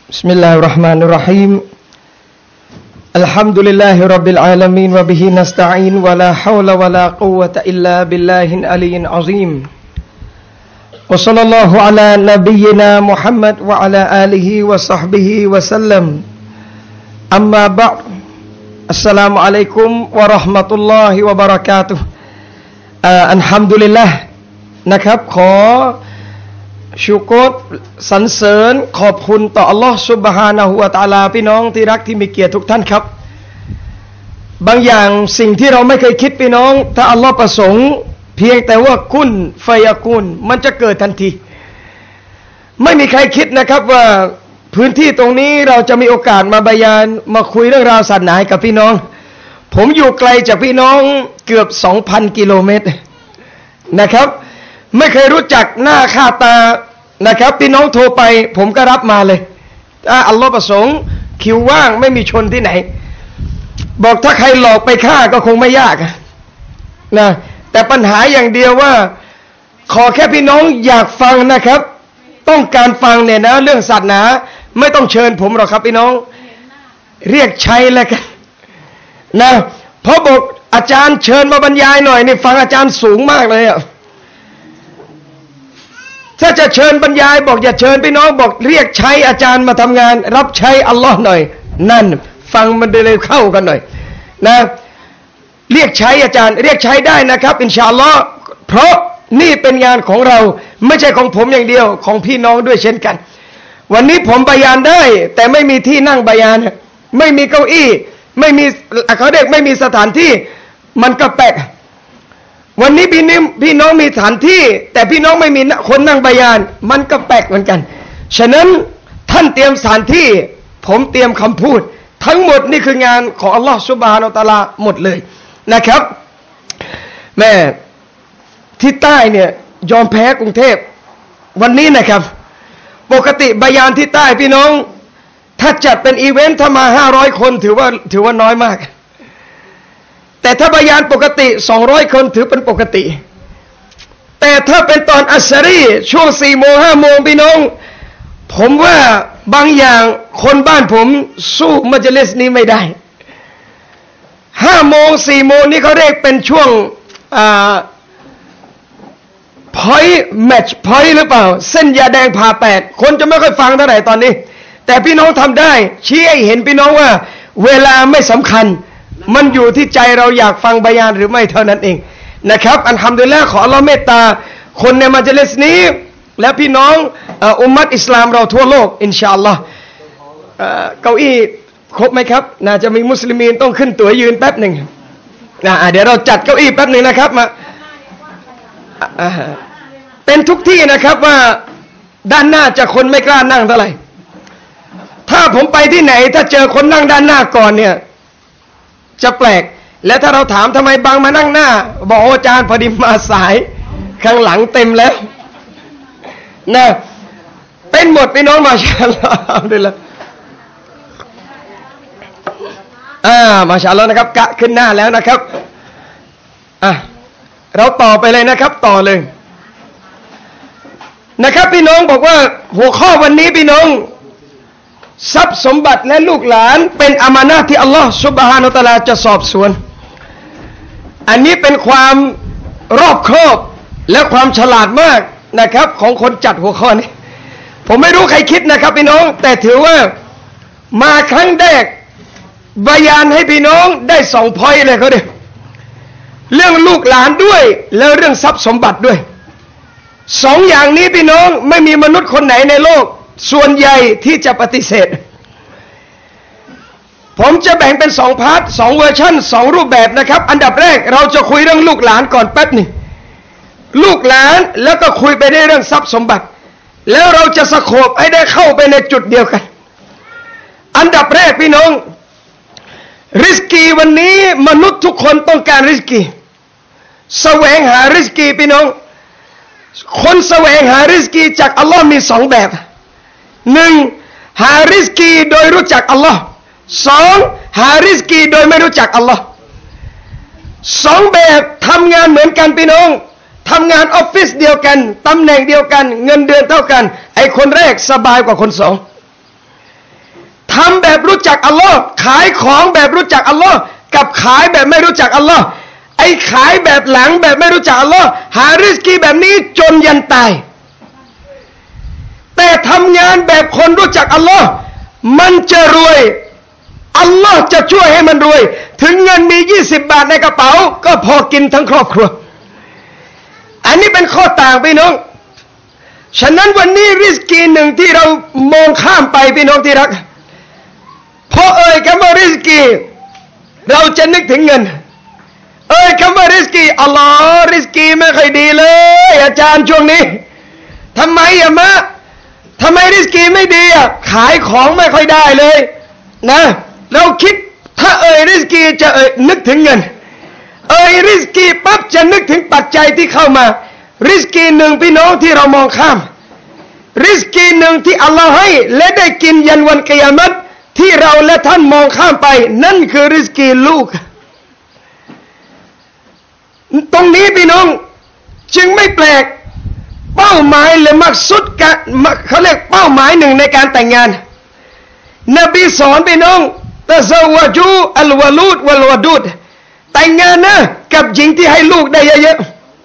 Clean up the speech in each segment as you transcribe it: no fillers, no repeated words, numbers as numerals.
بسم الله الرحمن الرحيم الحمد لله رب العالمين وبه نستعين ولا حول ولا قوة إلا بالله العلي العظيم وصلى الله على نبينا محمد وعلى آله وصحبه وسلم أما بعد السلام عليكم ورحمة الله وبركاته الحمد لله นะครับขอชุกรสรรเสริญขอบคุณต่ออัลลอฮฺซุบฮานะฮูวะตะอาลาพี่น้องที่รักที่มีเกียรติทุกท่านครับบางอย่างสิ่งที่เราไม่เคยคิดพี่น้องถ้าอัลลอฮฺประสงค์เพียงแต่ว่ากุนฟยากุนมันจะเกิดทันทีไม่มีใครคิดนะครับว่าพื้นที่ตรงนี้เราจะมีโอกาสมาบรรยายมาคุยเรื่องราวศาสนากับพี่น้องผมอยู่ไกลจากพี่น้องเกือบ 2,000 กิโลเมตรนะครับไม่เคยรู้จักหน้าค่าตานะครับพี่น้องโทรไปผมก็รับมาเลยอัลลอฮฺประสงค์คิวว่างไม่มีชนที่ไหนบอกถ้าใครหลอกไปฆ่าก็คงไม่ยากนะแต่ปัญหาอย่างเดียวว่าขอแค่พี่น้องอยากฟังนะครับต้องการฟังเนี่ยนะเรื่องศาสนาไม่ต้องเชิญผมหรอกครับพี่น้องเรียกใช้แล้วกันนะเพราะบอกอาจารย์เชิญมาบรรยายหน่อยนี่ฟังอาจารย์สูงมากเลยอ่ะถ้าจะเชิญบรรยายบอกอย่าเชิญพี่น้องบอกเรียกใช้อาจารย์มาทำงานรับใช้อัลลอฮ์หน่อยนั่นฟังมันเลยเข้ากันหน่อยนะเรียกใช้อาจารย์เรียกใช้ได้นะครับอินชาอัลลอฮ์เพราะนี่เป็นงานของเราไม่ใช่ของผมอย่างเดียวของพี่น้องด้วยเช่นกันวันนี้ผมบรรยายได้แต่ไม่มีที่นั่งบรรยายไม่มีเก้าอี้ไม่มีเขาเรียกไม่มีสถานที่มันก็แปลกวันนี้พี่น้องมีสถานที่แต่พี่น้องไม่มีคนนั่งบรรยายมันก็แปลกเหมือนกันฉะนั้นท่านเตรียมสถานที่ผมเตรียมคำพูดทั้งหมดนี่คืองานของอัลลอฮฺซุบฮานะฮูวะตะอาลาหมดเลยนะครับแม่ที่ใต้เนี่ยยอมแพ้กรุงเทพวันนี้นะครับปกติบรรยายที่ใต้พี่น้องถ้าจัดเป็นอีเวนต์ถ้ามา500 คนถือว่าน้อยมากแต่ถ้าบรรยายปกติ200 คนถือเป็นปกติแต่ถ้าเป็นตอนอัสรีช่วง4 โมง 5 โมงพี่น้องผมว่าบางอย่างคนบ้านผมสู้มัจลิสนี้ไม่ได้5 โมง 4 โมงนี่เขาเรียกเป็นช่วงpoint match point หรือเปล่าเส้นยาแดงผ่าแปดคนจะไม่ค่อยฟังเท่าไหร่ตอนนี้แต่พี่น้องทำได้ชี้ให้เห็นพี่น้องว่าเวลาไม่สำคัญมันอยู่ที่ใจเราอยากฟังบรรยายหรือไม่เท่านั้นเองนะครับอัลฮัมดุลิลละห์ขออัลเลาะห์เมตตาคนในมัจลิสนี้และพี่น้องอุมมะฮ์อิสลามเราทั่วโลกอินชาอัลลอฮ์เก้าอี้ครบไหมครับน่าจะมีมุสลิมีนต้องขึ้นตั๋วยืนแป๊บหนึ่งเดี๋ยวเราจัดเก้าอี้แป๊บหนึ่งนะครับมาเป็นทุกที่นะครับว่าด้านหน้าจะคนไม่กล้านั่งเท่าไหร่ถ้าผมไปที่ไหนถ้าเจอคนนั่งด้านหน้าก่อนเนี่ยจะแปลกและถ้าเราถามทำไมบางมานั่งหน้าบอกอาจารย์พอดีมาสายข้างหลังเต็มแล้วนะเป็นหมดพี่น้องมาชาอัลลอฮ์อัลฮัมดุลิลละห์มาชาอัลลอฮ์นะครับกะขึ้นหน้าแล้วนะครับเราต่อไปเลยนะครับต่อเลยนะครับพี่น้องบอกว่าหัวข้อวันนี้พี่น้องทรัพย์สมบัติและลูกหลานเป็นอามานะห์ที่อัลลอฮฺซุบฮานะฮูวะตะอาลาจะสอบสวนอันนี้เป็นความรอบคอบและความฉลาดมากนะครับของคนจัดหัวข้อนี้ผมไม่รู้ใครคิดนะครับพี่น้องแต่ถือว่ามาครั้งแรกบรรยายให้พี่น้องได้2 พอยต์เลยเขาเดียเรื่องลูกหลานด้วยแล้วเรื่องทรัพย์สมบัติด้วย2 อย่างนี้พี่น้องไม่มีมนุษย์คนไหนในโลกส่วนใหญ่ที่จะปฏิเสธผมจะแบ่งเป็น2 พาร์ท 2 เวอร์ชัน2 รูปแบบนะครับอันดับแรกเราจะคุยเรื่องลูกหลานก่อนแป๊บนึงลูกหลานแล้วก็คุยไปได้เรื่องทรัพย์สมบัติแล้วเราจะสโคปให้ได้เข้าไปในจุดเดียวกันอันดับแรกพี่น้องริสกีวันนี้มนุษย์ทุกคนต้องการริสกีแสวงหาริสกีพี่น้องคนแสวงหาริสกีจากอัลลอฮ์มี2 แบบ1หาริสกีโดยรู้จักอัลลอฮ์2หาริสกีโดยไม่รู้จักอัลลอฮ์2 แบบทำงานเหมือนกันพี่น้องทำงานออฟฟิศเดียวกันตำแหน่งเดียวกันเงินเดือนเท่ากันไอ้คนแรกสบายกว่าคน2 ทำแบบรู้จักอัลลอฮ์ขายของแบบรู้จักอัลลอฮ์กับขายแบบไม่รู้จักอัลลอฮ์ไอ้ขายแบบหลังแบบไม่รู้จักอัลลอฮ์หาริสกีแบบนี้จนยันตายแต่ทำงานแบบคนรู้จักอัลลอฮ์มันจะรวยอัลลอฮ์จะช่วยให้มันรวยถึงเงินมี20 บาทในกระเป๋าก็พอกินทั้งครอบครัวอันนี้เป็นข้อต่างพี่น้องฉะนั้นวันนี้ริสกีหนึ่งที่เรามองข้ามไปพี่น้องที่รักพอคำว่าริสกีเราจะนึกถึงเงินคำว่าริสกีอัลลอฮ์ริสกีไม่ค่อยดีเลยอาจารย์ช่วงนี้ทำไมทำไมริสกีไม่ดีขายของไม่ค่อยได้เลยนะเราคิดถ้าริสกีจะนึกถึงเงินริสกีปั๊บจะนึกถึงปัจจัยที่เข้ามาริสกีหนึ่งพี่น้องที่เรามองข้ามริสกีหนึ่งที่อัลลอฮ์ให้และได้กินยันวันกิยามะฮ์ที่เราและท่านมองข้ามไปนั่นคือริสกีลูกตรงนี้พี่น้องจึงไม่แปลกเป้าหมายหรือมักสุดเขาเรียกเป้าหมายหนึ่งในการแต่งงานนบีสอนพี่น้องตะซาวะจูอัลวะลูดวัลวะดูดแต่งงานนะกับหญิงที่ให้ลูกได้เยอะ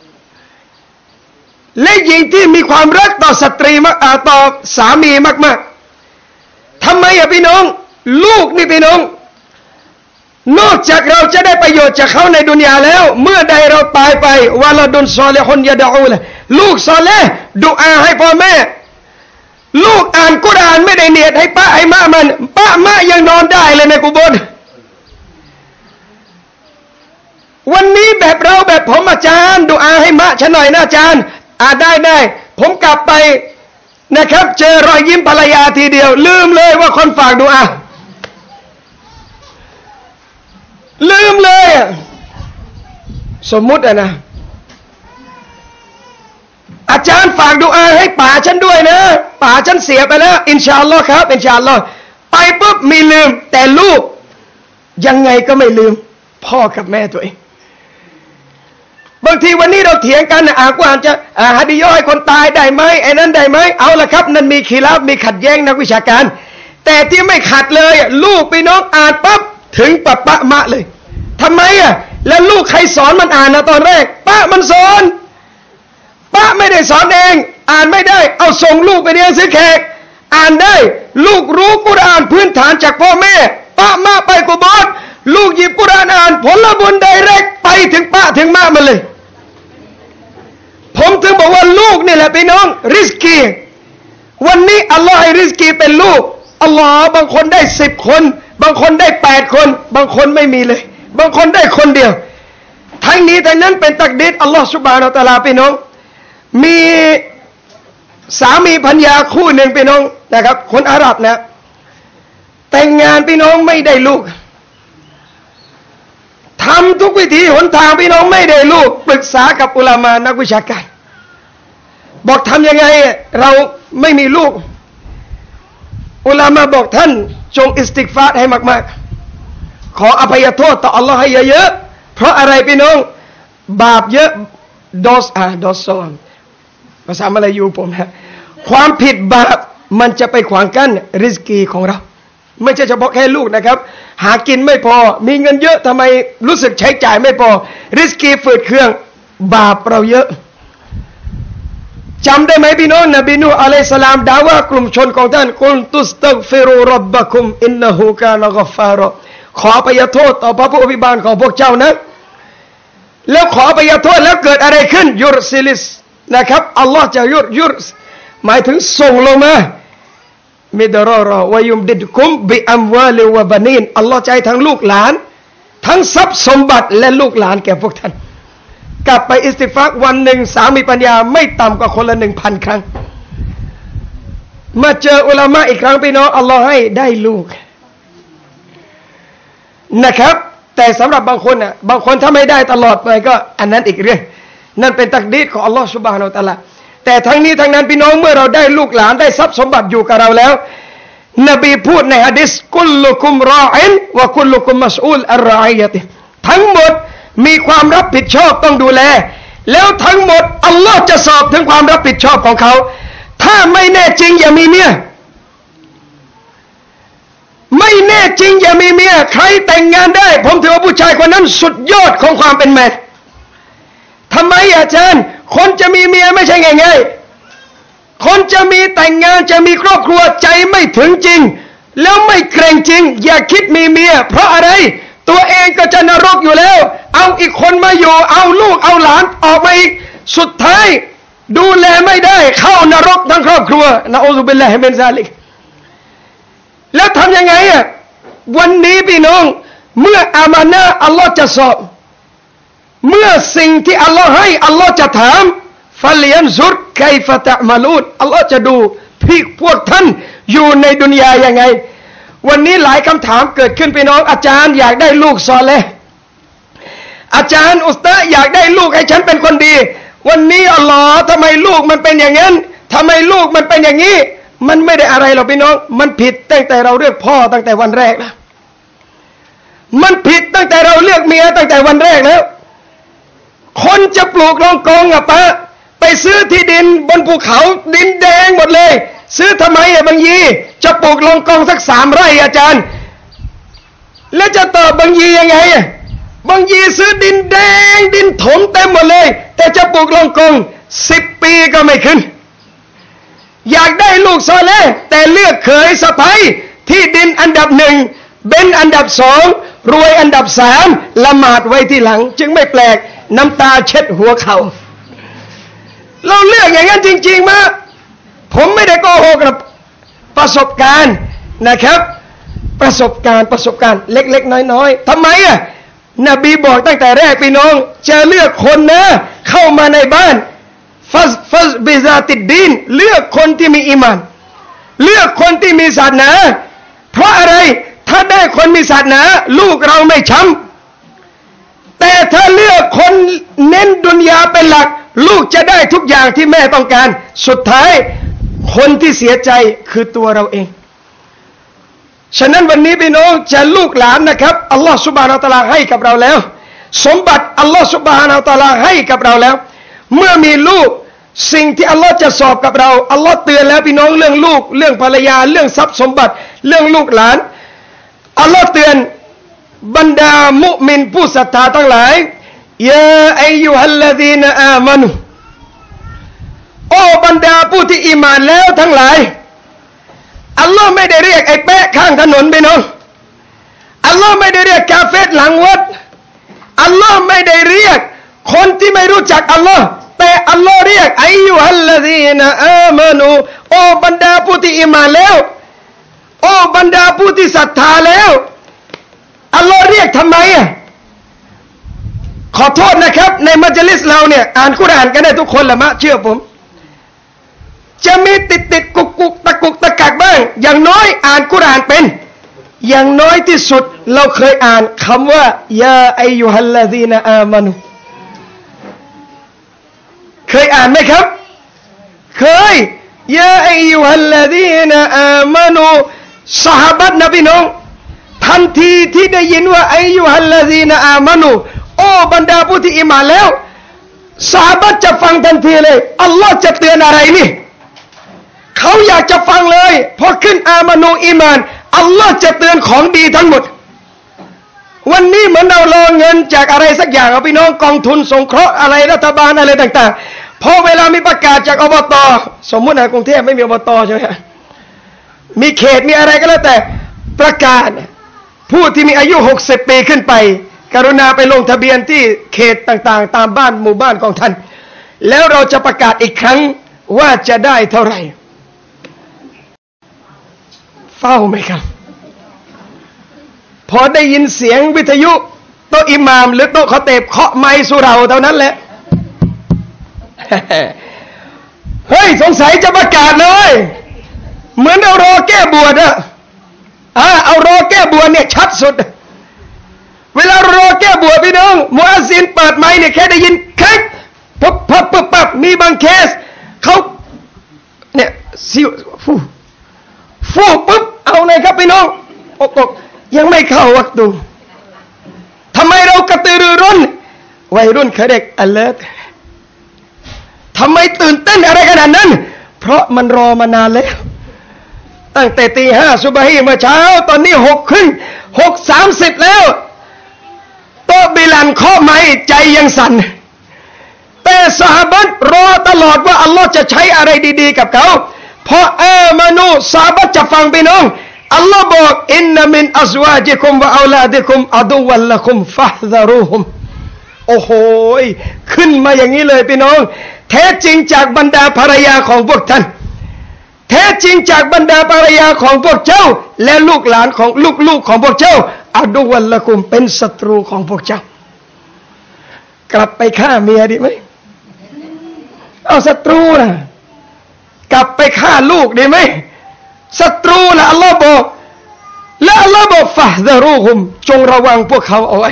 ๆและหญิงที่มีความรักต่อสตรีมากต่อสามีมากๆทำไมพี่น้องลูกนี่พี่น้องนอกจากเราจะได้ประโยชน์จากเขาในดุนยาแล้วเมื่อใดเราตายไปวะลาดุนซอลิฮุนยะดะอูละลูกซอเลห์ดุอาให้พ่อแม่ลูกอ่านกุรอานไม่ได้เนียดให้ป้าให้มะมันป้ามะยังนอนได้เลยในกุโบร์วันนี้แบบเราแบบผมอาจารย์ดุอาให้มะฉันหน่อยนะอาจารย์ได้ผมกลับไปนะครับเจอรอยยิ้มภรรยาทีเดียวลืมเลยว่าคนฝากดุอาลืมเลยสมมุตินะอาจารย์ฝากดุอาให้ป๋าฉันด้วยนะป๋าฉันเสียไปแล้วอินชาอัลลอฮ์ครับอินชาอัลลอฮ์ไปปุ๊บมีลืมแต่ลูกยังไงก็ไม่ลืมพ่อกับแม่ตัวเองบางทีวันนี้เราเถียงกันว่าจะฮะดิยอให้คนตายได้ไหมไอ้นั้นได้ไหมเอาละครับนั่นมีขีลาฟมีขัดแย้งนักวิชาการแต่ที่ไม่ขัดเลยลูกพี่น้องอ่านปั๊บถึงปะมะเลยทำไมแล้วลูกใครสอนมันอ่านนะตอนแรกป้ามันสอนป้าไม่ได้สอนเองอ่านไม่ได้เอาส่งลูกไปเรียนซื้อแขกอ่านได้ลูกรู้กุรอานพื้นฐานจากพ่อแม่ป้ามาไปกุบอดลูกหยิบกุรอานอ่านผลบุญไดเรกไปถึงป้าถึงมามันเลยผมถึงบอกว่าลูกนี่แหละพี่น้องริสกีวันนี้อัลลอฮ์ให้ริสกีเป็นลูกอัลลอฮ์บางคนได้10 คนบางคนได้8 คนบางคนไม่มีเลยบางคนได้คนเดียวทั้งนี้แต่นั้นเป็นตักดีรอัลลอฮ์ซุบฮานะฮูวะตะอาลาพี่น้องมีสามีภรรยาคู่หนึ่งพี่น้องนะครับคนอาหรับนะแต่งงานพี่น้องไม่ได้ลูกทำทุกวิธีหนทางพี่น้องไม่ได้ลูกปรึกษากับอุลามานักวิชาการบอกทำยังไงเราไม่มีลูกอุลามาบอกท่านจงอิสติกฟาร์ให้มากๆขออภัยโทษต่ออัลลอฮ์ให้เยอะๆเพราะอะไรพี่น้องบาปเยอะดอสภาษามาลายูผมนะความผิดบาปมันจะไปขวางกั้นริสกีของเราไม่ใช่เฉพาะแค่ลูกนะครับหากินไม่พอมีเงินเยอะทำไมรู้สึกใช้จ่ายไม่พอริสกีฝืดเครื่องบาปเราเยอะจำได้ไหมพี่น้องนบีนูฮ์อะลัยฮิสสลามด่าว่ากลุ่มชนของท่านกุลตุสตัฆฟิรุร็อบบะกุมอินนะฮูกานะฆอฟฟารอขออภัยโทษต่อพระผู้อภิบาลของพวกเจ้านะแล้วขออภัยโทษแล้วเกิดอะไรขึ้นยุรซิลิสนะครับอัลลอฮ์จะยุรหมายถึงส่งลงมามิดรอรอวายุมดิดคุมบิอัมวาลิวะบานีนอัลลอฮ์ใจทั้งลูกหลานทั้งทรัพย์สมบัติและลูกหลานแก่พวกท่านกลับไปอิสติฟากวันหนึ่งสามีปัญญาไม่ต่ำกว่าคนละ 1,000 ครั้งมาเจออุลามะอีกครั้งพี่น้องอัลลอฮ์ให้ได้ลูกนะครับแต่สำหรับบางคนบางคนถ้าไม่ได้ตลอดไปก็อันนั้นอีกเรื่องนั่นเป็นตักดีรของอัลลอฮ์ซุบฮานะฮูวะตะอาลาแต่ทั้งนี้ทั้งนั้นพี่น้องเมื่อเราได้ลูกหลานได้ทรัพย์สมบัติอยู่กับเราแล้วนบีพูดในหะดีษกุลลุกุมรออินวะกุลลุกุมมัสอูลอัรรออิยะติทั้งหมดมีความรับผิดชอบต้องดูแลแล้วทั้งหมดอัลลอฮ์จะสอบถึงความรับผิดชอบของเขาถ้าไม่แน่จริงอย่ามีเมียจริงอย่ามีเมียใครแต่งงานได้ผมถือว่าผู้ชายคนนั้นสุดยอดของความเป็นแมนทำไมอาจารย์คนจะมีเมียไม่ใช่ง่ายๆคนจะมีแต่งงานจะมีครอบครัวใจไม่ถึงจริงแล้วไม่เกรงจริงอย่าคิดมีเมียเพราะอะไรตัวเองก็จะนรกอยู่แล้วเอาอีกคนมาอยู่เอาลูกเอาหลานออกมาอีกสุดท้ายดูแลไม่ได้เข้านรกทั้งครอบครัวนะอูซุบิลลาฮิมินซาลิกแล้วทำยังไงอ่ะวันนี้พี่น้องเมื่ออามานะห์อัลลอฮ์จะสอบเมื่อสิ่งที่อัลลอฮ์ให้อัลลอฮ์จะถามฟัลยันซุรไคฟะตะอ์มะลูนอัลลอฮ์จะดูพวกท่านอยู่ในดุนยายังไงวันนี้หลายคำถามเกิดขึ้นพี่น้องอาจารย์อยากได้ลูกซอเลห์อาจารย์อุสตาอยากได้ลูกให้ฉันเป็นคนดีวันนี้อัลลอฮ์ทำไมลูกมันเป็นอย่างนั้นทำไมลูกมันเป็นอย่างนี้มันไม่ได้อะไรหรอกพี่น้องมันผิดตั้งแต่เราเลือกพ่อตั้งแต่วันแรกแล้วมันผิดตั้งแต่เราเลือกเมียตั้งแต่วันแรกแล้วคนจะปลูกลองกองอ่ะปะไปซื้อที่ดินบนภูเขาดินแดงหมดเลยซื้อทำไมอ่ะบางยีจะปลูกลองกองสัก3 ไร่อาจารย์แล้วจะตอบบางยียังไงอ่ะบางยีซื้อดินแดงดินถมเต็มหมดเลยแต่จะปลูกลองกอง10 ปีก็ไม่ขึ้นอยากได้ลูกซอเลห์แต่เลือกเขยสะใภ้ที่ดินอันดับ1เบนอันดับ2รวยอันดับ3ละหมาดไว้ที่หลังจึงไม่แปลกน้ำตาเช็ดหัวเขาเราเลือกอย่างนั้นจริงๆมาผมไม่ได้โกหกนะประสบการณ์นะครับประสบการณ์เล็กๆน้อยๆทำไมอ่ะนบีบอกตั้งแต่แรกพี่น้องจะเลือกคนนะเข้ามาในบ้านฟัซบิซาติดดีนเลือกคนที่มีอีหม่านเลือกคนที่มีศาสนาเพราะอะไรถ้าได้คนมีศาสนาลูกเราไม่ช้ำแต่ถ้าเลือกคนเน้นดุนยาเป็นหลักลูกจะได้ทุกอย่างที่แม่ต้องการสุดท้ายคนที่เสียใจคือตัวเราเองฉะนั้นวันนี้พี่น้องจะลูกหลานนะครับอัลลอฮฺซุบฮานะฮูวะตะอาลาให้กับเราแล้วสมบัติอัลลอฮฺซุบฮานะฮูวะตะอาลาให้กับเราแล้วเมื่อมีลูกสิ่งที่อัลลอฮ์จะสอบกับเราอัลลอฮ์เตือนแล้วพี่น้องเรื่องลูกเรื่องภรรยาเรื่องทรัพย์สมบัติเรื่องลูกหลานอัลลอฮ์เตือนบรรดามุมินผู้ศรัทธาทั้งหลายยาอัยยูฮัลลดีนอามานุโอ้บรรดาผู้ที่อีหม่านแล้วทั้งหลายอัลลอฮ์ไม่ได้เรียกไอ้แปะข้างถนนไปน้องอัลลอฮ์ไม่ได้เรียกกาเฟรหลังวัดอัลลอฮ์ไม่ได้เรียกคนที่ไม่รู้จักอัลลอฮ์แต่อัลลอฮ์เรียกอัยยูฮัลลดีนอามานูโอ้บรรดาผู้ที่อีหม่านแล้วโอ้บรรดาผู้ที่ศรัทธาแล้วอัลลอฮ์เรียกทำไมอ่ะขอโทษนะครับในมัจลิสเราเนี่ยอ่านกุรอานกันได้ทุกคนละมะเชื่อผมจะมีติดกุกตะกุกตะกักบ้างอย่างน้อยอ่านกุรอานเป็นอย่างน้อยที่สุดเราเคยอ่านคำว่ายาอัยยูฮัลลดีนอามานุเคยอ่านไหมครับเคยยาอัยยูฮัลลดีนอามานุซอฮาบะห์นะพี่น้องทันทีที่ได้ยินว่าอัยยูฮัลลดีนอามานุโอ้บรรดาผู้ที่อีหม่านแล้วซอฮาบะห์จะฟังทันทีเลยอัลลอฮ์จะเตือนอะไรนี่เขาอยากจะฟังเลยพอขึ้นอามานูอีมานอัลลอฮ์จะเตือนของดีทั้งหมดวันนี้เหมือนเรารอเงินจากอะไรสักอย่างเอาพี่น้องกองทุนสงเคราะห์อะไรรัฐบาลอะไรต่างๆพอเวลามีประกาศจากอบต.สมมุติในกรุงเทพไม่มีอบต.ใช่ไหมมีเขตมีอะไรก็แล้วแต่ประกาศผู้ที่มีอายุ60 ปีขึ้นไปกรุณาไปลงทะเบียนที่เขตต่างๆตามบ้านหมู่บ้านของท่านแล้วเราจะประกาศอีกครั้งว่าจะได้เท่าไหร่เฝ้าไหมครับพอได้ยินเสียงวิทยุโต๊ะอิหม่ามหรือโต๊ะขอเตบเคาะไมค์สุเราเท่านั้นแหละ เฮ้ยสงสัยจะประกาศเลยเหมือนเอารอแก้บวชอะเอารอแก้บวชเนี่ยชัดสุดเวลารอแก้บวชพี่น้องมุอัซซินเปิดไมค์เนี่ยแค่ได้ยินคลิกปั๊บมีบางเคสเขาเนี่ยฟูปุ๊บเอาเลยครับพี่น้องอกยังไม่เข้าวักตูทำไมเรากระตือรือร้นวัยรุ่นเขาเด็ก alert ทำไมตื่นเต้นอะไรขนาดนั้นเพราะมันรอมานานแล้วตั้งแต่ตี 5ซุบฮีเมื่อเช้าตอนนี้6:30แล้วโต๊ะบิลันเคาะไม้ใจยังสั่นแต่ซอฮาบะห์รอตลอดว่าอัลลอฮ์จะใช้อะไรดีๆกับเขาเพราะมานูซอฮาบะห์จะฟังพี่น้องอัลลอฮ์บอกอินนะมินอัซวาจิกุมวะเอาลาดิกุมอะดุวัลละกุมฟะฮซารูฮุมโอ้โหขึ้นมาอย่างนี้เลยพี่น้องแท้จริงจากบรรดาภรรยาของพวกท่านแท้จริงจากบรรดาภรรยาของพวกเจ้าและลูกหลานของลูกๆของพวกเจ้าอะดุวัลละกุมเป็นศัตรูของพวกเจ้ากลับไปฆ่าเมียดีไหมเอาศัตรูนะกลับไปฆ่าลูกดีไหมศัตรูนะอัลลอฮ์บอกและอัลลอฮ์บอกฟะฮซารูฮุมจงระวังพวกเขาเอาไว้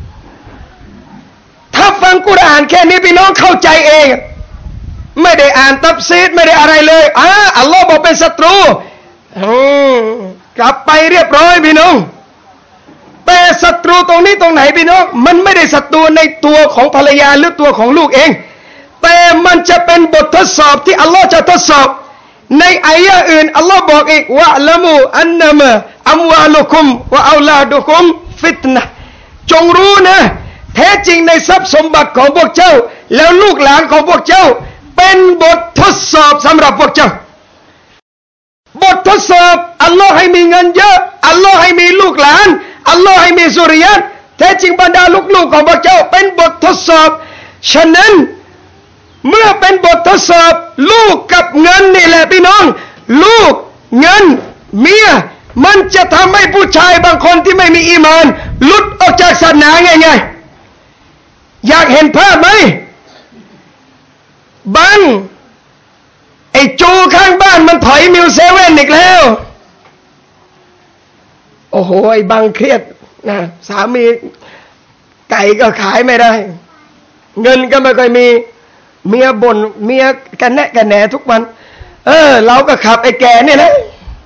ถ้าฟังกุรอานแค่นี้พี่น้องเข้าใจเองไม่ได้อ่านตัฟซีรไม่ได้อะไรเลยอัลลอฮ์บอกเป็นศัตรูกลับไปเรียบร้อยพี่น้องแต่ศัตรูตรงนี้ตรงไหนพี่น้องมันไม่ได้ศัตรูในตัวของภรรยาหรือตัวของลูกเองแต่มันจะเป็นบททดสอบที่อัลลอฮ์จะทดสอบในอายะห์อื่นอัลลอฮ์บอกอีกวะละมูอันนะมะอัมวาลุคุมวะเอาลาดุคุมฟิตนะห์จงรู้นะแท้จริงในทรัพย์สมบัติของพวกเจ้าแล้วลูกหลานของพวกเจ้าเป็นบททดสอบสำหรับพวกเจ้าบททดสอบอัลลอฮ์ให้มีเงินเยอะอัลลอฮ์ให้มีลูกหลานอัลลอฮ์ให้มีสุริยัตแท้จริงบรรดาลูกๆของพวกเจ้าเป็นบททดสอบฉะนั้นเมื่อเป็นบททดสอบลูกกับเงินนี่แหละพี่น้องลูกเงินเมียมันจะทำให้ผู้ชายบางคนที่ไม่มีอีมานหลุดออกจากศาสนาไงอยากเห็นภาพไหมบังไอ้จูข้างบ้านมันถอยมิวเซเว่นอีกแล้วโอ้โหไอ้บังเครียดนะสามีไก่ก็ขายไม่ได้เงินก็ไม่ค่อยมีเมียบ่นเมียกันแนะกันแหนทุกวันเราก็ขับไอ้แก่เนี่ยนะ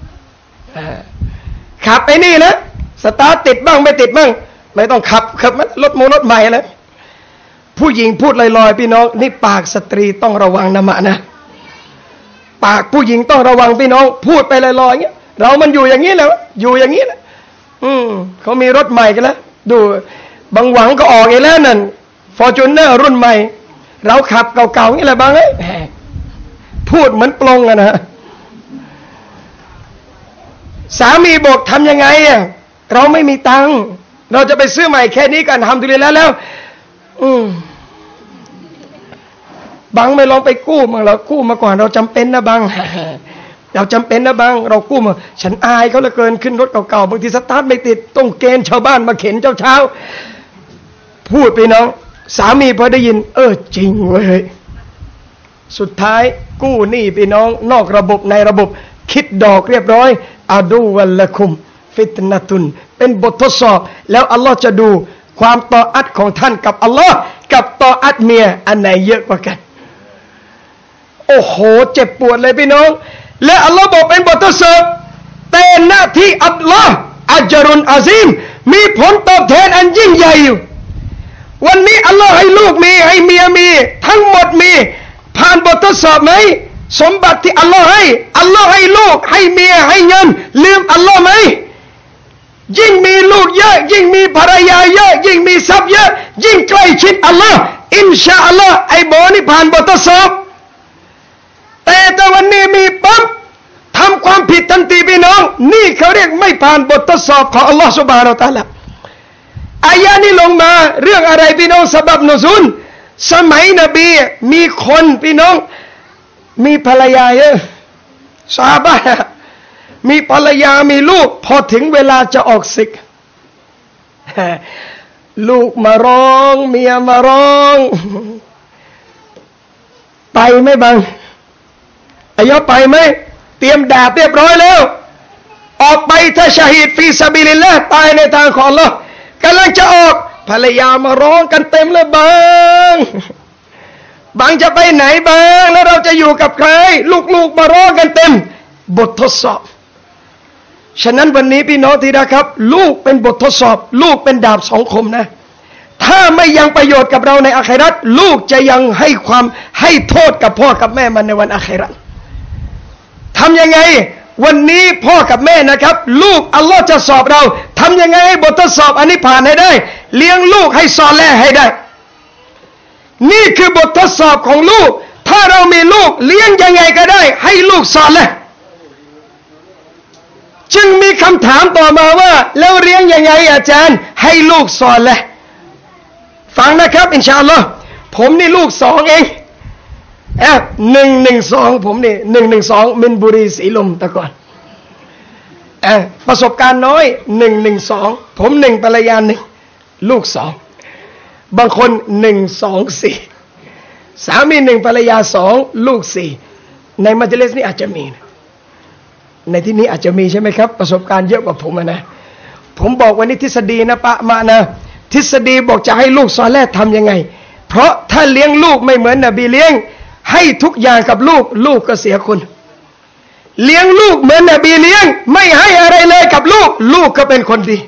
ขับไอ้นี่นะสตาร์ทติดบ้างไม่ติดบ้างไม่ต้องขับมันรถใหม่แล้วผู้หญิงพูดลอยๆพี่น้องนี่ปากสตรีต้องระวังนะมะนะปากผู้หญิงต้องระวังพี่น้องพูดไปลอยๆอย่างเงี้ยเรามันอยู่อย่างนี้แล้วอยู่อย่างนี้แหละเขามีรถใหม่กันแล้วดูบางหวังก็ออกอีกแล้วนั่นฟอร์จูเนอร์รุ่นใหม่เราขับเก่าๆนี่แหละบางพูดเหมือนปลงอะนะสามีบอกทำยังไงอะเราไม่มีตังค์เราจะไปซื้อใหม่แค่นี้กันทำดูเลยแล้วบังไม่ลองไปกู้มาเรากู้มาก่อนเราจำเป็นนะบังเราจำเป็นนะบังเรากู้มาฉันอายเขาเหลือเกินขึ้นรถเก่าๆบางทีสตาร์ทไม่ติดต้องเกณฑ์ชาวบ้านมาเข็นเช้าพูดไปน้องสามีพอได้ยินจริงเว้ยสุดท้ายกู้หนี้พี่น้องนอกระบบในระบบคิดดอกเรียบร้อยอะดูวัลละคุมฟิตนะตุนเป็นบททดสอบแล้วอัลลอฮ์จะดูความต่ออัดของท่านกับอัลลอฮ์กับต่ออัดเมียอันไหนเยอะกว่ากันโอ้โหเจ็บปวดเลยพี่น้องและอัลลอฮ์บอกเป็นบททดสอบแต่หน้าที่อัลลอฮ์อัจรุนอาซีมมีผลตอบแทนอันยิ่งใหญ่อยู่วันนี้อัลลอฮ์ให้ลูกมีให้เมียมีทั้งหมดมีผ่านบททดสอบไหมสมบัติที่อัลลอฮ์ให้ลูกให้เมียให้เงินลืมอัลลอฮ์ไหมยิ่งมีลูกเยอะยิ่งมีภรรยาเยอะยิ่งมีทรัพย์เยอะยิ่งใกล้ชิดอัลลอฮ์อินชาอัลลอฮ์ไอ้โบนี่ผ่านบททดสอบแต่วันนี้มีปั๊บทำความผิดทันทีพี่น้องนี่เขาเรียกไม่ผ่านบททดสอบของอัลลอฮ์ซุบฮานะฮูวะตะอาลาอายะนี้ลงมาเรื่องอะไรพี่น้องสบับนุซุลสมัยนบีมีคนพี่น้องมีภรรยาเยอะซอฮาบะห์มีภรรยามีลูกพอถึงเวลาจะออกศึกลูกมาร้องเมียมาร้องไปไหมบังอายะไปไหมเตรียมดาบเรียบร้อยแล้วออกไปถ้าชะฮีดฟีซะบิลิลลาห์ตายในทางของอัลเลาะห์กำลังจะออกภรรยามาร้องกันเต็มเลยบังจะไปไหนบังแล้วเราจะอยู่กับใครลูกๆมาร้องกันเต็มบททดสอบฉะนั้นวันนี้พี่น้องที่นะครับลูกเป็นบททดสอบลูกเป็นดาบสองคมนะถ้าไม่ยังประโยชน์กับเราในอาคิเราะห์ลูกจะยังให้โทษกับพ่อกับแม่มันในวันอาคิเราะห์ทำยังไงวันนี้พ่อกับแม่นะครับลูกอัลลอฮ์จะสอบเราทำยังไงให้บททดสอบอันนี้ผ่านให้ได้เลี้ยงลูกให้ซอเลห์ให้ได้นี่คือบททดสอบของลูกถ้าเรามีลูกเลี้ยงยังไงก็ได้ให้ลูกซอเลห์จึงมีคำถามต่อมาว่าแล้วเลี้ยงยังไงอาจารย์ให้ลูกซอเลห์ฟังนะครับอินชาอัลลอฮ์ผมนี่ลูกสองเอง112ผมนี่112มินบุรีสีลมตะก่อนประสบการณ์น้อย112ผม1ภรรยา1ลูก2บางคน124สามี1ภรรยา2ลูก4ในมัจลิสนี้อาจจะมีในที่นี้อาจจะมีใช่ไหมครับประสบการณ์เยอะกว่าผมนะผมบอกวันนี้ทฤษฎีนะปะมานะทฤษฎีบอกจะให้ลูกซอเลห์ทำยังไงเพราะถ้าเลี้ยงลูกไม่เหมือนนบีเลี้ยงให้ทุกอย่างกับลูกลูกก็เสียคุณเลี้ยงลูกเหมือนนบีเลี้ยงไม่ให้อะไรเลยกับลูกลูกก็เป็นคนดี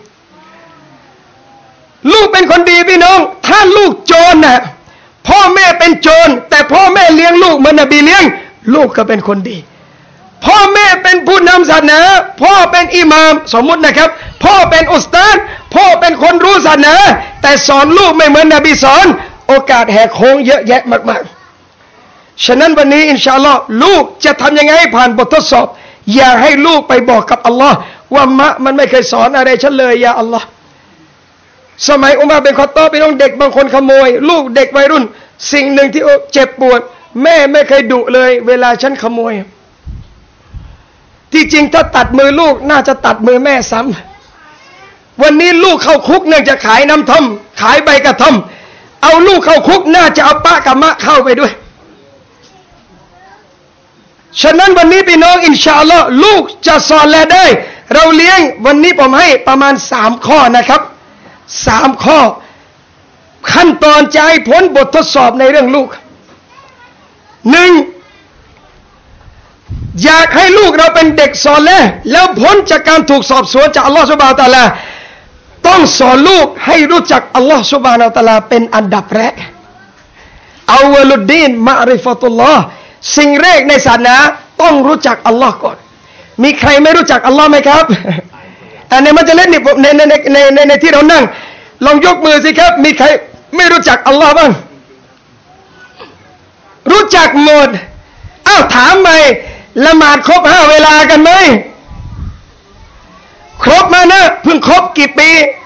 ลูกเป็นคนดีพี่น้องถ้าลูกโจรนะพ่อแม่เป็นโจรแต่พ่อแม่เลี้ยงลูกเหมือนนบีเลี้ยงลูกก็เป็นคนดีพ่อแม่เป็นผู้นำศาสนาพ่อเป็นอิหม่ามสมมุตินะครับพ่อเป็นอุสตาดพ่อเป็นคนรู้ศาสนาแต่สอนลูกไม่เหมือนนบีสอนโอกาสแหกโค้งเยอะแยะมากๆฉะนั้นวันนี้อินชาอัลลอฮ์ลูกจะทำยังไงให้ผ่านบททดสอบอย่าให้ลูกไปบอกกับอัลลอฮ์ว่ามะมันไม่เคยสอนอะไรฉันเลยยาอัลลอฮ์สมัยอุมัรเป็นคอตอบพี่น้องเด็กบางคนขโมยลูกเด็กวัยรุ่นสิ่งหนึ่งที่เจ็บปวดแม่ไม่เคยดุเลยเวลาฉันขโมยที่จริงถ้าตัดมือลูกน่าจะตัดมือแม่ซ้ำวันนี้ลูกเข้าคุกเนื่องจากขายน้ำท่อมขายใบกระท่อมเอาลูกเข้าคุกน่าจะเอาป้ากับมะเข้าไปด้วยฉะนั้นวันนี้พี่น้องอินชาอัลลอฮ์ลูกจะสอนและได้เราเลี้ยงวันนี้ผมให้ประมาณ3ข้อนะครับ3ข้อขั้นตอนจะให้พ้นบททดสอบในเรื่องลูก1อยากให้ลูกเราเป็นเด็กสอนแล้วพ้นจากการถูกสอบสวนจากอัลลอฮฺซุบฮานะฮูวะตะอาลาต้องสอนลูกให้รู้จักอัลลอฮฺซุบฮานะฮูวะตะอาลาเป็นอันดับแรกอาวลุดดีนมะริฟะตุลลอฮ์สิ่งแรกในศาสนาต้องรู้จักอัลลอฮ์ก่อนมีใครไม่รู้จักอัลลอฮ์ไหมครับในมัจลิสนี่ในที่เรานั่งลองยกมือสิครับมีใครไม่รู้จักอัลลอฮ์บ้างรู้จักหมดถามไปละหมาดครบ5เวลากันไหมครบมานะเพิ่งครบกี่ปี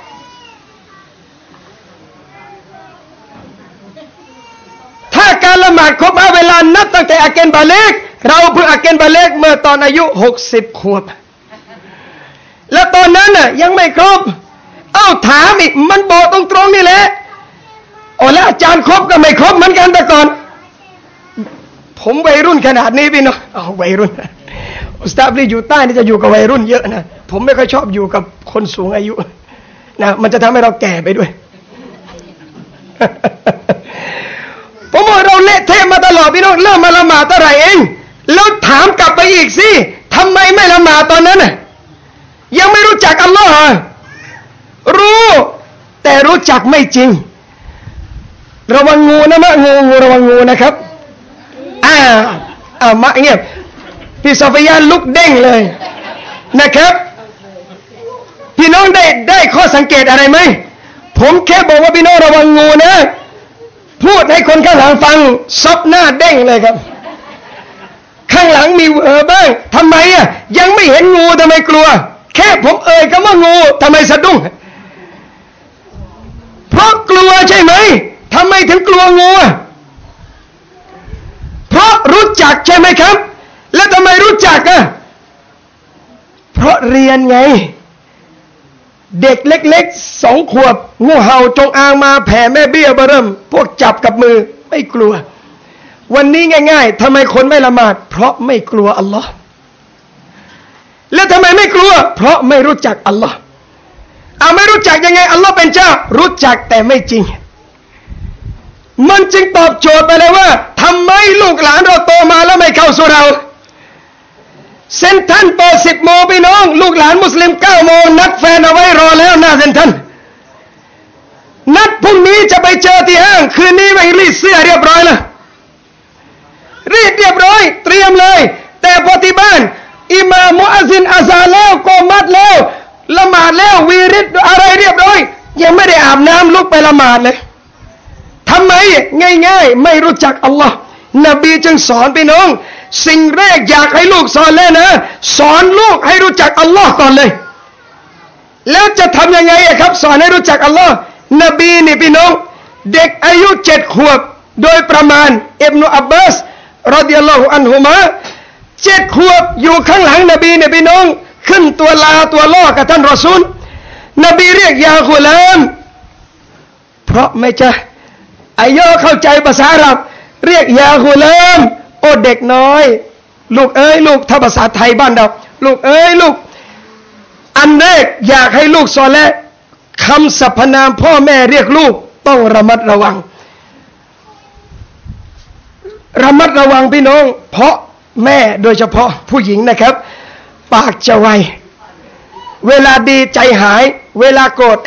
ถ้าการละหมาดครบ5เวลานับตั้งแต่อาเกนบาเลกเราเพิ่งอาเกนบาเลกเมื่อตอนอายุ60 ขวบแล้วตอนนั้นน่ะยังไม่ครบถามอีกมันบอกตรงๆนี่แหละแล้วอาจารย์ครบก็ไม่ครบเหมือนกันแต่ก่อนผมวัยรุ่นขนาดนี้พี่น้องวัยรุ่นอุสตาฟที่อยู่ใต้นี่จะอยู่กับวัยรุ่นเยอะนะผมไม่ค่อยชอบอยู่กับคนสูงอายุนะมันจะทำให้เราแก่ไปด้วย ผมบอกเราเละเทะมาตลอดพี่น้องเริ่มมาละหมาดเท่าไหร่เองแล้วถามกลับไปอีกสิทำไมไม่ละหมาดตอนนั้นน่ะยังไม่รู้จักอัลลอฮ์รู้แต่รู้จักไม่จริงระวังงูนะมะงูระวังงูนะครับมะเงียบพี่ซอฟิยาลุกเด้งเลยนะครับพี่น้องได้ข้อสังเกตอะไรไหมผมแค่บอกว่าพี่น้องระวังงูนะพูดให้คนข้างหลังฟังซบหน้าเด้งเลยครับข้างหลังมีบ้างทำไมยังไม่เห็นงูทำไมกลัวแค่ผมเอ่ยคำว่างูทำไมสะดุ้งเพราะกลัวใช่ไหมทำไมถึงกลัวงูเพราะรู้จักใช่ไหมครับแล้วทำไมรู้จักเพราะเรียนไงเด็กเล็กๆ2 ขวบงูเห่าจงอางมาแผ่แม่เบี้ยเบิ่มพวกจับกับมือไม่กลัววันนี้ง่ายๆทำไมคนไม่ละหมาดเพราะไม่กลัวอัลลอฮ์แล้วทำไมไม่กลัวเพราะไม่รู้จักอัลลอฮ์ไม่รู้จักยังไงอัลลอฮ์เป็นเจ้ารู้จักแต่ไม่จริงมันจึงตอบโจทย์ไปเลยว่าทำไมลูกหลานเราโตมาแล้วไม่เข้าสู่เราเซนทันเปิด10 โมงพี่น้องลูกหลานมุสลิม9 โมงนัดแฟนเอาไว้รอแล้วหน้าเซนทันนัดพรุ่งนี้จะไปเจอที่ห้างคืนนี้ไปรีดเสื้อเรียบร้อยแล้วรีดเรียบร้อยเตรียมเลยแต่พอที่บ้านอิหม่ามมุอัซซินอาซานแล้วกอมัดแล้วละหมาดแล้ววีริดอะไรเรียบร้อยยังไม่ได้อาบน้ำลุกไปละหมาดเลยทำไมง่ายๆไม่รู้จักอัลลอฮ์นบีจึงสอนพี่น้องสิ่งแรกอยากให้ลูกสอนเลยนะสอนลูกให้รู้จักอัลลอฮ์ก่อนเลยแล้วจะทำยังไงครับสอนให้รู้จักอัลลอฮ์นบีนี่พี่น้องเด็กอายุ7 ขวบโดยประมาณอิบนุอับบาสรอฎิยัลลอฮุอันฮุมา7 ขวบอยู่ข้างหลังนบีเนี่ยพี่น้องขึ้นตัวลาตัวล่อกับท่านรอซูลนบีเรียกยากุลามเพราะไม่ใช่อายุเข้าใจภาษาอาหรับเรียกยากุลามโอ้เด็กน้อยลูกเอ้ยลูกถ้าภาษาไทยบ้านเราลูกเอ้ยลูกอันแรกอยากให้ลูกสอนและคำสรรพนามพ่อแม่เรียกลูกต้องระมัดระวังพี่น้องเพราะแม่โดยเฉพาะผู้หญิงนะครับปากจะไวเวลาดีใจหายเวลาโกรธ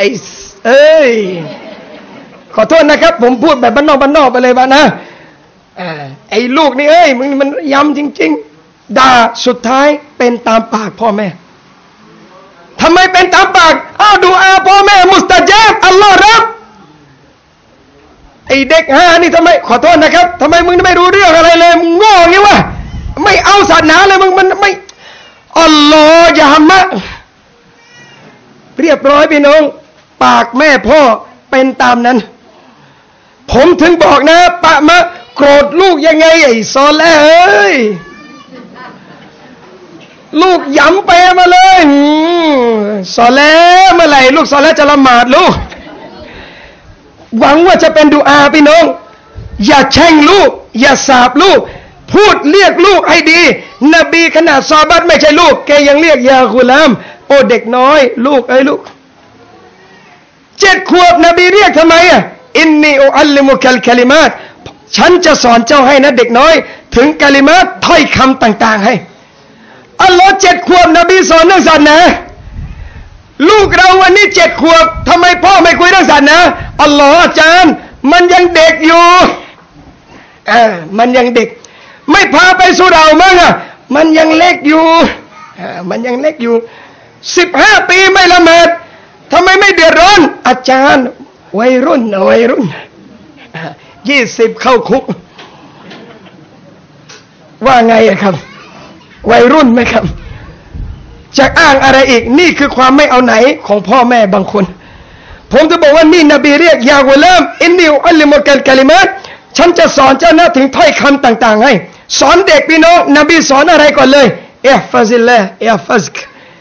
ขอโทษนะครับผมพูดแบบบ้านนอกไปเลยบ้านะไอ้ลูกนี่มึงมันย้ำจริงๆด่าสุดท้ายเป็นตามปากพ่อแม่ทำไมเป็นตามปากดูอาพ่อแม่มุสตะญาบอัลลอฮ์รับไอ้เด็กนี่ทำไมขอโทษนะครับทำไมมึงไม่รู้เรื่องอะไรเลยมึงโง่งี้วะไม่เอาศาสนาเลยมึงมันไม่อัลลอฮ์อย่าฮัมมะเรียบร้อยพี่น้องปากแม่พ่อเป็นตามนั้นผมถึงบอกนะปะมะโกรธลูกยังไงไอ้ซอแลลูกย้ำไปมาเลยซอแลเมื่อไหร่ลูกซอแลจะละหมาดลูกหวังว่าจะเป็นดุอาพี่น้องอย่าแช่งลูกอย่าสาบลูกพูดเรียกลูกให้ดีนบีขนาดซอบัตไม่ใช่ลูกแกยังเรียกยากุลามโอ้เด็กน้อยลูกลูก7 ขวบนบีเรียกทำไมอินนีอุอัลลิมุคัลคลิมาตฉันจะสอนเจ้าให้นะเด็กน้อยถึงกะลิมาตถ้อยคำต่างๆให้อัลลอฮ์7 ขวบนบีสอนเรื่องศาสนาลูกเราวันนี้7 ขวบทำไมพ่อไม่คุยเรื่องศาสนาอัลลอฮ์อาจารย์มันยังเด็กอยู่มันยังเด็กไม่พาไปสุเหร่ามั้งมันยังเล็กอยู่15 ปีไม่ละหมาดทำไมไม่เดือดร้อนอาจารย์วัยรุ่น20เข้าคุกว่าไงครับวัยรุ่นไหมครับจะอ้างอะไรอีกนี่คือความไม่เอาไหนของพ่อแม่บางคนผมจะบอกว่านี่นบีเรียกยากุลามอินนีอุอัลลิมุกัลกะลิมาตฉันจะสอนเจ้านะถึงถ้อยคำต่างๆให้สอนเด็กพี่น้องนบีสอนอะไรก่อนเลยอิฮฟัซิลลาฮ์อิฮฟัซก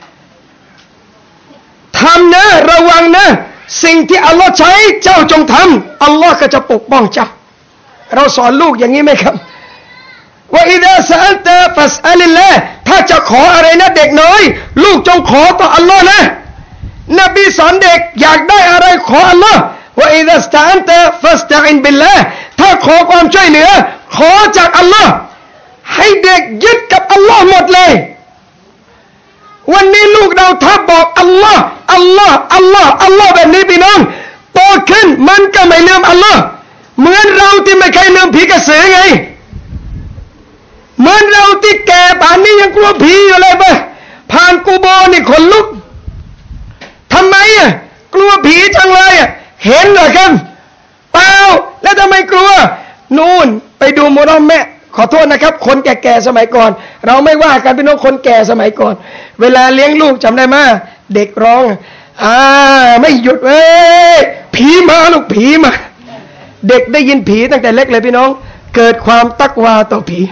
ทำนะระวังนะสิ่งที่อัลลอฮ์ใช้เจ้าจงทำอัลลอฮ์ก็จะปกป้องเจ้าเราสอนลูกอย่างนี้ไหมครับว่าอิดะซะอัลตะฟัสอัลิลลาฮ์ถ้าจะขออะไรนะเด็กน้อยลูกจงขอต่ออัลลอฮ์นะนบีสอนเด็กอยากได้อะไรขออัลลอฮ์ว่าอิดะสตะอันตะฟัสตะอินบิลลาฮ์ถ้าขอความช่วยเหลือขอจากอัลลอฮ์ให้เด็กยึดกับอัลลอฮ์หมดเลยวันนี้ลูกเราถ้าบอกอัลลอฮ์แบบนี้พี่น้องโตขึ้นมันก็ไม่ลืมอัลลอฮ์เหมือนเราที่ไม่เคยลืมผีกระสือไงเหมือนเราที่แก่ป่านนี้ยังกลัวผีอยู่เลยป่ะผ่านกูโบนี่ขนลุกทำไมกลัวผีจังเลยเห็นเหรอครับเปล่าแล้วทำไมกลัวนู่นไปดูโมรอมแม่ขอโทษนะครับคนแก่ๆสมัยก่อนเราไม่ว่ากันพี่น้องคนแก่สมัยก่อนเวลาเลี้ยงลูกจำได้ไหมเด็กร้องไม่หยุดผีมาลูกผีมาเด็กได้ยินผีตั้งแต่เล็กเลยพี่น้องเกิดความตักวาต่อผี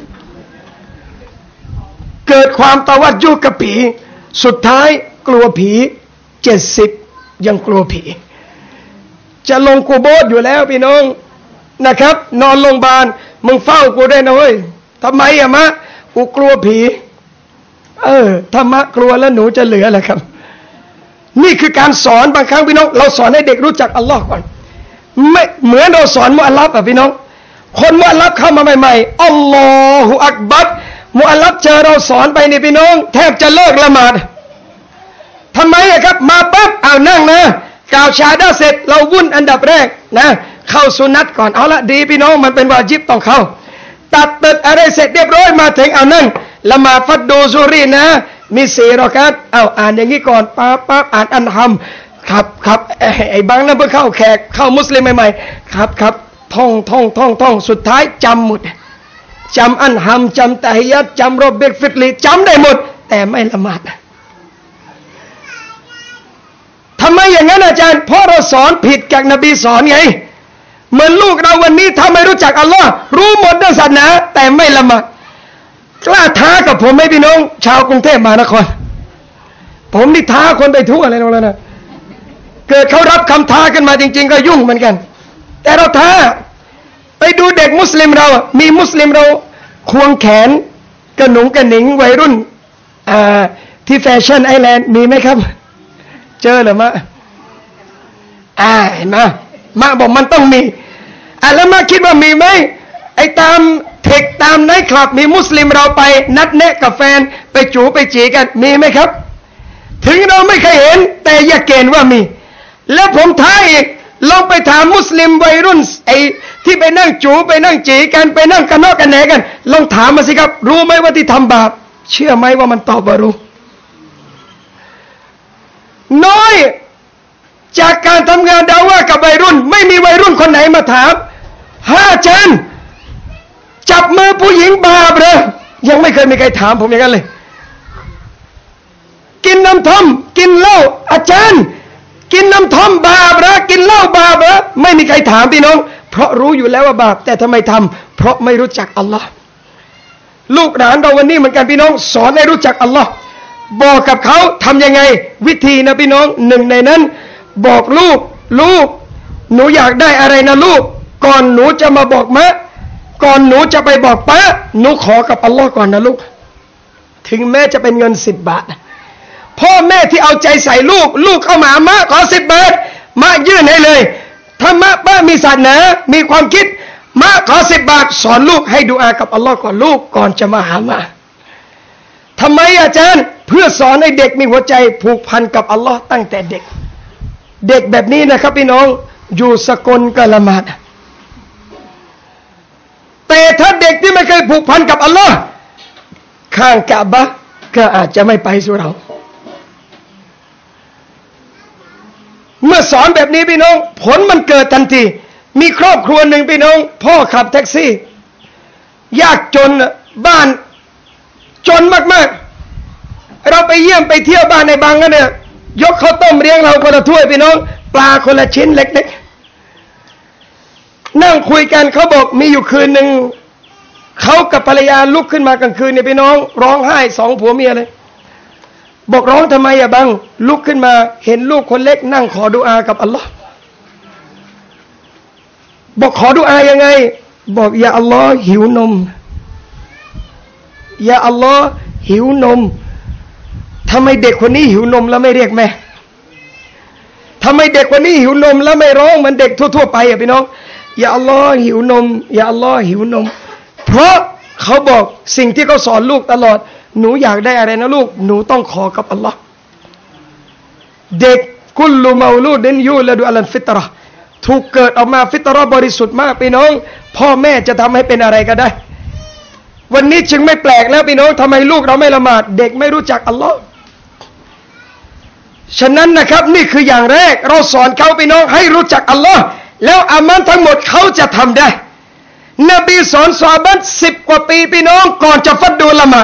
เกิดความตะวัดยุกับผีสุดท้ายกลัวผี70ยังกลัวผีจะลงกูโบสอยู่แล้วพี่น้องนะครับนอนโรงพยาบาลมึงเฝ้ากูได้นะเว้ยทำไมมะกูกลัวผีธรรมะกลัวแล้วหนูจะเหลืออะไรครับนี่คือการสอนบางครั้งพี่น้องเราสอนให้เด็กรู้จักอัลลอฮ์ก่อนไม่เหมือนเราสอนมุอัลลัฟพี่น้องคนมุอัลลัฟเข้ามาใหม่ๆอัลลอฮุอักบัรมุอัลลัฟเจอเราสอนไปนี่พี่น้องแทบจะเลิกละหมาดทำไมครับมาปั๊บเอานั่งนะกล่าวชาดะเสร็จเราวุ่นอันดับแรกนะเข้าสุนัตก่อนเอาละดีพี่น้องมันเป็นวาญิบต้องเข้าตัดตึกอะไรเสร็จเรียบร้อยมาถึงเอานั่งละหมาดฟัดดูซูรีนะมี4 รอกาตเอาอ่านอย่างนี้ก่อนปั๊บอ่านอันฮัมครับไอ้บางนั้นเพิ่งเข้าแขกเข้ามุสลิมใหม่ๆครับท่องสุดท้ายจำหมดจำอันฮัมจำตะฮิยัตจำรบเบกฟิตลีจำได้หมดแต่ไม่ละหมาดทำไมอย่างนั้นอาจารย์เพราะเราสอนผิดจากนบีสอนไงเหมือนลูกเราวันนี้ถ้าไม่รู้จักอัลลอฮ์รู้หมดเรื่องศาสนาแต่ไม่ละหมาดกล้าท้ากับผมไหมพี่น้องชาวกรุงเทพมหานครผมนี่ท้าคนไปทั่วเลยแล้วนะเกิดเขารับคำท้ากันมาจริงๆก็ยุ่งเหมือนกันแต่เราท้าไปดูเด็กมุสลิมเรามีมุสลิมเราควงแขนกระหนุงกระหนิงวัยรุ่นที่แฟชั่นไอแลนด์มีไหมครับเจอหรือมะเห็นไหมมะบอกมันต้องมีแล้วมะคิดว่ามีไหมไอ้ตามเทคตามไนท์คลับมีมุสลิมเราไปนัดแนะกับแฟนไปจูไปจีกันมีไหมครับถึงเราไม่เคยเห็นแต่อย่าเกณฑ์ว่ามีแล้วผมท้าอีกลองไปถามมุสลิมวัยรุ่นไอ้ที่ไปนั่งจูไปนั่งจีกันไปนั่งกันนอกกันแหนกันลองถามมาสิครับรู้ไหมว่าที่ทำบาปเชื่อไหมว่ามันตอบว่ารู้น้อยจากการทำงานดาว่ากับวัยรุ่นไม่มีวัยรุ่นคนไหนมาถามอาจารย์จับมือผู้หญิงบาปเหรอยังไม่เคยมีใครถามผมอย่างนั้นเลยกินน้ำท่อมกินเหล้าอาจารย์กินน้ำท่อมบาปเหรอกินเหล้าบาปเหรอไม่มีใครถามพี่น้องเพราะรู้อยู่แล้วว่าบาปแต่ทำไมทำเพราะไม่รู้จักอัลลอฮ์ลูกหลานเราวันนี้เหมือนกันพี่น้องสอนให้รู้จักอัลลอฮ์บอกกับเขาทำยังไงวิธีนะพี่น้องหนึ่งในนั้นบอกลูกหนูอยากได้อะไรนะลูกก่อนหนูจะมาบอกมะก่อนหนูจะไปบอกป้าหนูขอกับอัลลอฮ์ก่อนนะลูกถึงแม้จะเป็นเงิน10 บาทพ่อแม่ที่เอาใจใส่ลูกเข้ามามะขอ10 บาทมะยื่นให้เลยถ้ามะป้ามีศาสนามีความคิดมะขอ10 บาทสอนลูกให้ดุอากับอัลลอฮ์ก่อนลูกก่อนจะมาหามาทำไมอาจารย์เพื่อสอนให้เด็กมีหัวใจผูกพันกับอัลลอฮ์ตั้งแต่เด็กแบบนี้นะครับพี่น้องอยู่สกลก็ละหมาดแต่ถ้าเด็กที่ไม่เคยผูกพันกับอัลลอฮ์ข้างกะบะห์ก็อาจจะไม่ไปสู่เราเมื่อสอนแบบนี้พี่น้องผลมันเกิดทันทีมีครอบครัวหนึ่งพี่น้องพ่อขับแท็กซี่ยากจนบ้านจนมากๆเราไปเยี่ยมไปเที่ยวบ้านในบางกันเนี่ยยกข้าวต้มเลี้ยงเราคนละถ้วยพี่น้องปลาคนละชิ้นเล็กๆนั่งคุยกันเขาบอกมีอยู่คืนหนึ่งเขากับภรรยาลุกขึ้นมากลางคืนเนี่ยพี่น้องร้องไห้2 ผัวเมียเลยบอกร้องทำไมอะบังลุกขึ้นมาเห็นลูกคนเล็กนั่งขอดุอากับอัลลอฮ์บอกขอดุอายังไงบอกอย่าอัลลอฮ์หิวนมอย่าอัลลอฮ์หิวนมทำไมเด็กคนนี้หิวนมแล้วไม่เรียกแม่ทำไมเด็กคนนี้หิวนมแล้วไม่ร้องเหมือนเด็กทั่วๆไปอะพี่น้องอย่าอัลลอฮ์หิวนมอย่าอัลลอฮ์หิวนมเพราะเขาบอกสิ่งที่เขาสอนลูกตลอดหนูอยากได้อะไรนะลูกหนูต้องขอกับอัลลอฮ์เด็กกุลลุมาลูดินยูละดูอัลฟิตเราะห์ถูกเกิดออกมาฟิตเราะห์บริสุทธิ์มากพี่น้องพ่อแม่จะทำให้เป็นอะไรก็ได้วันนี้จึงไม่แปลกแล้วพี่น้องทำไมลูกเราไม่ละหมาดเด็กไม่รู้จักอัลลอฮ์ฉะนั้นนะครับนี่คืออย่างแรกเราสอนเขาพี่น้องให้รู้จักอัลลอฮ์แล้วอามันทั้งหมดเขาจะทำได้นบีสอนซอฮาบะห์10 กว่าปีพี่น้องก่อนจะฟัดดูละหมาด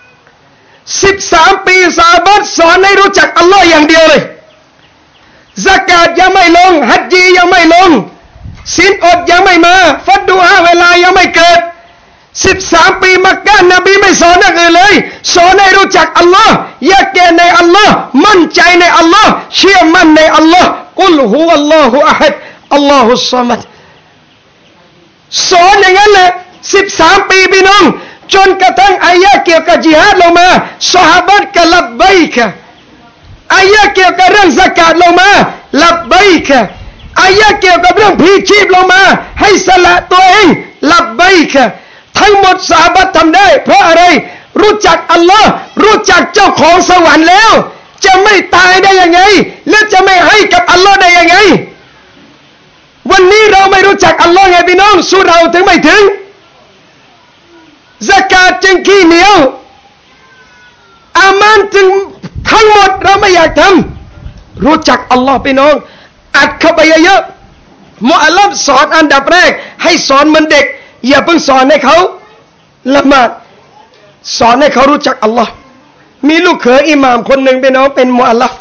13 ปีซอฮาบะห์สอนให้รู้จักอัลลอฮ์อย่างเดียวเลยซะกาตยังไม่ลงฮัจญียังไม่ลงศีลอดยังไม่มาฟัดดู5 เวลายังไม่เกิด13 ปีมักกะฮ์นบีไม่สอนอย่างอื่นเลยสอนให้รู้จักอัลลอฮ์ยากแก่ในอัลลอฮ์มั่นใจในอัลลอฮ์เชื่อมั่นในอัลลอฮ์กุลฮุวัลลอฮุอะฮัดอัลลอฮุศ็อมัดสอนอย่างนั้นแหละ13 ปีพี่น้องจนกระทั่งอายะเกี่ยวกับญิฮาดลงมาซอฮาบะห์ก็ลับบัยกะอายะเกี่ยวกับเรื่องซะกาตลงมาลับบัยกะอายะเกี่ยวกับเรื่องพีชีพลงมาให้สละตัวเองลับบัยกะทั้งหมดซอฮาบะห์ทำได้เพราะอะไรรู้จักอัลลอฮ์รู้จักเจ้าของสวรรค์แล้วจะไม่ตายได้ยังไงและจะไม่ให้กับอัลลอฮ์ได้ยังไงวันนี้เราไม่รู้จักอัลลอฮ์ไงพี่น้องสู้เราถึงไม่ถึงซะกาตจึงขี้เหนียวอยากทำรู้จักอัลลอฮ์พี่น้องอัดเข้าไปเยอะๆมุอัลลัมสอนอันดับแรกให้สอนเหมือนเด็กอย่าเพิ่งสอนให้เขาละหมาดสอนให้เขารู้จักอัลลอฮ์มีลูกเขยอิหม่ามคนหนึ่งพี่น้องเป็นมุอัลลัม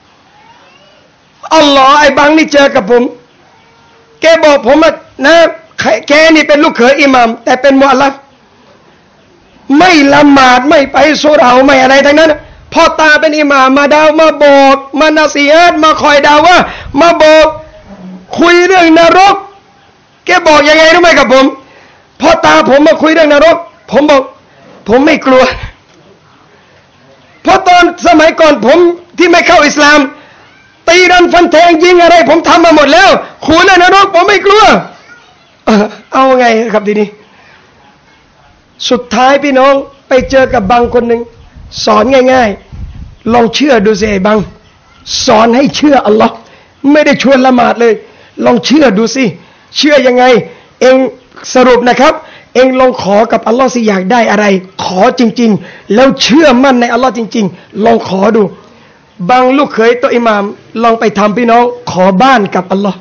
อัลลอฮ์ไอ้บางนี่เจอกับผมแกบอกผมว่านะแกนี่เป็นลูกเขยอิหม่ามแต่เป็นมุอัลลัมไม่ละหมาดไม่ไปสุเราไม่อะไรทั้งนั้นพ่อตาเป็นอิหม่ามมาดาวมาบอกมานาซีฮัตมาคอยดาวว่ามาบอกคุยเรื่องนรกแกบอกยังไงรู้ไหมกับผมพ่อตาผมมาคุยเรื่องนรกผมบอกผมไม่กลัวเพราะตอนสมัยก่อนผมที่ไม่เข้าอิสลามตีรันฟันแทงยิงอะไรผมทำมาหมดแล้วขู่เรื่องนรกผมไม่กลัวเอาไงครับทีนี้สุดท้ายพี่น้องไปเจอกับบางคนหนึ่งสอนง่ายๆลองเชื่อดูสิไอ้บางสอนให้เชื่ออัลลอฮ์ไม่ได้ชวนละหมาดเลยลองเชื่อดูสิเชื่อยังไงเองสรุปนะครับเองลองขอกับอัลลอฮ์สิอยากได้อะไรขอจริงๆแล้วเชื่อมั่นในอัลลอฮ์จริงๆลองขอดูบางลูกเขยตัวอิหม่ามลองไปทำพี่น้องขอบ้านกับอัลลอฮ์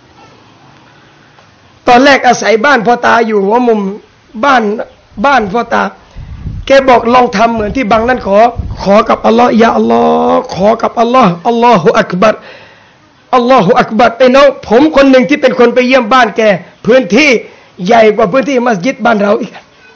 ตอนแรกอาศัยบ้านพ่อตาอยู่หัวมุมบ้านพ่อตาแกบอกลองทำเหมือนที่บางนั่นขอกับอัลลอฮ์ยาอัลลอฮ์ขอกับอัลลอฮ์อัลลอฮุอักบัรอัลลอฮุอักบัรไอ้น้องผมคนหนึ่งที่เป็นคนไปเยี่ยมบ้านแกพื้นที่ใหญ่กว่าพื้นที่มัสยิดบ้านเราอีก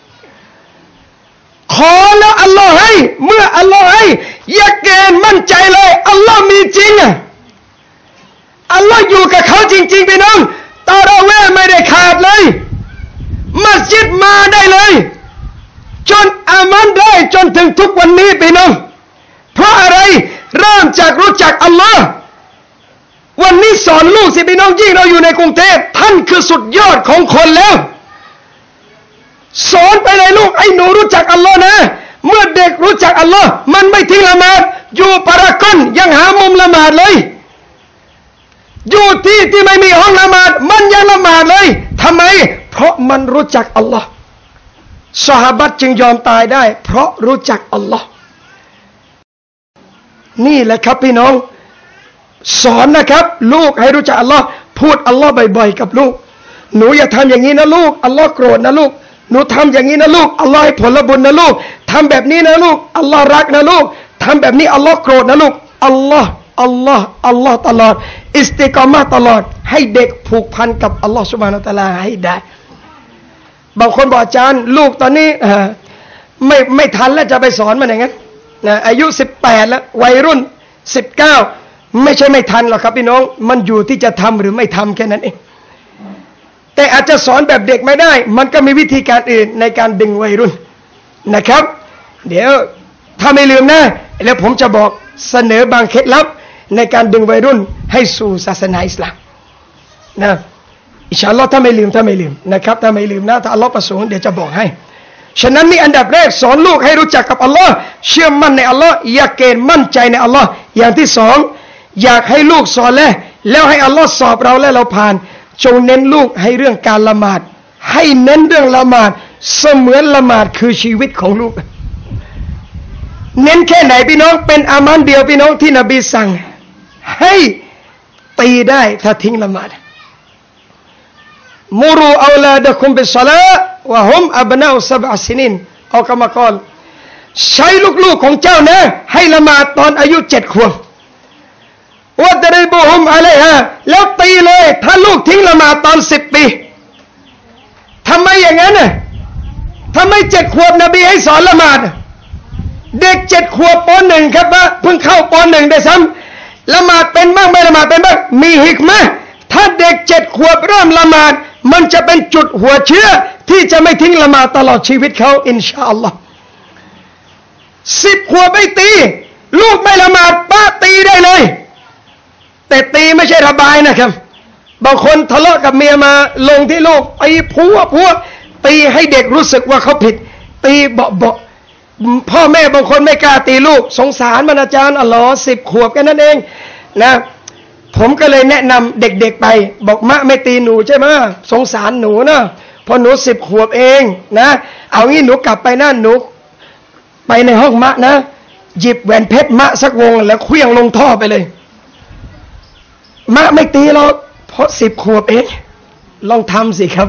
ขอแล้วอัลลอฮ์ให้เมื่ออัลลอฮ์ให้อย่าเกณฑ์มั่นใจเลยอัลลอฮ์มีจริงอ่ะอัลลอฮ์อยู่กับเขาจริงๆพี่น้องตาเราเวไม่ได้ขาดเลยมัสยิดมาได้เลยจนอามันได้จนถึงทุกวันนี้พี่น้องเพราะอะไรเริ่มจากรู้จักอัลลอฮ์วันนี้สอนลูกสิพี่น้องยิ่งเราอยู่ในกรุงเทพท่านคือสุดยอดของคนแล้วสอนไปเลยลูกไอ้หนูรู้จักอัลลอฮ์นะเมื่อเด็กรู้จักอัลลอฮ์มันไม่ทิ้งละหมาดอยู่ปารากอนยังหามุมละหมาดเลยอยู่ที่ไม่มีห้องละหมาดมันยังละหมาดเลยทำไมเพราะมันรู้จักอัลลอฮ์ซอฮาบะห์จึงยอมตายได้เพราะรู้จักอัลลอฮ์นี่แหละครับพี่น้องสอนนะครับลูกให้รู้จักอัลลอฮ์พูดอัลลอฮ์บ่อยๆกับลูกหนูอย่าทำอย่างนี้นะลูกอัลลอฮ์โกรธนะลูกหนูทำอย่างนี้นะลูกอัลลอฮ์ให้ผลบุญนะลูกทำแบบนี้นะลูกอัลลอฮ์รักนะลูกทำแบบนี้อัลลอฮ์โกรธนะลูกอัลลอฮ์ตลอดอิสติกามะตลอดให้เด็กผูกพันกับอัลลอฮ์ซุบฮานะฮูวะตะอาลาให้ได้บางคนบอกอาจารย์ลูกตอนนี้ไม่ทันแล้วจะไปสอนมันอย่างนั้นนะอายุ18แล้ววัยรุ่น19ไม่ใช่ไม่ทันหรอกครับพี่น้องมันอยู่ที่จะทำหรือไม่ทำแค่นั้นเองแต่อาจจะสอนแบบเด็กไม่ได้มันก็มีวิธีการอื่นในการดึงวัยรุ่นนะครับเดี๋ยวถ้าไม่ลืมนะแล้วผมจะบอกเสนอบางเคล็ดลับในการดึงวัยรุ่นให้สู่ศาสนาอิสลามนะอินชาอัลลอฮ์ถ้าไม่ลืมนะครับถ้าไม่ลืมนะถ้าอัลลอฮ์ประสงค์เดี๋ยวจะบอกให้ฉะนั้นนี่อันดับแรกสอนลูกให้รู้จักกับอัลลอฮ์เชื่อมั่นในอัลลอฮ์อย่าเกณฑ์มั่นใจในอัลลอฮ์อย่างที่สองอยากให้ลูกสอนแล้วให้อัลลอฮ์สอบเราและเราผ่านจงเน้นลูกให้เรื่องการละหมาดให้เน้นเรื่องละหมาดเสมือนละหมาดคือชีวิตของลูกเน้นแค่ไหนพี่น้องเป็นอามันเดียวพี่น้องที่นบีสั่งให้ตีได้ถ้าทิ้งละหมาดมูรูอัลลาดะคุมบิศศอลาต์วะฮุมอับนาอุ7 ซินินเอากรรมกรใช้ลูกๆของเจ้านะให้ละหมาดตอนอายุ7 ขวบวัดริบุฮุมอะลัยฮาแล้วตีเลยถ้าลูกทิ้งละหมาดตอน10 ปีทำไมอย่างนั้นน่ะทำไม7 ขวบนบีให้สอนละหมาดเด็ก7 ขวบป.1 ครับว่าเพิ่งเข้าป.1 ได้ซ้ำละหมาดเป็นบ้างไม่ละหมาดเป็นบ้างมีฮิกมะห์ถ้าเด็ก7 ขวบเริ่มละหมาดมันจะเป็นจุดหัวเชื้อที่จะไม่ทิ้งละหมาดตลอดชีวิตเขาอินชาอัลลอฮ์10 ขวบไม่ตีลูกไม่ละหมาดป้าตีได้เลยแต่ตีไม่ใช่ระบายนะครับบางคนทะเลาะกับเมียมาลงที่ลูกตีพัวตีให้เด็กรู้สึกว่าเขาผิดตีเบาพ่อแม่บางคนไม่กล้าตีลูกสงสารมันอาจารย์อัลลอฮ์10 ขวบแค่นั้นเองนะผมก็เลยแนะนำเด็กๆไปบอกมะไม่ตีหนูใช่ไหมสงสารหนูนะพอหนู10 ขวบเองนะเอางี้หนูกลับไปนะหนูไปในห้องมะนะหยิบแหวนเพชรมะสักวงแล้วเคลื่องลงท่อไปเลยมะไม่ตีหรอกเพราะ10 ขวบเองลองทำสิครับ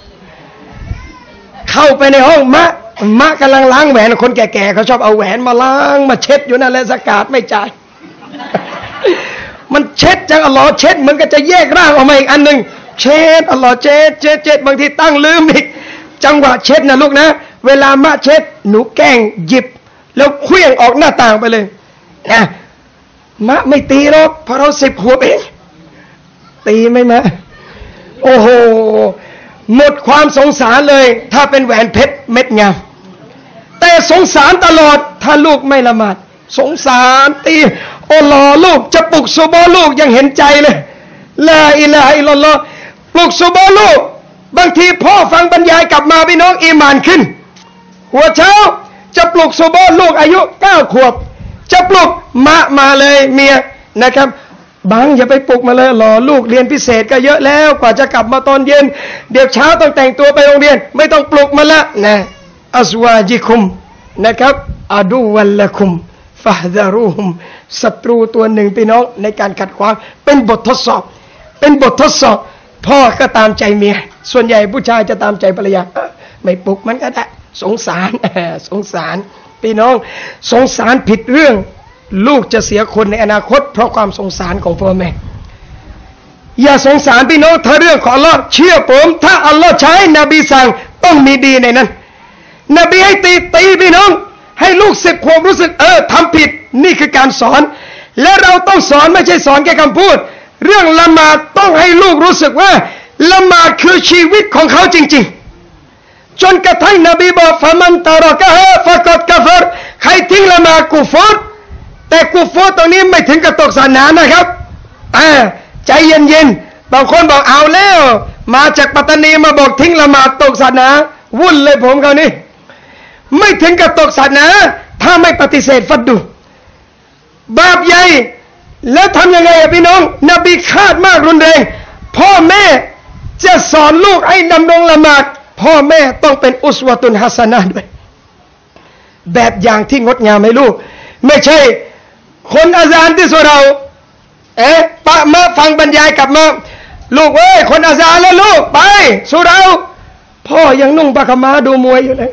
เข้าไปในห้องมะกำลังล้างแหวนคนแก่ๆเขาชอบเอาแหวนมาล้างมาเช็ดอยู่นั่นแหละสกาดไม่จ่ายมันเช็ดจังอัลลอฮ์เช็ดมันก็จะแยกร่างออกมาอีกอันหนึ่งเช็ดอัลลอฮ์เช็ดบางทีตั้งลืมอีกจังหวะเช็ดนะลูกนะเวลามะเช็ดหนูแกล้งหยิบแล้วเคลื่องออกหน้าต่างไปเลยนะมะไม่ตีหรอกเพราะเรา10 ขวบเองตีไหมมะโอ้โหหมดความสงสารเลยถ้าเป็นแหวนเพชรเม็ดงามแต่สงสารตลอดถ้าลูกไม่ละหมาดสงสารตีโอ้ลอลูกจะปลุกซุบฮ์ลูกยังเห็นใจเลยลาอิลาฮะอิลลัลลอฮ์ปลุกซุบฮ์ลูกบางทีพ่อฟังบรรยายกลับมาพี่น้องอีหม่านขึ้นหัวเช้าจะปลุกซุบฮ์ลูกอายุ9 ขวบจะปลุกมาเลยเมียนะครับบังอย่าไปปลุกมาเลยหรอลูกเรียนพิเศษก็เยอะแล้วกว่าจะกลับมาตอนเย็นเดี๋ยวเช้าต้องแต่งตัวไปโรงเรียนไม่ต้องปลุกมาละนะอัซวาจิคุมนะครับอาดูวัลละคุมฟะฮดารูฮุมศัตรูตัวหนึ่งพี่น้องในการขัดขวางเป็นบททดสอบพ่อก็ตามใจเมียส่วนใหญ่ผู้ชายจะตามใจภรรยาไม่ปลุกมันก็ได้สงสารพี่น้องสงสารผิดเรื่องลูกจะเสียคนในอนาคตเพราะความสงสารของพ่อแม่อย่าสงสารพี่น้องถ้าเรื่องของอัลลอฮ์เชื่อผมถ้าอัลลอฮ์ใช้นบีสั่งต้องมีดีในนั้นนบีให้ตีพี่น้องให้ลูก10 ขวบรู้สึกทำผิดนี่คือการสอนและเราต้องสอนไม่ใช่สอนแค่คำพูดเรื่องละหมาดต้องให้ลูกรู้สึกว่าละหมาดคือชีวิตของเขาจริงๆจนกระทั่งนบีบอกฟะมันตะรอกะฮะฟะกัดกัฟรใครทิ้งละหมาดกุฟรแต่กุฟรตรงนี้ไม่ถึงกับตกศาสนานะครับใจเย็นๆบางคนบอกเอาแล้วมาจากปัตตานีมาบอกทิ้งละหมาดตกศาสนาวุ่นเลยผมเขานี่ไม่ถึงกับตกศาสนาถ้าไม่ปฏิเสธฟัดดูบาปใหญ่แล้วทำยังไงพี่น้องนบีคาดมากรุนแรงพ่อแม่จะสอนลูกให้ดำรงละหมาดพ่อแม่ต้องเป็นอุสวะตุนฮัสนะห์ด้วยแบบอย่างที่งดงามให้ลูกไม่ใช่คนอาซานที่สุเราปะมาฟังบรรยายกลับมาลูกคนอาซานแล้วลูกไปสุเราพ่อยังนุ่งผ้าขาวม้าดูมวยอยู่เลย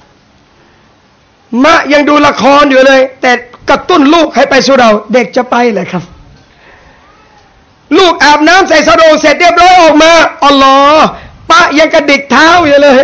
มะยังดูละครอยู่เลยแต่กระตุ้นลูกให้ไปสุเราเด็กจะไปเลยครับลูกอาบน้ำใส่สะโดงเสร็จเรียบร้อยออกมาอัลลอฮ์ปะยังกระดิกเท้าอยู่เลย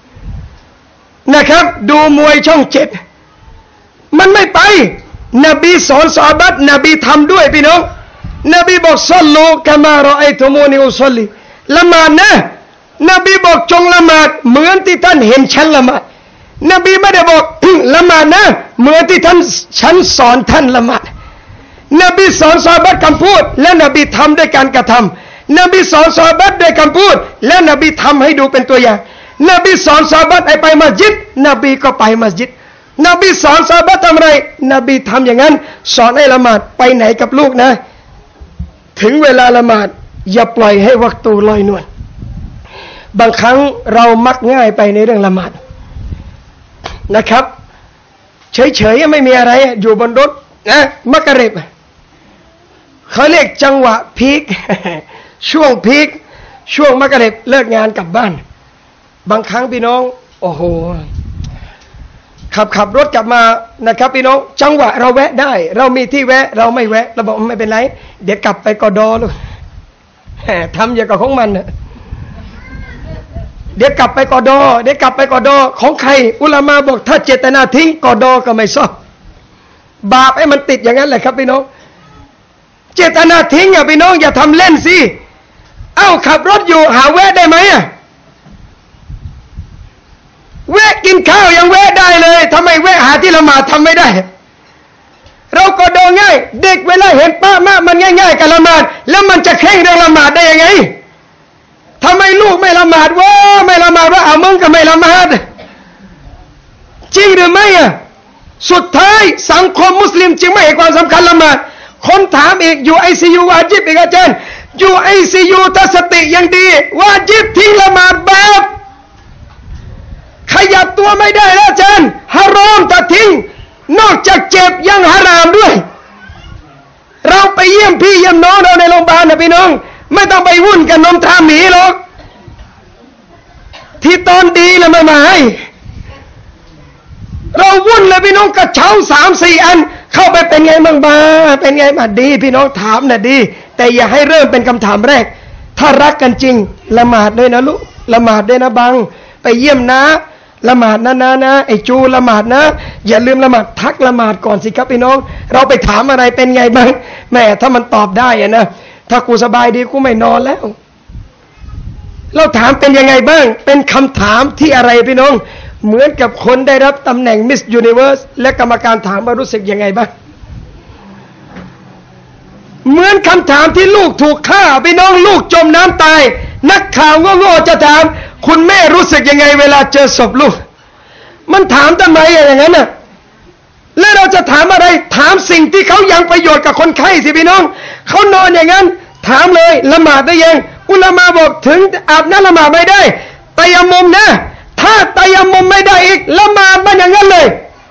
นะครับดูมวยช่อง7มันไม่ไปนบีสอนซอฮาบะห์นบีทำด้วยพี่น้องนบีบอกศ็อลลูกะมารออัยตุมูนีอุศอลลีละหมาดนะนบีบอกจงละหมาดเหมือนที่ท่านเห็นฉันละหมาดนบีไม่ได้บอกละหมาดนะเหมือนที่ฉันสอนท่านละหมาดนบีสอนซอฮาบะห์คำพูดและนบีทำด้วยการกระทำนบีสอนซอฮาบะห์ด้วยคำพูดและนบีทำให้ดูเป็นตัวอย่างนบีสอนซอฮาบะห์ให้ไปมัสยิดนบีก็ไปมัสยิดนบีสอนซอฮาบะห์ทำอะไรนบีทำอย่างนั้นสอนให้ละหมาดไปไหนกับลูกนะถึงเวลาละหมาดอย่าปล่อยให้วักตูลอยนวลบางครั้งเรามักง่ายไปในเรื่องละหมาดนะครับเฉยๆไม่มีอะไรอยู่บนรถนะมักกะริบเขาเรียกจังหวะพีคช่วงพีคช่วงมักกะริบเลิกงานกลับบ้านบางครั้งพี่น้องโอ้โหขับรถกลับมานะครับพี่น้องจังหวะเราแวะได้เรามีที่แวะเราไม่แวะเราบอกไม่เป็นไรเดี๋ยวกลับไปกอดอลูกทำอย่างกับของมันเดี๋ยวกลับไปกอดอของใครอุลามะบอกถ้าเจตนาทิ้งกอดอก็ไม่ชอบบาปให้มันติดอย่างนั้นแหละครับพี่น้องเจตนาทิ้งพี่น้องอย่าทำเล่นสิขับรถอยู่หาแวะได้ไหมแวะกินข้าวยังแวะได้เลยทำไมแวะหาที่ละหมาดทำไม่ได้เราก็โดนง่ายเด็กเวลาเห็นป้ามามันง่ายๆกับละหมาดแล้วมันจะเคร่งเรื่องละหมาดได้ยังไงทำไมลูกไม่ละหมาดวะไม่ละหมาดว่ามึงก็ไม่ละหมาดจริงหรือไม่สุดท้ายสังคมมุสลิมจึงไม่ให้ความสำคัญละหมาดคนถามอีกอยู่ICUวาญิบอีกอาจารย์อยู่ICUถ้าสติยังดีวาญิบทิ้งละหมาดบาปขยับตัวไม่ได้แล้วอาจารย์ฮารอมถ้าทิ้งนอกจากเจ็บยังฮารามด้วยเราไปเยี่ยมพี่เยี่ยมน้องเราในโรงพยาบาลนะพี่น้องไม่ต้องไปวุ่นกับนมทาหมีหรอกที่ตอนดีแล้วไม่มาให้เราวุ่นเลยพี่น้องกระเช้า3-4 อันเข้าไปเป็นไงบ้างบ้าเป็นไงบ้างดีพี่น้องถามนะดีแต่อย่าให้เริ่มเป็นคำถามแรกถ้ารักกันจริงละหมาดด้วยนะลูกละหมาดด้วยนะบังไปเยี่ยมนะละหมาดนะไอ้จูละหมาดนะอย่าลืมละหมาดทักละหมาดก่อนสิครับพี่น้องเราไปถามอะไรเป็นไงบ้างแม่ถ้ามันตอบได้อะนะถ้ากูสบายดีกูไม่นอนแล้วเราถามเป็นยังไงบ้างเป็นคำถามที่อะไรพี่น้องเหมือนกับคนได้รับตำแหน่งมิสยูนิเวิร์สและกรรมการถามว่ารู้สึกยังไงบ้างเหมือนคำถามที่ลูกถูกฆ่าพี่น้องลูกจมน้ำตายนักข่าวโง่ๆจะถามคุณแม่รู้สึกยังไงเวลาเจอศพลูกมันถามทำไมอย่างนั้นน่ะแล้วเราจะถามอะไรถามสิ่งที่เขายังประโยชน์กับคนไข้สิพี่น้องเขานอนอย่างนั้นถามเลยละหมาดได้ยังอุลามะบอกถึงอาบน้ำละหมาดไม่ได้ตัยมุมนะถ้าตัยมุมไม่ได้อีกละหมาดมันอย่างนั้นเลย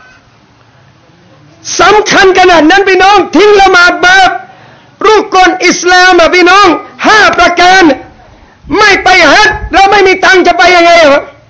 สำคัญขนาดนั้นพี่น้องทิ้งละหมาดแบบรุกลอิสลามอ่ะพี่น้อง5 ประการไม่ไปฮัจญ์เราไม่มีตังจะไปยังไง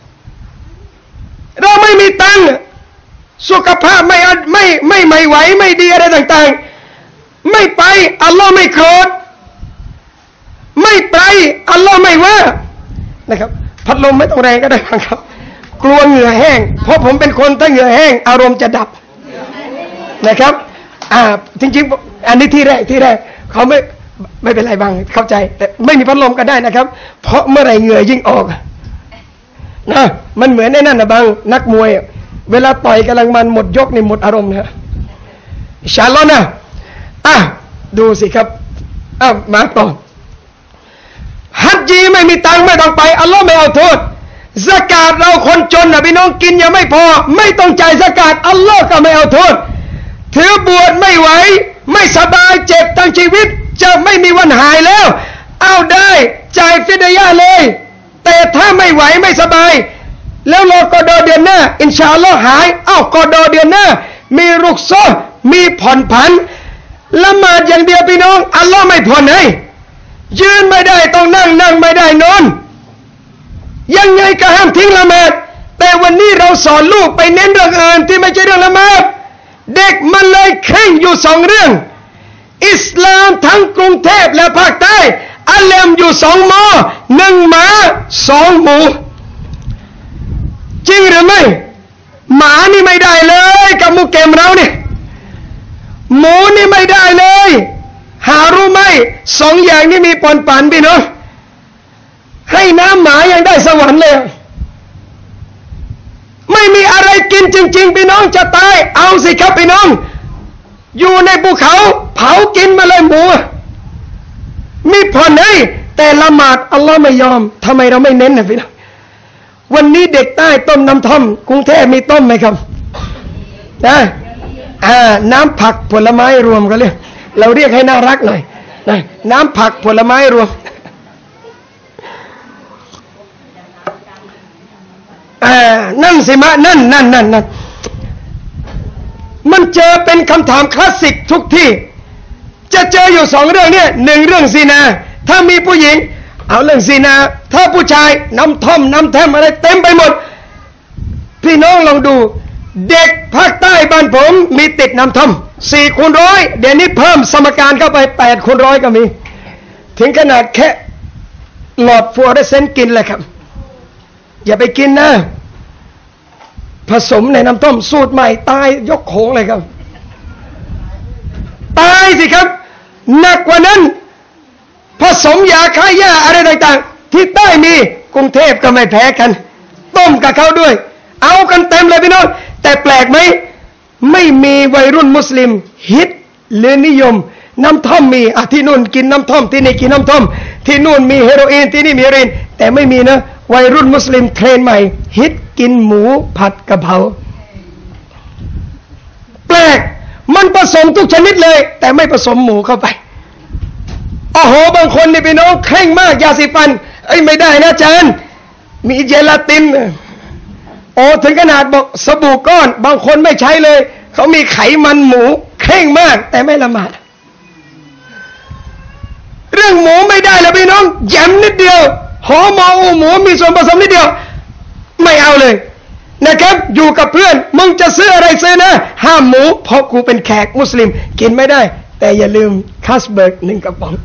เราไม่มีตังสุขภาพไม่ไหวไม่ดีอะไรต่างๆไม่ไปอัลลอฮ์ไม่โกรธไม่ไปอัลลอฮ์ไม่ว่านะครับพัดลมไม่ต้องแรงก็ได้ครับกลัวเหงื่อแห้งเพราะผมเป็นคนถ้าเหงื่อแห้งอารมณ์จะดับนะครับจริงๆอันนี้ที่แรกเขาไม่เป็นไรบ้างเข้าใจแต่ไม่มีพัดลมก็ได้นะครับเพราะเมื่อไรเหงื่อยิ่งออกนะมันเหมือนในนั่นนะบางนักมวยเวลาต่อยกำลังมันหมดยกนี่หมดอารมณ์นะอินชาอัลลอฮ์นะดูสิครับมาต่อฮัจญีไม่มีตังไม่ต้องไปอัลลอฮ์ไม่เอาโทษซะกาตเราคนจนนะพี่น้องกินยังไม่พอไม่ต้องจ่ายซะกาตอัลลอฮ์ก็ไม่เอาโทษถือบวชไม่ไหวไม่สบายเจ็บทั้งชีวิตจะไม่มีวันหายแล้วเอาได้จ่ายฟิดยะห์เลยแต่ถ้าไม่ไหวไม่สบายแล้วรอกอดอเดือนหน้าอินชาอัลลอฮ์หายกอดอเดือนหน้ามีรุกซอมีผ่อนผันละหมาดอย่างเดียวพี่น้องอัลลอฮ์ไม่ผ่อนให้ยืนไม่ได้ต้องนั่งไม่ได้นอนยังไงก็ห้ามทิ้งละหมาดแต่วันนี้เราสอนลูกไปเน้นเรื่องอื่นที่ไม่ใช่เรื่องละหมาดเด็กมันเลยเคร่งอยู่2 เรื่องอิสลามทั้งกรุงเทพและภาคใต้อัลเลมอยู่2 หม้อ1 หมา2 หมูจริงหรือไม่หมานี่ไม่ได้เลยกับมุกเกมเราเนี่ยหมูนี่ไม่ได้เลยหารู้ไหม2 อย่างนี้มีปนปั่นพี่น้องให้น้ำหมายังได้สวรรค์เลยไม่มีอะไรกินจริงๆพี่น้องจะตายเอาสิครับพี่น้องอยู่ในภูเขาเผากินมาเลยหมูมีผ่อนให้แต่ละหมาดอัลลอฮ์ไม่ยอมทำไมเราไม่เน้นนะพี่น้องวันนี้เด็กใต้ต้มน้ำท่อมกรุงเทพมีต้มไหมครับนะน้ำผักผลไม้รวมกันเลยเราเรียกให้น่ารักหน่อยนะน้ำผักผลไม้รวมนั่นสิมะนั่นมันเจอเป็นคำถามคลาสสิกทุกที่จะเจออยู่2 เรื่องเนี่ย1 เรื่องซีนาถ้ามีผู้หญิงเอาเรื่องซีนาถ้าผู้ชายน้ำท่อมน้ำแทมอะไรเต็มไปหมดพี่น้องลองดูเด็กภาคใต้บ้านผมมีติดน้ำท่อม4/100เดี๋ยวนี้เพิ่มสมการเข้าไป8/100ก็มีถึงขนาดแค่หลอดฟลูออเรสเซนต์กินเลยครับอย่าไปกินนะผสมในน้ำต้มสูตรใหม่ตายยกโขงเลยครับตายสิครับหนักกว่านั้นผสมยาฆ่าหญ้าอะไรต่างๆที่ใต้มีกรุงเทพก็ไม่แพ้กันต้มกับเขาด้วยเอากันเต็มเลยพี่น้องแต่แปลกไหมไม่มีวัยรุ่นมุสลิมฮิตหรือนิยมน้ำท่อมมีที่นู่นกินน้ำท่อมที่นี่กินน้ำท่อมที่นู่นมีเฮโรอีนที่นี่มีเฮโรอีนแต่ไม่มีนะวัยรุ่นมุสลิมเทรนใหม่ฮิตกินหมูผัดกะเพราแปลกมันผสมทุกชนิดเลยแต่ไม่ผสมหมูเข้าไปโอ้โหบางคนนี่พี่น้องเคร่งมากยาสีฟันไม่ได้นะอาจารย์มีเจลาตินถึงขนาดบอกสบู่ก้อนบางคนไม่ใช้เลยเขามีไขมันหมูเคร่งมากแต่ไม่ละหมาดเรื่องหมูไม่ได้แล้วพี่น้องแยมนิดเดียวหอมหมูมีส่วนผสมนิดเดียวไม่เอาเลยนะครับอยู่กับเพื่อนมึงจะซื้ออะไรซื้อนะห้ามหมูเพราะกูเป็นแขกมุสลิมกินไม่ได้แต่อย่าลืมคัสเบิร์ก1 กระป๋อง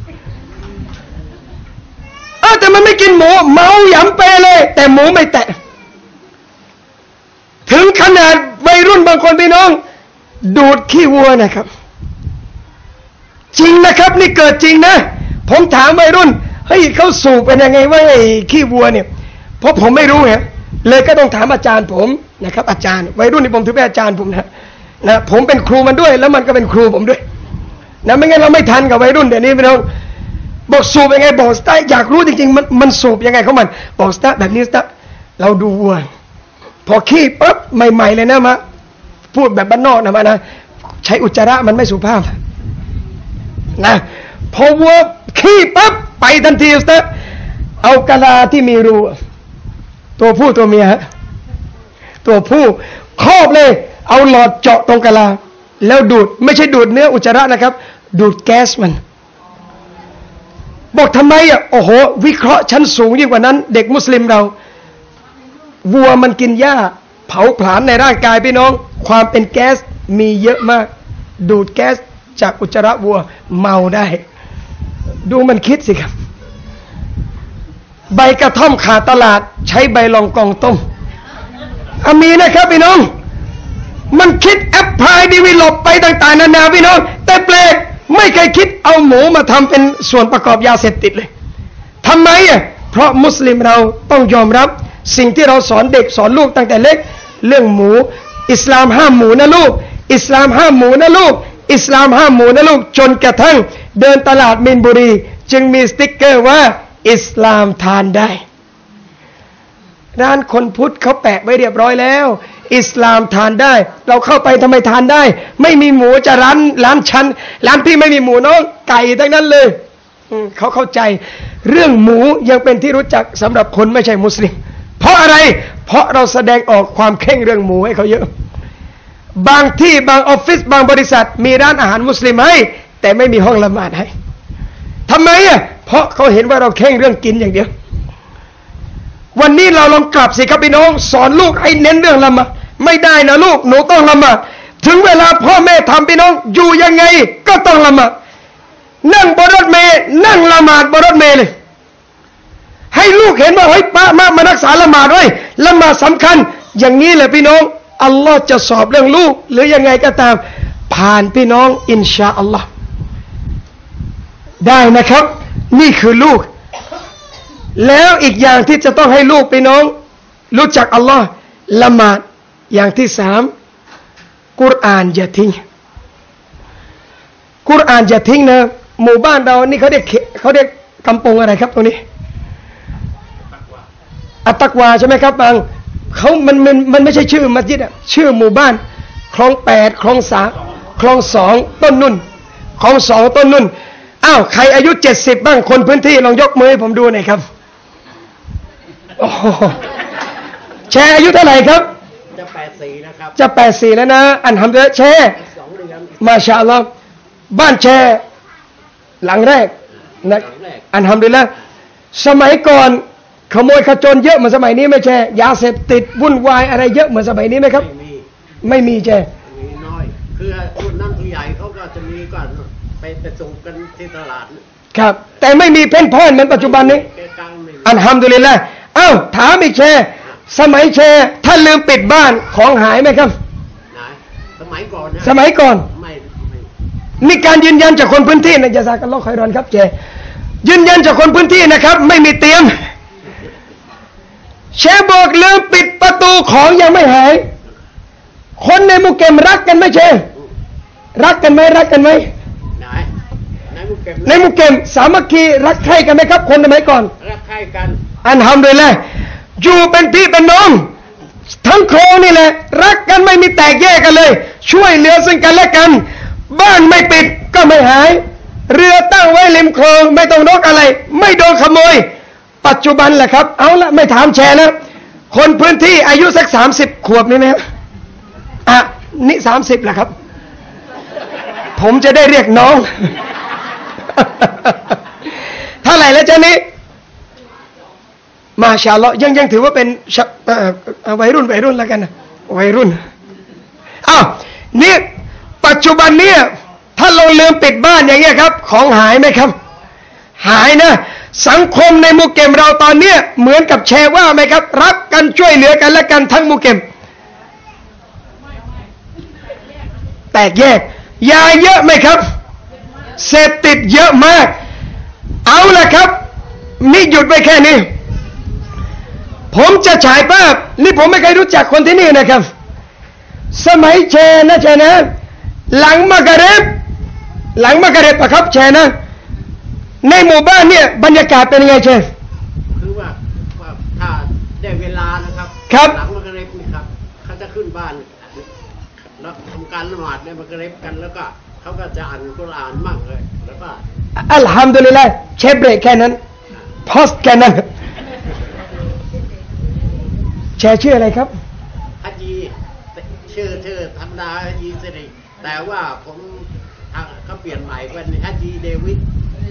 แต่มันไม่กินหมูเมาหยำเปเลยแต่หมูไม่แตะถึงขนาดวัยรุ่นบางคนพี่น้องดูดขี้วัวนะครับจริงนะครับนี่เกิดจริงนะผมถามวัยรุ่นเฮ้ยเขาสูบเป็นยังไงว่าไอ้ขี้วัวเนี่ยเพราะผมไม่รู้ไงเลยก็ต้องถามอาจารย์ผมนะครับอาจารย์วัยรุ่นนี่ผมถือเป็นอาจารย์ผมนะผมเป็นครูมันด้วยแล้วมันก็เป็นครูผมด้วยนะไม่งั้นเราไม่ทันกับวัยรุ่นเดี๋ยวนี้พี่น้องบอกสูบยังไงบอกสตาร์อยากรู้จริงๆมันสูบยังไงของมันบอกสตาร์แบบนี้สตาร์เราดูวัวพอขี้ปั๊บใหม่ๆเลยนะมาพูดแบบบ้านนอกนะมานะใช้อุจจาระมันไม่สุภาพนะพอวัวขี้ปั๊บไปทันทีสตาร์เอากะลาที่มีรูตัวผู้ตัวเมียตัวผู้ครอบเลยเอาหลอดเจาะตรงกะลาแล้วดูดไม่ใช่ดูดเนื้ออุจจาระนะครับดูดแก๊สมันบอกทำไมโอ้โหวิเคราะห์ชั้นสูงยิ่งกว่านั้นเด็กมุสลิมเราวัวมันกินหญ้าเผาผลาญในร่างกายพี่น้องความเป็นแก๊สมีเยอะมากดูดแก๊สจากอุจจาระวัวเมาได้ดูมันคิดสิครับใบกระท่อมขาดตลาดใช้ใบลองกองต้มมีนะครับพี่น้องมันคิดแอปพลายดีวิลลอปไปต่างๆนานาพี่น้องแต่แปลกไม่เคยคิดเอาหมูมาทำเป็นส่วนประกอบยาเสพติดเลยทำไมเพราะมุสลิมเราต้องยอมรับสิ่งที่เราสอนเด็กสอนลูกตั้งแต่เล็กเรื่องหมูอิสลามห้ามหมูนะลูกอิสลามห้ามหมูนะลูกอิสลามห้ามหมูนะลูกจนกระทั่งเดินตลาดมินบุรีจึงมีสติ๊กเกอร์ว่าอิสลามทานได้ร้านคนพุทธเขาแปะไว้เรียบร้อยแล้วอิสลามทานได้เราเข้าไปทำไมทานได้ไม่มีหมูจะร้านชั้นร้านที่ไม่มีหมูน้องไก่ทั้งนั้นเลยเขาเข้าใจเรื่องหมูยังเป็นที่รู้จักสำหรับคนไม่ใช่มุสลิมเพราะอะไรเพราะเราแสดงออกความเคร่งเรื่องหมูให้เขาเยอะบางที่บางออฟฟิศบางบริษัทมีร้านอาหารมุสลิมให้แต่ไม่มีห้องละหมาดให้ทำไมเพราะเขาเห็นว่าเราเคร่งเรื่องกินอย่างเดียววันนี้เราลองกลับสิครับพี่น้องสอนลูกให้เน้นเรื่องละหมาดไม่ได้นะลูกหนูต้องละหมาดถึงเวลาพ่อแม่ทำพี่น้องอยู่ยังไงก็ต้องละหมาดนั่งบนรถเมล์นั่งละหมาดบนรถเมล์เลยให้ลูกเห็นว่าเฮ้ยป้ามารักษาละหมาดด้วยละหมาดสำคัญอย่างนี้แหละพี่น้องอัลลอฮ์จะสอบเรื่องลูกหรือยังไงก็ตามผ่านพี่น้องอินชาอัลลอฮ์ได้นะครับนี่คือลูกแล้วอีกอย่างที่จะต้องให้ลูกพี่น้องรู้จักอัลลอฮ์ละหมาดอย่างที่3กุรอานอย่าทิ้งกุรอานอย่าทิ้งนะหมู่บ้านเรานี่เขาเรียกกำปงอะไรครับตรงนี้อัตตักวาใช่ไหมครับบางเขามันไม่ใช่ชื่อมัสยิดชื่อหมู่บ้านคลอง8คลอง3คลอง2ต้นนุ่นคลอง2ต้นนุ่นอ้าวใครอายุ70บ้างคนพื้นที่ลองยกมือให้ผมดูหน่อยครับโอ้แชร์อายุเท่าไหร่ครับจะ84นะครับจะ84แล้วนะอันทำเยอะแชร์มาชาอัลลอฮ์บ้านแชร์หลังแรกนะอันทำดีแล้วสมัยก่อนขโมยขจรเยอะเหมือนสมัยนี้ไหมแชร์ยาเสพติดวุ่นวายอะไรเยอะเหมือนสมัยนี้ไหมครับไม่มีแชร์มีน้อยคือคนนั่นผู้ใหญ่เขาก็จะมีก่อนไปส่งกันที่ตลาดครับแต่ไม่มีเพ่นพ่านเหมือนปัจจุบันนี้อันทำดีแล้วเอ้าถามอีกแชร์สมัยแชร์ท่านลืมปิดบ้านของหายไหมครับสมัยก่อนสมัยก่อนมีการยืนยันจากคนพื้นที่นะยะซากัลลอฮุค็อยรอนครับแชร์ยืนยันจากคนพื้นที่นะครับไม่มีเตียงแชร์บอกลืมปิดประตูของยังไม่หายคนในมุกเกมรักกันไหมแชร์รักกันไหมในมุกเกมสามัคคีรักใคร่กันไหมครับคนสมัยก่อนรักใคร่กันอันทำเลยแหละอยู่เป็นพี่เป็นน้องทั้งโครงนี่แหละรักกันไม่มีแตกแยกกันเลยช่วยเหลือซึ่งกันและกันบ้านไม่ปิดก็ไม่หายเรือตั้งไว้ริมคลองไม่ต้องนกอะไรไม่โดนขโมยปัจจุบันแหละครับเอาละไม่ถามแชร์แล้วคนพื้นที่อายุสัก30 ขวบนี่ไหมนี่30แหละครับผมจะได้เรียกน้อง เท่าไหร่แล้วจ๊ะนี่มาชาอัลลอฮ์ยังถือว่าเป็นวัยรุ่นแล้วกันนะวัยรุ่นอ้าวนี่ปัจจุบันเนี่ยถ้าเราลืมปิดบ้านอย่างเงี้ยครับของหายไหมครับหายนะสังคมในมุกเกมเราตอนเนี้ยเหมือนกับแชร์ว่าไหมครับรักกันช่วยเหลือกันและกันทั้งมุกเกมแตกแยกยาเยอะไหมครับเสพติดเยอะมากเอาละครับนี่หยุดไปแค่นี้ผมจะฉายภาพนี่ผมไม่เคยรู้จักคนที่นี่นะครับสมัยแชร์นะหลังมักริบอะครับแชร์นะในหมู่บ้านเนี่ยบรรยากาศเป็นยังไงเชฟคือว่าถ้าได้เวลานะครับหลังมักริบนี่ครับเขาจะขึ้นบ้านแล้วทำการละหมาดในมักริบกันแล้วก็เขาก็จะอ่านกุรอานมั่งเลยแล้วก็อัลฮัมดุลิลลาห์เชฟเบรกแค่นั้นพอสแค่นั้นแชร์ชื่ออะไรครับฮัจีชื่อธรรมดาฮัจีสิริแต่ว่าผมเขาเปลี่ยนใหม่เป็นฮัจีเดวิด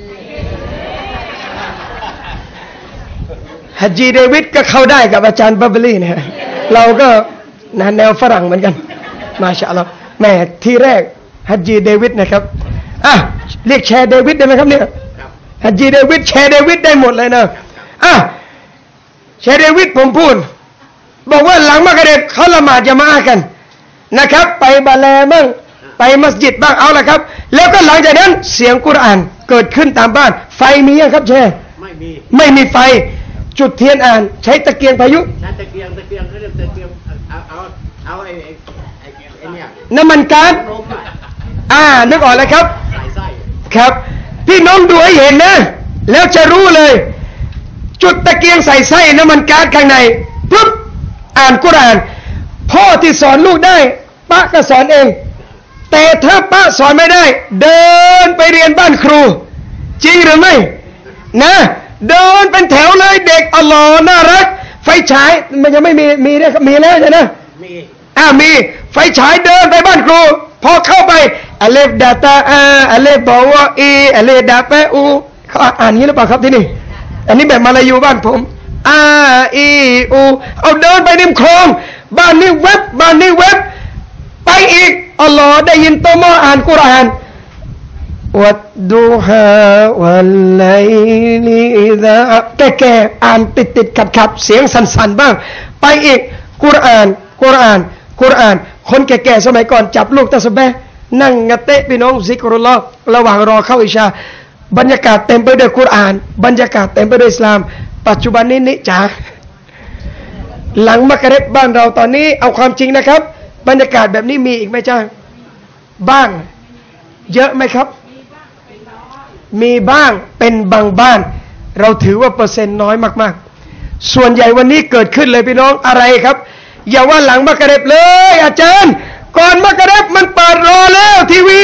ฮัจีเดวิดก็เข้าได้กับอาจารย์บับลี่เนี่ยเราก็แนวฝรั่งเหมือนกันมาชาอัลลอฮ์แม่ที่แรกฮัจีเดวิดนะครับเรียกแชร์เดวิดได้ไหมครับเนี่ยฮัจีเดวิดแชร์เดวิดได้หมดเลยนะแชร์เดวิดผมพูดบอกว่าหลังมักริบเขาละหมาดญะมาอะห์กันนะครับไปบาแลบ้างไปมัสยิดบ้างเอาละครับแล้วก็หลังจากนั้นเสียงกุรอานเกิดขึ้นตามบ้านไฟมียังครับแชร์ไม่มีไฟจุดเทียนอ่านใช้ตะเกียงพายุใช้ตะเกียงเขาเรียกตะเกียงเอาไอ้เนี่ยน้ำมันก๊าซนึกออกแล้วครับครับพี่น้องดูให้เห็นนะแล้วจะรู้เลยจุดตะเกียงใส่ไส้น้ำมันก๊าซข้างในปุ๊บอ่านกุรอานพ่อที่สอนลูกได้ป้าก็สอนเองแต่ถ้าป้าสอนไม่ได้เดินไปเรียนบ้านครูจริงหรือไม่นะเดินเป็นแถวเลยเด็กอัลลอฮ์น่ารักไฟฉายมันยังไม่มีได้มีแล้วใช่ไหมมีไฟฉายเดินไปบ้านครูพอเข้าไปอัลเลฟดาตาอัลเลฟบอวอีอัลเลดาเปอูเขาอ่านนี้หรือเปล่าครับที่นี่อันนี้แบบมาลายูบ้านผมอีอูเอาเดินไปริมคลองบ้านนี้เว็บไปอีกอัลลอฮ์ได้ยินโตมออ่านกุรอานวัดดูฮาวัลไลลีอิซาแก่อ่านติดขัดเสียงสั่นๆบ้างไปอีกกุรอานคนแก่ๆสมัยก่อนจับลูกตะสะเบะนั่งงะเตะพี่น้องซิกรุลลอฮ์ระหว่างรอเข้าอิชาบรรยากาศเต็มไปด้วยกุรอานบรรยากาศเต็มไปด้วยอิสลามปัจจุบันนี้นี่จ๋าหลังมักริบบ้านเราตอนนี้เอาความจริงนะครับบรรยากาศแบบนี้มีอีกไหมจ้าบ้างเยอะไหมครับมีบ้างเป็นบางบ้านเราถือว่าเปอร์เซ็นต์น้อยมากๆส่วนใหญ่วันนี้เกิดขึ้นเลยพี่น้องอะไรครับอย่าว่าหลังมักริบเลยอาจารย์ก่อนมักริบมันเปิดรอแล้วทีวี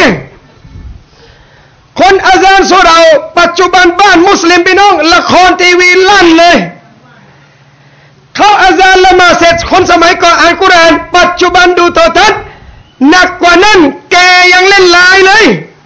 คนอาซานสุเราปัจจุบันบ้านมุสลิมพี่น้องละครทีวีลั่นเลยเขาอาซานละหมาดเสร็จคนสมัยก่อนอ่านกุรอานปัจจุบันดูโทรทัศน์หนักกว่านั้นแกยังเล่นไลน์เลย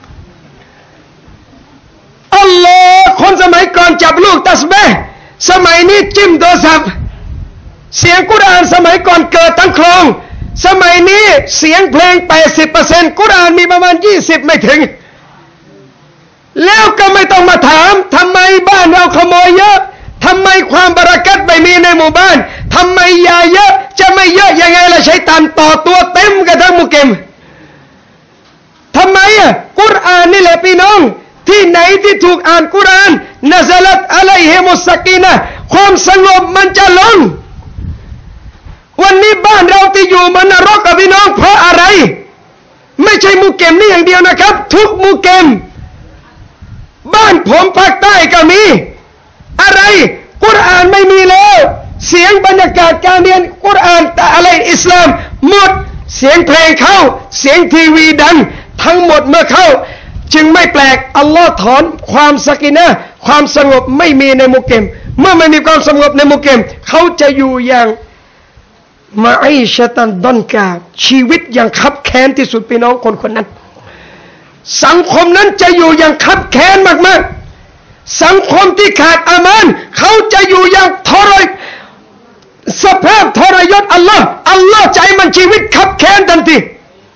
อัลลอฮ์คนสมัยก่อนจับลูกตัสเบห์สมัยนี้จิ้มโทรศัพท์เสียงกุรอานสมัยก่อนเกิดทั้งคลองสมัยนี้เสียงเพลง 80% กุรอานมีประมาณ20ไม่ถึงแล้วก็ไม่ต้องมาถามทำไมบ้านเราขโมยเยอะทำไมความบารักัตไม่มีในหมู่บ้านทำไมยาเยอะจะไม่เยอะยังไงล่ะชัยฏอนต่อตัวเต็มกันทั้งมุกเกมทำไมกุรอานนี่แหละพี่น้องที่ไหนที่ถูกอ่านกุรอานนะซะลัตอะลัยฮิมุสซะกีนะห์ความสงบมันจะลงวันนี้บ้านเราที่อยู่มันนรกกับพี่น้องเพราะอะไรไม่ใช่มุกเกมนี่อย่างเดียวนะครับทุกมุกเกมบ้านผมภาคใต้ก็มีอะไรกุรอานไม่มีแล้วเสียงบรรยากาศการเรียนกุรอานแต่อะไรอิสลามหมดเสียงเพลงเข้าเสียงทีวีดังทั้งหมดเมื่อเข้าจึงไม่แปลกอัลลอฮ์ถอนความสกินะห์ความสงบไม่มีในมุกเกมเมื่อไม่มีความสงบในมุกเกมเขาจะอยู่อย่างมาอิชะตันดอนกาชีวิตอย่างคับแคค้นที่สุดพี่น้องคนคนนั้นสังคมนั้นจะอยู่อย่างคับแค้นมากๆสังคมที่ขาดอามานเขาจะอยู่อย่างทรยศสภาพทรยศอัลลอฮ์ใจมันชีวิตคับแค้นทันที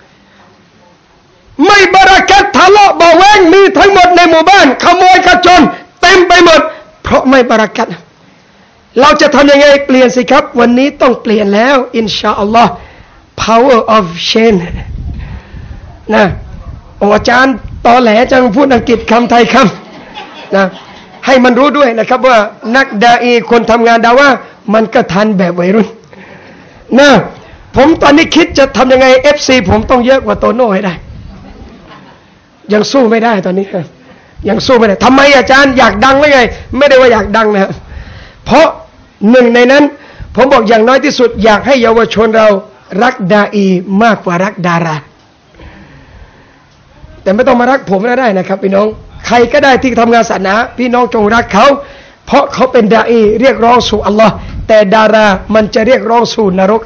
ไม่บารักัตทะเลาะเบาแวงมีทั้งหมดในหมู่บ้านขโมยขจรเต็มไปหมดเพราะไม่บารักัตเราจะทำยังไงเปลี่ยนสิครับวันนี้ต้องเปลี่ยนแล้วอินชาอัลลอฮ์ power of change นะอาจารย์ตอแหลจังพูดอังกฤษคำไทยคำนะให้มันรู้ด้วยนะครับว่านักดาอีคนทำงานดาว่ามันก็ทันแบบวัยรุ่นนะผมตอนนี้คิดจะทำยังไง FC ผมต้องเยอะกว่าโตโน่ให้ได้ยังสู้ไม่ได้ตอนนี้ยังสู้ไม่ได้ทำไมอาจารย์อยากดังหรือไงไม่ได้ว่าอยากดังนะเพราะหนึ่งในนั้นผมบอกอย่างน้อยที่สุดอยากให้เยาวชนเรารักดาอีมากกว่ารักดาราแต่ไม่ต้องมารักผมก็ได้นะครับพี่น้องใครก็ได้ที่ทำงานศาสนาพี่น้องจงรักเขาเพราะเขาเป็นดาอีเรียกร้องสู่อัลลอฮ์แต่ดารามันจะเรียกร้องสู่นรก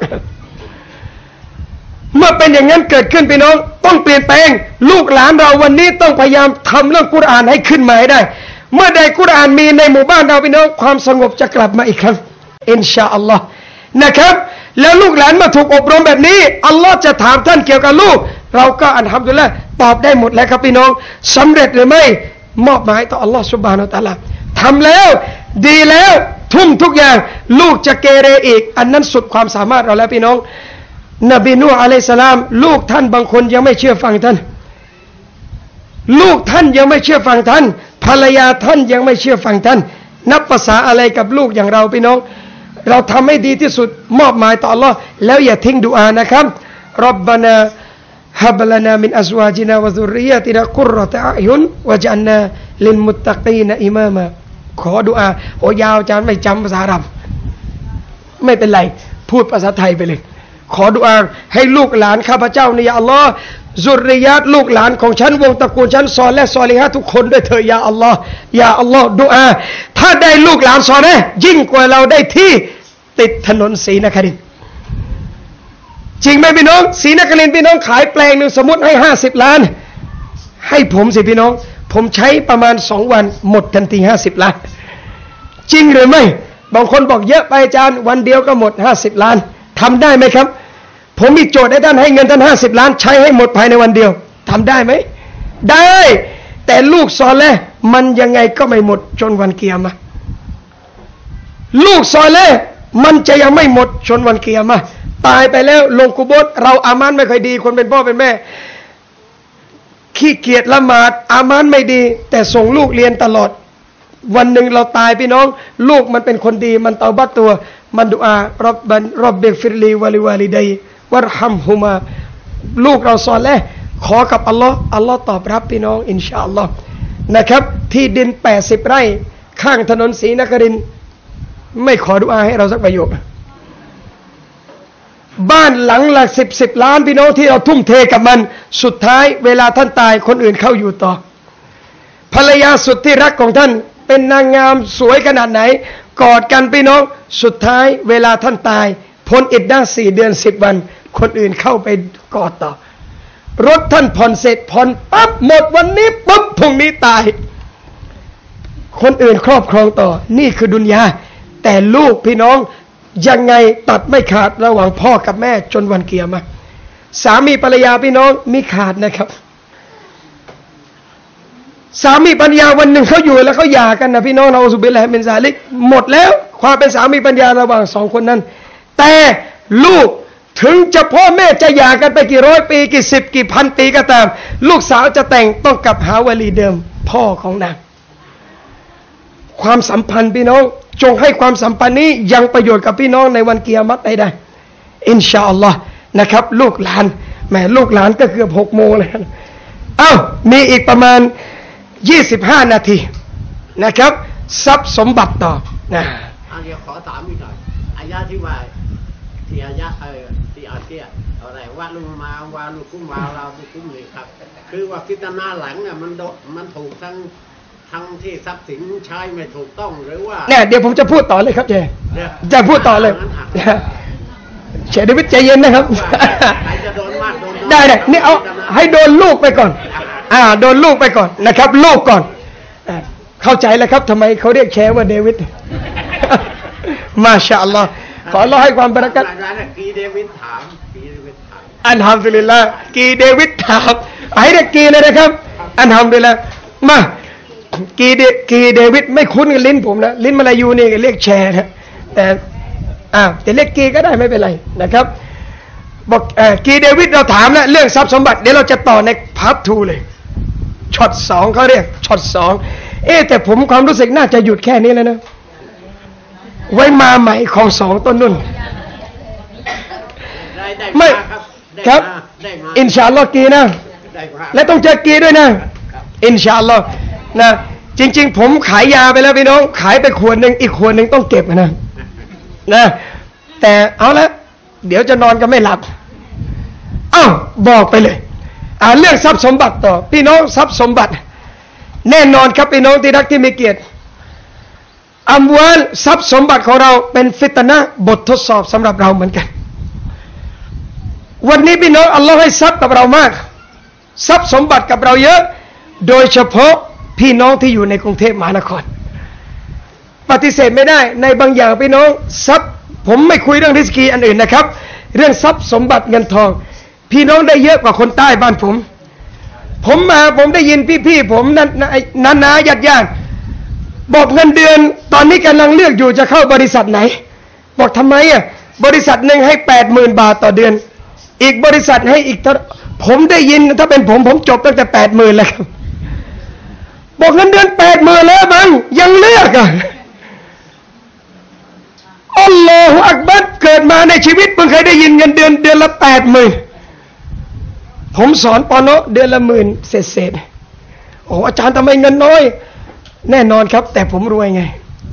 เมื่อเป็นอย่างนั้นเกิดขึ้นพี่น้องต้องเปลี่ยนแปลงลูกหลานเราวันนี้ต้องพยายามทำเรื่องกุรอานให้ขึ้นมาให้ได้เมื่อใดกุรอานมีในหมู่บ้านเราพี่น้องความสงบจะกลับมาอีกครั้งอินชาอัลลอฮ์นะครับแล้วลูกหลานมาถูกอบรมแบบนี้อัลลอฮ์จะถามท่านเกี่ยวกับลูกเราก็อัลฮัมดุลิลละห์ตอบได้หมดแล้วครับพี่น้องสำเร็จหรือไม่มอบหมายต่ออัลลอฮ์ซุบฮานะฮูวะตะอาลาทำแล้วดีแล้วทุ่มทุกอย่างลูกจะเกเรอีกอันนั้นสุดความสามารถเราแล้วพี่น้องนบีนูฮ์อะลัยฮิสสลามลูกท่านบางคนยังไม่เชื่อฟังท่านลูกท่านยังไม่เชื่อฟังท่านภรรยาท่านยังไม่เชื่อฟังท่านนับภาษาอะไรกับลูกอย่างเราพี่น้องเราทำให้ดีที่สุดมอบหมายต่ออัลลอฮ์แล้วอย่าทิ้งดุอานะครับร็อบบานาฮับลานามินอัซวาจินาวะซุรริยะตินากุรเราะตะอายุนวะจัลนาลิลมุตตะกีนอิมามะขอดุอาโอ้ยาวอาจารย์ไม่จำภาษาอาหรับไม่เป็นไรพูดภาษาไทยไปเลยขอดุอาให้ลูกหลานข้าพเจ้านี่ยาอัลลอฮ์ซุรริยะลูกหลานของฉันวงตระกูลฉันซอและซอลิฮะทุกคนด้วยเถิดยาอัลลอฮ์ยาอัลลอฮ์ดุอาถ้าได้ลูกหลานซอและยิ่งกว่าเราได้ที่ติดถนนศรีนครินทร์จริงไหมพี่น้องศรีนครินทร์พี่น้องขายแปลงหนึ่งสมมติให้50 ล้านให้ผมสิพี่น้องผมใช้ประมาณ2 วันหมดทันที50 ล้านจริงหรือไม่บางคนบอกเยอะไปอาจารย์วันเดียวก็หมด50 ล้านทำได้ไหมครับผมมีโจทย์ให้ท่านให้เงินท่าน50 ล้านใช้ให้หมดภายในวันเดียวทำได้ไหมได้แต่ลูกซอเลห์มันยังไงก็ไม่หมดจนวันกิยามะห์ลูกซอเลห์มันจะยังไม่หมดจนวันกิยามะห์ตายไปแล้วลงกุโบร์เราอามานไม่ค่อยดีคนเป็นพ่อเป็นแม่ขี้เกียจละหมาดอามานไม่ดีแต่ส่งลูกเรียนตลอดวันหนึ่งเราตายพี่น้องลูกมันเป็นคนดีมันเตาบัตตัวมันดุอาร็อบบิกฟิรลีวะลิวาลิดัยวัรฮัมฮุมาลูกเราซอเลห์ขอกับอัลลอฮ์อัลลอฮ์ตอบรับพี่น้องอินชาอัลลอฮ์นะครับที่ดิน80 ไร่ข้างถนนศรีนครินทร์ไม่ขอดุอาให้เราสักประโยคบ้านหลังหลัก10 ล้านพี่น้องที่เราทุ่มเทกับมันสุดท้ายเวลาท่านตายคนอื่นเข้าอยู่ต่อภรรยาสุดที่รักของท่านเป็นนางงามสวยขนาดไหนกอดกันพี่น้องสุดท้ายเวลาท่านตายพ้นอิดดะห์4 เดือน 10 วันคนอื่นเข้าไปกอดต่อรถท่านผ่อนเสร็จผ่อนปั๊บหมดวันนี้ปุ๊บพรุ่งนี้ตายคนอื่นครอบครองต่อนี่คือดุนยาแต่ลูกพี่น้องยังไงตัดไม่ขาดระหว่างพ่อกับแม่จนวันกิยามะห์สามีภรรยาพี่น้องมีขาดนะครับสามีภรรยาวันหนึ่งเขาอยู่แล้วเขาหย่ากันนะพี่น้องเราสุบิลละมินซาลิกหมดแล้วความเป็นสามีภรรยาระหว่าง2 คนนั้นแต่ลูกถึงจะพ่อแม่จะหย่ากันไปกี่ร้อยปีกี่10กี่พันปีก็ตามลูกสาวจะแต่งต้องกลับหาวลีเดิมพ่อของนางความสัมพันธ์พี่น้องจงให้ความสัมพันธ์นี้ยังประโยชน์กับพี่น้องในวันกิยามะห์ได้อินชาอัลลอฮ์นะครับลูกหลานแม่ลูกหลานก็เกือบ6 โมงแล้วมีอีกประมาณ25 นาทีนะครับทรัพย์สมบัติต่อนะเดี๋ยวขอถามอีกหน่อยอายะที่ว่าที่อายะที่อาเตียอะไรว่าลุงมาวาลุกุมวาเราลุกุมเลยครับคือว่าฟิตนาหลังเนี่ยมันถูกทั้งที่ทรัพย์สินใช้ไม่ถูกต้องหรือว่าเนี่ยเดี๋ยวผมจะพูดต่อเลยครับเจจะพูดต่อเลยเฉยดิวิทใจเย็นนะครับใครจะโดนมากโดนได้นี่เอาให้โดนลูกไปก่อนโดนลูกไปก่อนนะครับลูกก่อนเข้าใจแล้วครับทำไมเขาเรียกแชร์ว่าเดวิดมาชาอัลลอฮ์ขออัลลอฮ์ให้ความบารกัตกีเดวิดถามอัลฮัมดุลิลละห์กีเดวิดถามให้เรียกกีเลยนะครับอัลฮัมดุลิลละห์มากีเดวิดไม่คุ้นกับลิ้นผมนะลิ้นมาลายูนี่เรียกแชร์นะแต่เรียกกีก็ได้ไม่เป็นไรนะครับบอกกีเดวิดเราถามแล้วเรื่องทรัพย์สมบัติเดี๋ยวเราจะต่อในพาร์ท 2เลยช็อต 2เขาเรียกช็อต 2แต่ผมความรู้สึกน่าจะหยุดแค่นี้แล้วนะไว้มาใหม่ของ2ต้นนุ่นไม่ครับอินชาอัลลอฮ์กีนะและต้องเจอกีด้วยนะอินชาอัลลอฮ์นะจริงๆผมขายยาไปแล้วพี่น้องขายไปขวดนึงอีกขวดนึงต้องเก็บนะแต่เอาละเดี๋ยวจะนอนก็ไม่หลับบอกไปเลยเรื่องทรัพย์สมบัติต่อพี่น้องทรัพย์สมบัติแน่นอนครับพี่น้องที่รักที่มีเกียรติอัมวาลทรัพย์สมบัติของเราเป็นฟิตนะห์บททดสอบสำหรับเราเหมือนกันวันนี้พี่น้องอัลลอฮ์ให้ทรัพย์กับเรามากทรัพย์สมบัติกับเราเยอะโดยเฉพาะพี่น้องที่อยู่ในกรุงเทพมหานครปฏิเสธไม่ได้ในบางอย่างพี่น้องทรัพย์ผมไม่คุยเรื่องริสกีอันอื่นนะครับเรื่องทรัพย์สมบัติเงินทองพี่น้องได้เยอะกว่าคนใต้บ้านผมได้ยินพี่ๆผมน้าญาติบอกเงินเดือนตอนนี้กำลังเลือกอยู่จะเข้าบริษัทไหนบอกทำไมบริษัทหนึ่งให้ 80,000 บาทต่อเดือนอีกบริษัทให้อีกผมได้ยินถ้าเป็นผมจบตั้งแต่ 80,000 แล้วครับบอกเงินเดือน 80,000 แล้วบังยังเลือกอัลลอฮฺอักบัรเกิดมาในชีวิตเพิ่งเคยได้ยินเงินเดือนละ 80,000 ผมสอนปอนเดือนละ10,000เศษอาจารย์ทำไมเงินน้อยแน่นอนครับแต่ผมรวยไง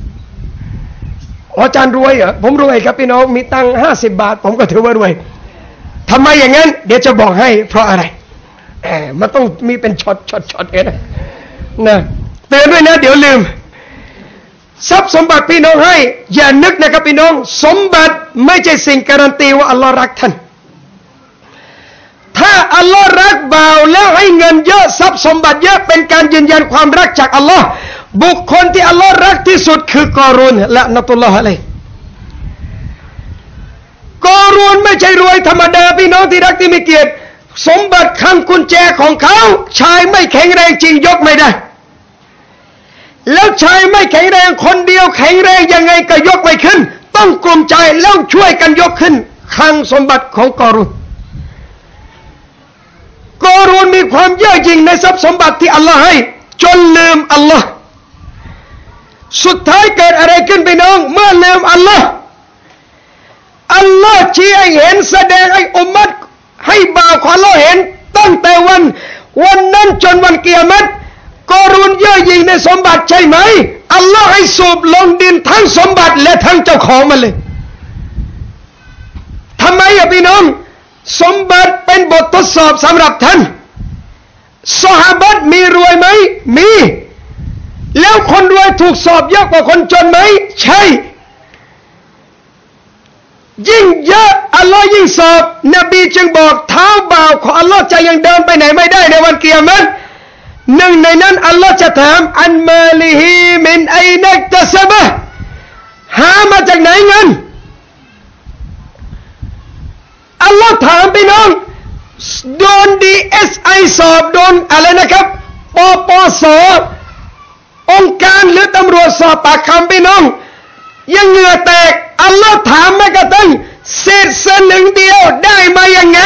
อาจารย์รวยเหรอผมรวยครับพี่น้องมีตังค์50 บาทผมก็ถือว่ารวยทำไมอย่างนั้นเดี๋ยวจะบอกให้เพราะอะไรมันต้องมีเป็นช็อตเองนะเตือนด้วยนะเดี๋ยวลืมทรัพย์สมบัติพี่น้องให้อย่านึกนะครับพี่น้องสมบัติไม่ใช่สิ่งการันตีว่าอัลลอฮ์รักท่านถ้าอัลลอฮ์รักบ่าวแล้วให้เงินเยอะทรัพย์สมบัติเยอะเป็นการยืนยันความรักจากอัลลอฮ์บุคคลที่อัลลอฮ์รักที่สุดคือกอรูนละนะตุลลอฮ์อะลัยฮิกอรูนไม่ใช่รวยธรรมดาพี่น้องที่รักที่มีเกียรติสมบัติขังกุญแจของเขาชายไม่แข็งแรงจริงยกไม่ได้แล้วชายไม่แข็งแรงคนเดียวแข็งแรงยังไงก็ยกไม่ขึ้นต้องกลุ่มใจแล้วช่วยกันยกขึ้นขังสมบัติของกอรูนมีความเย่อหยิ่งในทรัพย์สมบัติที่อัลลอฮ์ให้จนลืมอัลลอฮ์สุดท้ายเกิดอะไรขึ้นพี่น้องเมื่อลืมอัลลอฮ์ชี้ให้เห็นแสดงให้อุมมัตให้บ่าวของอัลลอฮ์เห็นตั้งแต่วันนั้นจนวันกิยามะฮ์กอรูนเย่อหยิ่งในสมบัติใช่ไหมอัลลอฮ์ให้สูบลงดินทั้งสมบัติและทั้งเจ้าของมันเลยทำไมพี่น้องสมบัติเป็นบททดสอบสำหรับท่านซอฮาบะห์มีรวยไหมมีแล้วคนรวยถูกสอบเยอะกว่าคนจนไหมใช่ยิ่งเยอะอัลลอฮ์ยิ่งสอบนบีจึงบอกเท้าบ่าวของอัลลอฮ์จะยังเดินไปไหนไม่ได้ในวันกิยามะฮ์หนึ่งในนั้นอัลลอฮ์จะถามอันมาลิฮีมินไอนักตะซะบะหามาจากไหนเงินอัลลอฮ์ถามพี่น้องโดน DSI สอบโดนอะไรนะครับปปสองค์การหรือตำรวจสอบปากคำพี่น้องยังเหงื่อแตกอัลลอฮ์ถามแม้กระทั่งเศษสลึงเดียวได้มายังไง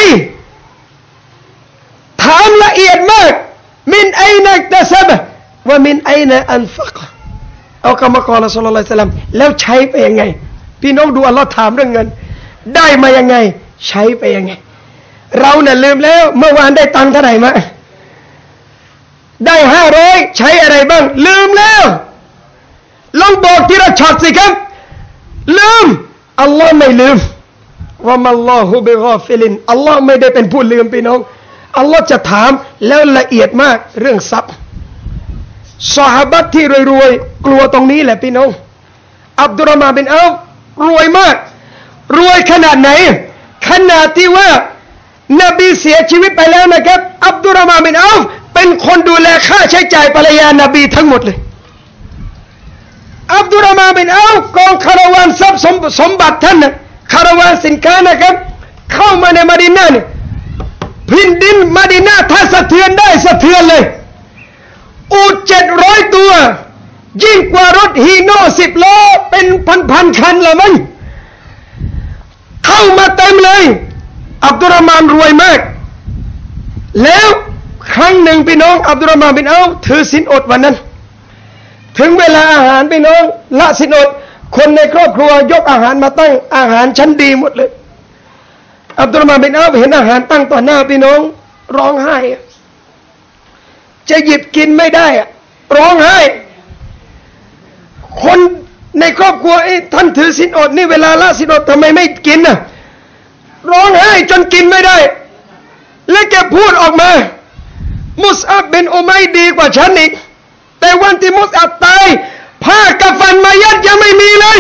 ถามละเอียดมากมินไอนักตะซะบะว่ามินไอนะอันฟักเอาคำกล่าวละศ็อลลัลลอฮุอะลัยฮิวะซัลลัมแล้วใช้ไปยังไงพี่น้องดูอัลลอฮ์ถามเรื่องเงินได้มายังไงใช้ไปยังไงเราเนี่ยลืมแล้วเมื่อวานได้ตังค์เท่าไหร่มาได้500ใช้อะไรบ้างลืมแล้วลองบอกทีละช็อตสิครับลืมอัลลอฮ์ไม่ลืมว่ามัลลอฮุบิฆอฟิลินอัลลอฮ์ไม่ได้เป็นผู้ลืมพี่น้องอัลลอฮ์จะถามแล้วละเอียดมากเรื่องทรัพย์ซอฮาบะห์ที่รวยๆกลัวตรงนี้แหละพี่น้องอับดุลรอห์มานบินเอาฟรวยมากรวยขนาดไหนขนาดที่ว่านบีเสียชีวิตไปแล้วนะครับอับดุลรอห์มานบินเอาฟเป็นคนดูแลค่าใช้จ่ายภรรยานบีทั้งหมดเลยอับดุลรอห์มานบินเอาฟกองคาราวานทรัพย์สมบัติท่านนะคาราวานสินค้านะครับเข้ามาในมะดีนะห์เนี่ยพื้นดินมะดีนะห์ถ้าสะเทือนได้สะเทือนเลยอูฐ700 ตัวยิ่งกว่ารถฮีโน่10 ล้อเป็นพันคันละมั้งเข้ามาเต็มเลยอับดุลรอห์มานรวยมากแล้วครั้งหนึ่งพี่น้องอับดุลรอห์มานบินเอาฟถือศีลอดวันนั้นถึงเวลาอาหารพี่น้องละศีลอดคนในครอบครัวยกอาหารมาตั้งอาหารชั้นดีหมดเลยอับดุลรอห์มานบินเอาฟเห็นอาหารตั้งต่อหน้าพี่น้องร้องไห้จะหยิบกินไม่ได้ร้องไห้คนในครอบครัวท่านถือศีลอดนี่เวลาละศีลอดทำไมไม่กินน่ะร้องไห้จนกินไม่ได้และแกพูดออกมามุสอับบินอุมัยดีกว่าฉันอีกแต่วันที่มุสอับตายผ้ากะฟันมายัดยังไม่มีเลย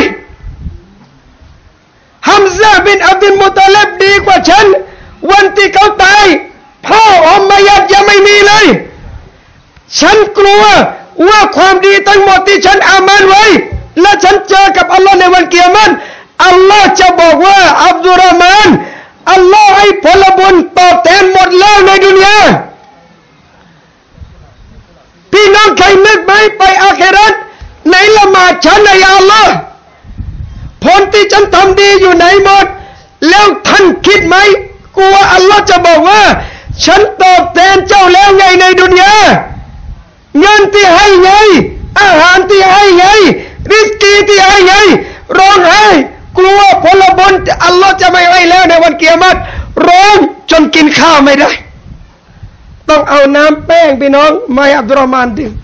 ฮัมซะบินอับดุลมุตตัลิบดีกว่าฉันวันที่เขาตายผ้าอมมายัดยังไม่มีเลยฉันกลัวว่าความดีทั้งหมดที่ฉันอามันไว้และฉันเจอกับอัลลอฮ์ในวันกิยามะห์อัลลอฮ์จะบอกว่าอับดุลรอห์มานอัลลอฮ์ให้ผลบุญตอบแทนหมดแล้วในดุนยาพี่น้องเคยนึกไหมไปอาคิเราะห์ในละหมาดฉันนะยาอัลลอฮ์ผลที่ฉันทำดีอยู่ไหนหมดแล้วท่านคิดไหมกลัวอัลลอฮ์จะบอกว่าฉันตอบแทนเจ้าแล้วไงในดุนยาเงินที่ให้ไงอาหารที่ให้ไงริสกีที่ให้ไงร้องไห้กลัวผลบุญอัลลอฮ์จะไม่ให้แล้วในวันกิยามะห์ร้องจนกินข้าวไม่ได้ต้องเอาน้ำแป้งพี่น้องมาให้อับดุลรอห์มานดื่ม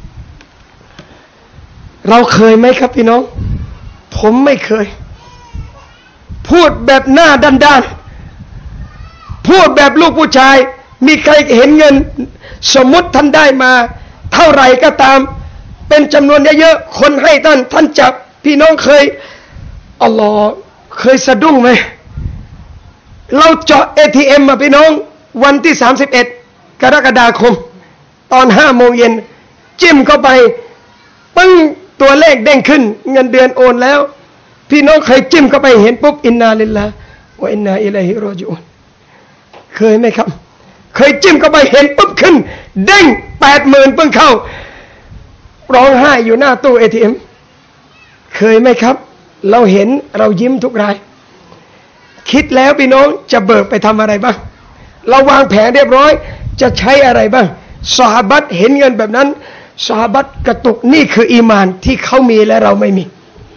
เราเคยไหมครับพี่น้องผมไม่เคยพูดแบบหน้าด้านๆพูดแบบลูกผู้ชายมีใครเห็นเงินสมมุติท่านได้มาเท่าไหร่ก็ตามเป็นจำนวนเยอะๆคนให้ท่านจับพี่น้องเคยอัลลอฮ์เคยสะดุ้งไหมเราเจาะ ATM มาพี่น้องวันที่31 กรกฎาคมตอน5 โมงเย็นจิ้มเข้าไปปึ้งตัวเลขเด้งขึ้นเงินเดือนโอนแล้วพี่น้องเคยจิ้มเข้าไปเห็นปุ๊บอินนาลิลลาห์วะอินนาอิลัยฮิรอญิอูนเคยไหมครับเคยจิ้มเข้าไปเห็นปุ๊บขึ้นเด้ง 80,000 เพิ่งเข้าร้องไห้อยู่หน้าตู้ ATM เคยไหมครับเราเห็นเรายิ้มทุกรายคิดแล้วพี่น้องจะเบิกไปทำอะไรบ้างเราวางแผนเรียบร้อยจะใช้อะไรบ้างซอฮาบะห์เห็นเงินแบบนั้นซอฮาบะห์กระตุกนี่คืออีมานที่เขามีและเราไม่มี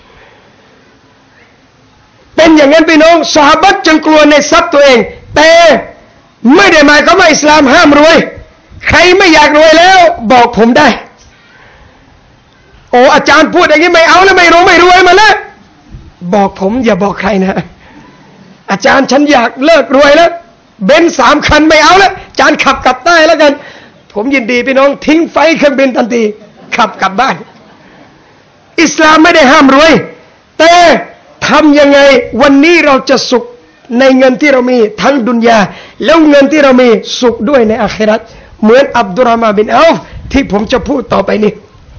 เป็นอย่างนั้นพี่น้องซอฮาบะห์จึงกลัวในทรัพย์ตัวเองแต่ไม่ได้หมายความว่าอิสลามห้ามรวยใครไม่อยากรวยแล้วบอกผมได้โอ้อาจารย์พูดอย่างนี้ไม่เอาแล้วไม่รวยมาแล้วบอกผมอย่าบอกใครนะอาจารย์ฉันอยากเลิกรวยแล้วเบนซ์ 3 คันไม่เอาแล้วอาจารย์ขับกลับใต้แล้วกันผมยินดีพี่น้องทิ้งไฟเครื่องบินทันทีขับกลับบ้านอิสลามไม่ได้ห้ามรวยแต่ทำยังไงวันนี้เราจะสุขในเงินที่เรามีทั้งดุนยาแล้วเงินที่เรามีสุขด้วยในอาคิเราะห์เหมือนอับดุลรอห์มานบินเอาฟที่ผมจะพูดต่อไปนี้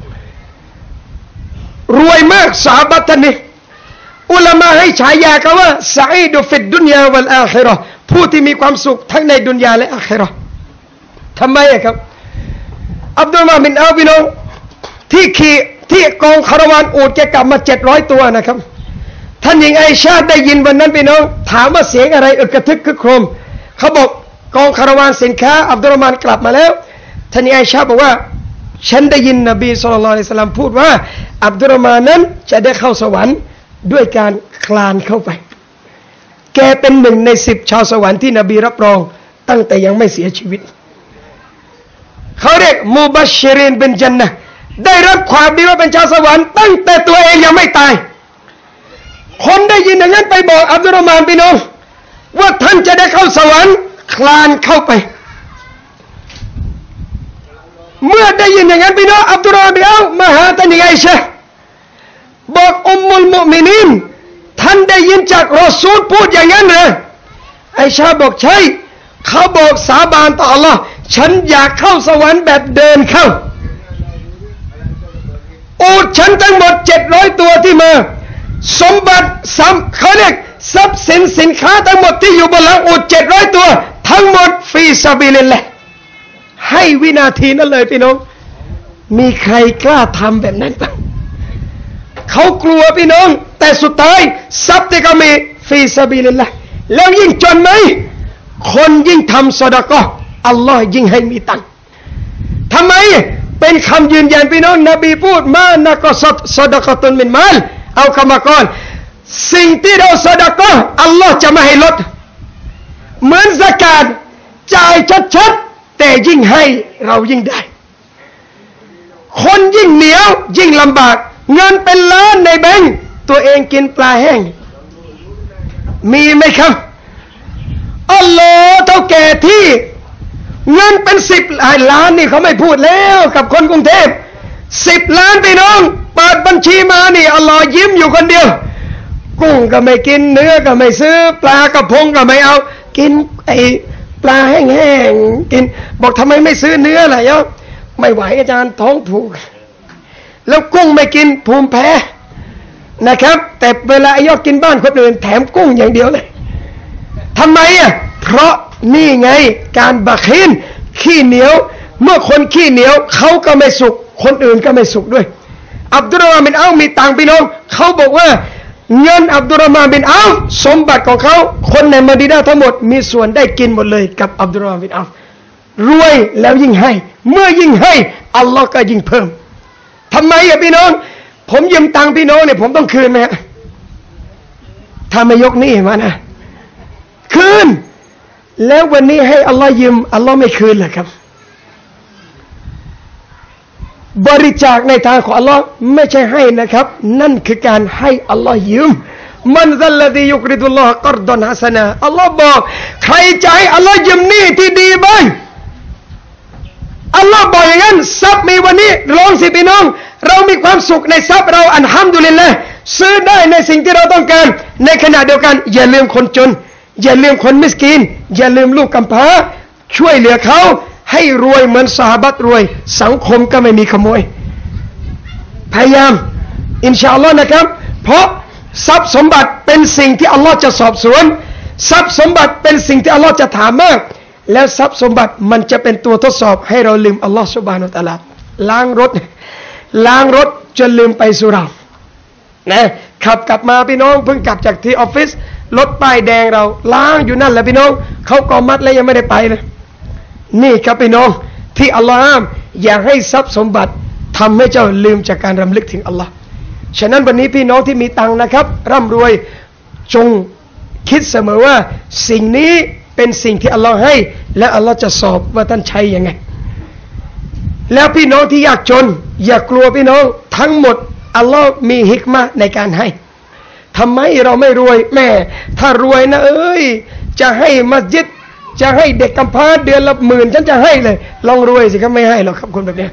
รวยมากซอฮาบะห์ท่านนี้อุลามะให้ฉายาเขาว่าซะอีดุฟิดดุนยาวัลอาคิเราะห์ผู้ที่มีความสุขทั้งในดุนยาและอาคิเราะห์ทำไมครับอับดุลรอห์มานบินเอาฟพี่น้องที่กองคาราวานอูฐแกกลับมา700 ตัวนะครับท่านหญิงไอชาได้ยินวันนั้นพี่น้องถามว่าเสียงอะไรกระทึกคึกโครมเขาบอกกองคาราวานสินค้าอับดุลรอห์มานกลับมาแล้วท่านหญิงไอชาบอกว่าฉันได้ยินนบีศ็อลลัลลอฮุอะลัยฮิวะซัลลัมพูดว่าอับดุลรอห์มานนั้นจะได้เข้าสวรรค์ด้วยการคลานเข้าไปแกเป็น1 ใน 10ชาวสวรรค์ที่นบีรับรองตั้งแต่ยังไม่เสียชีวิตเขาเรียกมุบัชชิรินบินญันนะห์ได้รับความดีว่าเป็นชาวสวรรค์ตั้งแต่ตัวเองยังไม่ตายคนได้ยินอย่างนั้นไปบอกอับดุลรอห์มานพี่น้องว่าท่านจะได้เข้าสวรรค์คลานเข้าไปเมื่อได้ยินอย่างนั้นพี่น้องอับดุลรอห์มานบินเอาฟมาหาท่านหญิงไอชาบอกอุมมุลมุมินีนท่านได้ยินจากรอซูลพูดอย่างนั้นเหรอไอชาบอกใช่เขาบอกสาบานต่ออัลลอฮ์ฉันอยากเข้าสวรรค์แบบเดินเข้าอูฐฉันทั้งหมด700ตัวที่มาสมบัติเขาเรียกทรัพย์สินค้าทั้งหมดที่อยู่บนหลังอูฐ700ตัวทั้งหมดฟีซาบิลิลลาห์ให้วินาทีนั้นเลยพี่น้องมีใครกล้าทำแบบนั้นบ้างเขากลัวพี่น้องแต่สุดท้ายทรัพย์ที่เขามีฟีซาบิลิลลาห์แล้วยิ่งจนไหมคนยิ่งทำซอดาเกาะห์อัลลอฮ์ยิ่งให้มีตังค์ทำไมเป็นคำยืนยันพี่น้องนบีพูดมานะก็ซอดาเกาะตุนมินมาลเอาคำมาก่อนสิ่งที่เราซอดาเกาะห์อัลลอฮ์จะไม่ให้ลดเหมือนซะกาตจ่ายชัดๆแต่ยิ่งให้เรายิ่งได้คนยิ่งเหนียวยิ่งลำบากเงินเป็นล้านในแบงก์ตัวเองกินปลาแห้งมีไหมครับอัลลอฮ์เท่าแก่ที่เงินเป็น10 ล้านนี่เขาไม่พูดแล้วกับคนกรุงเทพ10 ล้านพี่น้องเปิดบัญชีมานี่อัลลอฮ์ยิ้มอยู่คนเดียวกุ้งก็ไม่กินเนื้อก็ไม่ซื้อปลากระพงก็ไม่เอากินไอปลาแห้งๆกินบอกทำไมไม่ซื้อเนื้อล่ะยะไม่ไหวอาจารย์ท้องผูกแล้วกุ้งไม่กินภูมิแพ้นะครับแต่เวลาไอ้ยอดกินบ้านคนอื่นแถมกุ้งอย่างเดียวเลยทำไมอ่ะเพราะนี่ไงการบักฮินขี้เหนียวเมื่อคนขี้เหนียวเขาก็ไม่สุขคนอื่นก็ไม่สุขด้วยอับดุลรอฮ์มานบินเอาฟมีตังพี่น้องเขาบอกว่าเงินอับดุลรอฮ์มานบินเอาฟสมบัติของเขาคนในมะดีนะห์ทั้งหมดมีส่วนได้กินหมดเลยกับอับดุลรอฮ์มานบินเอาฟรวยแล้วยิ่งให้เมื่อยิ่งให้อัลลอฮ์ก็ยิ่งเพิ่มทำไมอ่ะพี่น้องผมยืมตังค์พี่น้องเนี่ยผมต้องคืนไหมฮะถ้าไม่ยกหนี้มานะคืนแล้ววันนี้ให้อัลลอฮ์ยืมอัลลอฮ์ไม่คืนเหรอครับบริจาคในทางของอัลลอฮ์ไม่ใช่ให้นะครับนั่นคือการให้อัลลอฮ์ยืมมันซัลลดียุกริดุลลอฮ์กัรดอนฮะซะนะอัลลอฮ์บอกใครจะให้อัลลอฮ์ยืมหนี้ที่ดีบ้างอัลลอฮ์บอกอย่างนั้นทรัพย์มีวันนี้ลองสิพี่น้องเรามีความสุขในทรัพย์เราอัลฮัมดุลิลละห์ซื้อได้ในสิ่งที่เราต้องการในขณะเดียวกันอย่าลืมคนจนอย่าลืมคนมิสกีนอย่าลืมลูกกำพร้าช่วยเหลือเขาให้รวยเหมือนซอฮาบะห์รวยสังคมก็ไม่มีขโมยพยายามอินชาอัลลอฮ์นะครับเพราะทรัพย์สมบัติเป็นสิ่งที่อัลลอฮ์จะสอบสวนทรัพย์สมบัติเป็นสิ่งที่อัลลอฮ์จะถามมากแล้วทรัพย์สมบัติมันจะเป็นตัวทดสอบให้เราลืมอัลลอฮ์ซุบฮานะฮูวะตะอาลาล้างรถจนลืมไปสุรานะขับกลับมาพี่น้องเพิ่งกลับจากที่ออฟฟิศรถป้ายแดงเราล้างอยู่นั่นแหละพี่น้องเขากอมัดแล้วยังไม่ได้ไปเลยนี่ครับพี่น้องที่อัลลอฮ์ห้ามอย่าให้ทรัพย์สมบัติทำให้เจ้าลืมจากการรำลึกถึงอัลลอฮ์ฉะนั้นวันนี้พี่น้องที่มีตังค์นะครับร่ำรวยจงคิดเสมอว่าสิ่งนี้เป็นสิ่งที่อัลลอฮ์ให้และอัลลอฮ์จะสอบว่าท่านใช้ยังไงแล้วพี่น้องที่ยากจนอย่ากลัวพี่น้องทั้งหมดอัลลอฮ์มีฮิกมะห์ในการให้ทำไมเราไม่รวยแม่ถ้ารวยนะจะให้มัสยิดจะให้เด็กกำพร้าเดือนละ10,000ฉันจะให้เลยลองรวยสิครับไม่ให้หรอกครับคนแบบนี้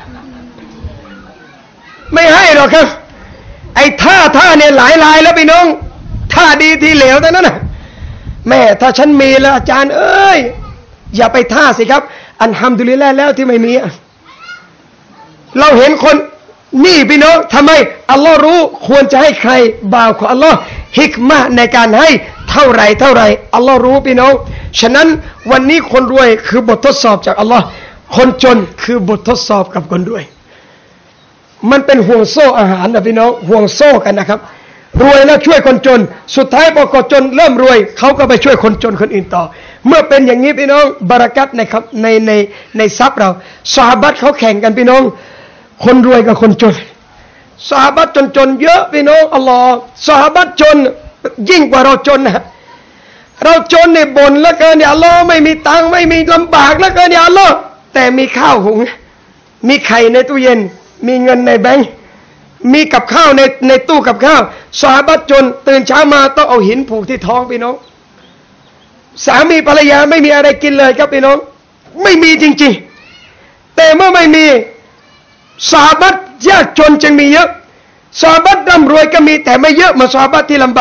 ไม่ให้หรอกครับไอ้ท่าเนี่ยหลายลายแล้วพี่น้องท่าดีทีเหลวแต่นั้นน่ะแม่ถ้าฉันมีแล้วอาจารย์อย่าไปท่าสิครับอัลฮัมดุลิลลาห์แล้วที่ไม่มีเราเห็นคนนี่พี่น้องทำไมอัลลอฮ์รู้ควรจะให้ใครบ่าวของอัลลอฮ์ฮิกมะห์ในการให้เท่าไรอัลลอฮ์รู้พี่น้องฉะนั้นวันนี้คนรวยคือบททดสอบจากอัลลอฮ์คนจนคือบททดสอบกับคนรวยมันเป็นห่วงโซ่อาหารนะพี่น้องห่วงโซ่กันนะครับรวยแล้วช่วยคนจนสุดท้ายพอคนจนเริ่มรวยเขาก็ไปช่วยคนจนคนอื่นต่อเมื่อเป็นอย่างนี้พี่น้องบารักัตนะครับในทรัพย์เราซอฮาบะห์เขาแข่งกันพี่น้องคนรวยกับคนจนซอฮาบะห์จนเยอะพี่น้องอัลลอฮ์ซอฮาบะห์จนยิ่งกว่าเราจนนะเราจนเนี่ยบ่นแล้วเกินเนี่ยอัลลอฮ์ไม่มีตังค์ไม่มีลำบากแล้วเกินเนี่ยอัลลอฮ์แต่มีข้าวหุงมีไข่ในตู้เย็นมีเงินในแบงก์มีกับข้าวในตู้กับข้าวซอฮาบะห์จนตื่นเช้ามาต้องเอาหินผูกที่ท้องพี่น้องสามีภรรยาไม่มีอะไรกินเลยครับพี่น้องไม่มีจริงๆแต่เมื่อไม่มีซอฮาบะห์ยากจนจึงมีเยอะซอฮาบะห์ร่ำรวยก็มีแต่ไม่เยอะเหมือนซอฮาบะห์ที่ลำบาก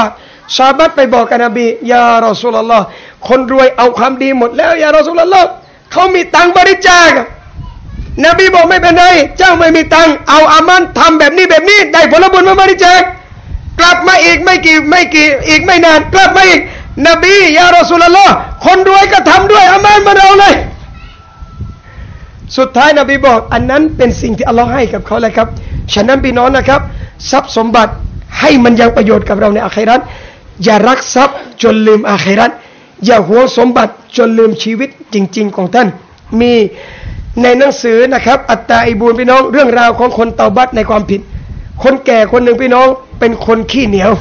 ซอฮาบะห์ไปบอกกับนบียารอซูลุลลอฮ์คนรวยเอาความดีหมดแล้วยารอซูลุลลอฮ์เขามีตังค์บริจาคนบีบอกไม่เป็นไรเจ้าไม่มีตังค์เอาอามันทำแบบนี้ได้ผลบุญมาบริจาคกลับมาอีกไม่นานกลับมาอีกนบียารอซูลุลลอฮ์คนรวยก็ทำด้วยอามันมาเอาเลยสุดท้ายนบีบอกอันนั้นเป็นสิ่งที่อัลลอฮ์ให้กับเขาเลยครับฉะนั้นพี่น้องนะครับทรัพย์สมบัติให้มันยังประโยชน์กับเราในอาคิเราะห์อย่ารักทรัพย์จนลืมอาคิเราะห์อย่าหวงสมบัติจนลืมชีวิตจริงๆของท่านมีในหนังสือนะครับอัตตาอิบูนพี่น้องเรื่องราวของคนเตาบัตในความผิดคนแก่คนหนึ่งพี่น้องเป็นคนขี้เหนียว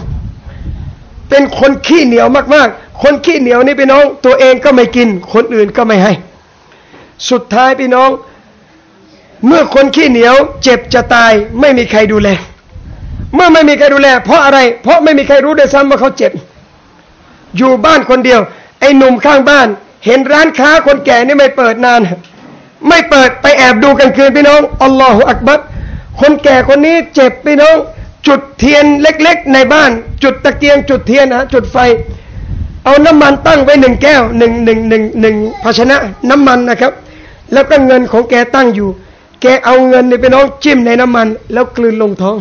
มากๆคนขี้เหนียวนี่พี่น้องตัวเองก็ไม่กินคนอื่นก็ไม่ให้สุดท้ายพี่น้องเมื่อคนขี้เหนียวเจ็บจะตายไม่มีใครดูแลเมื่อไม่มีใครดูแลเพราะอะไรเพราะไม่มีใครรู้ด้วยซ้ำว่าเขาเจ็บอยู่บ้านคนเดียวไอ้หนุ่มข้างบ้านเห็นร้านค้าคนแก่นี่ไม่เปิดนานไม่เปิดไปแอบดูกลางคืนพี่น้องอัลลอฮฺอักบัรคนแก่คนนี้เจ็บพี่น้องจุดเทียนเล็กๆในบ้านจุดตะเกียงจุดเทียนจุดไฟเอาน้ำมันตั้งไว้1 แก้ว1ภาชนะน้ำมันนะครับแล้วก็เงินของแกตั้งอยู่แกเอาเงินนี่พี่น้องจิ้มในน้ำมันแล้วกลืนลงท้อง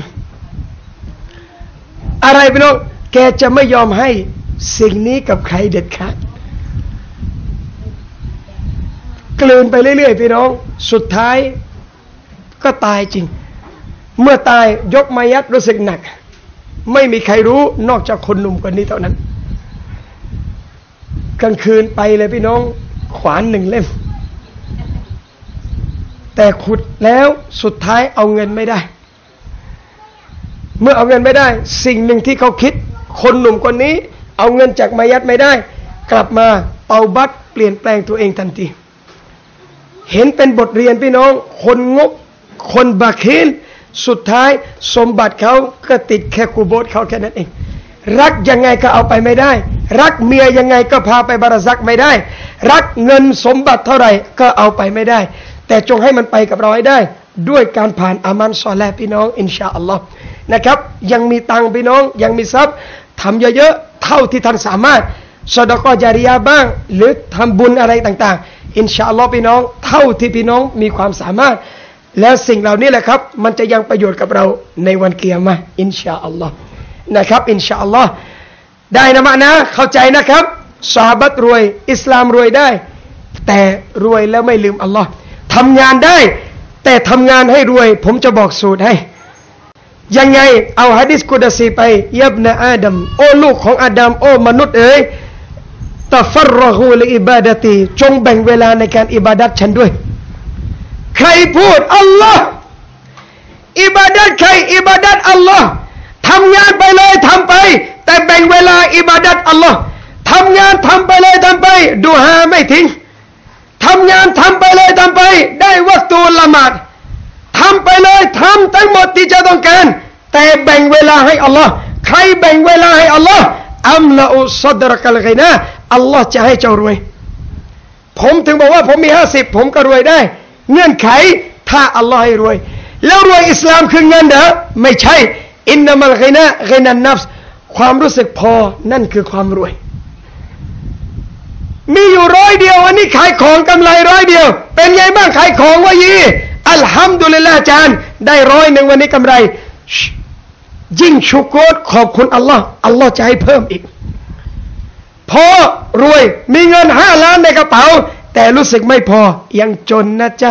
อะไรพี่น้องแกจะไม่ยอมให้สิ่งนี้กับใครเด็ดขาดกลืนไปเรื่อยๆพี่น้องสุดท้ายก็ตายจริงเมื่อตายยกมายัดรู้สึกหนักไม่มีใครรู้นอกจากคนหนุ่มคนนี้เท่านั้นกลางคืนไปเลยพี่น้องขวาน1 เล่มแต่ขุดแล้วสุดท้ายเอาเงินไม่ได้เมื่อเอาเงินไม่ได้สิ่งหนึ่งที่เขาคิดคนหนุ่มคนนี้เอาเงินจากมายัดไม่ได้กลับมาเตาบัตเปลี่ยนแปลงตัวเองทันทีเห็นเป็นบทเรียนพี่น้องคนงกคนบาคิลสุดท้ายสมบัติเขาก็ติดแค่กูโบสเขาแค่นั้นเองรักยังไงก็เอาไปไม่ได้รักเมียยังไงก็พาไปบารัซักไม่ได้รักเงินสมบัติเท่าไหร่ก็เอาไปไม่ได้แต่จงให้มันไปกับเราให้ได้ด้วยการผ่านอามันซอเลห์พี่น้องอินชาอัลลอฮ์นะครับยังมีตังพี่น้องยังมีทรัพย์ทำเยอะๆเท่าที่ท่านสามารถซอดะกอจาริยะบ้างหรือทำบุญอะไรต่างๆอินชาอัลลอฮ์พี่น้องเท่าที่พี่น้องมีความสามารถแล้วสิ่งเหล่านี้แหละครับมันจะยังประโยชน์กับเราในวันกิยามะห์อินชาอัลลอฮ์นะครับอินชาอัลลอฮ์ได้นะมะนะเข้าใจนะครับซอฮาบะห์รวยอิสลามรวยได้แต่รวยแล้วไม่ลืมอัลลอฮ์ทำงานได้แต่ทำงานให้รวยผมจะบอกสูตรให้ยังไงเอาหะดีษกุดซีไปยับนะอาดัมโอ้ลูกของอาดัมโอ้มนุษย์เอ๋ยตัฟัรรหูลิอิบาดะตีจงแบ่งเวลาในการอิบาดัตฉันด้วยใครพูดอัลลอฮ์อิบาดัตใครอิบาดัตอัลลอฮ์ทำงานไปเลยทำไปแต่แบ่งเวลาอิบาดัตอัลลอฮ์ทำงานทำไปเลยทำไปดูฮาไม่ทิ้งทำงานทำไปเลยทำไปได้วัตูละหมาดทำไปเลยทำทั้งหมดที่จะต้องการแต่แบ่งเวลาให้อัลลอฮ์ใครแบ่งเวลาให้อัลลอฮ์อัมละอุซัดรกัลกินาอัลลอฮ์จะให้เจ้ารวยผมถึงบอกว่าผมมี50ผมก็รวยได้เงื่อนไขถ้าอัลลอฮ์ให้รวยแล้วรวยอิสลามคือเงินเหรอไม่ใช่อินนัมัลกินากินันนัฟส์ความรู้สึกพอนั่นคือความรวยมีอยู่100 เดียวอันนี้ขายของกำไร100 เดียวเป็นไงบ้างขายของวะยีอัลฮัมดุลิลลาห์อาจารย์ได้100วันนี้กำไรยิ่งชุกรขอบคุณอัลลอฮ์อัลลอฮ์จะให้เพิ่มอีกพอรวยมีเงิน5 ล้านในกระเป๋าแต่รู้สึกไม่พอยังจนนะจ๊ะ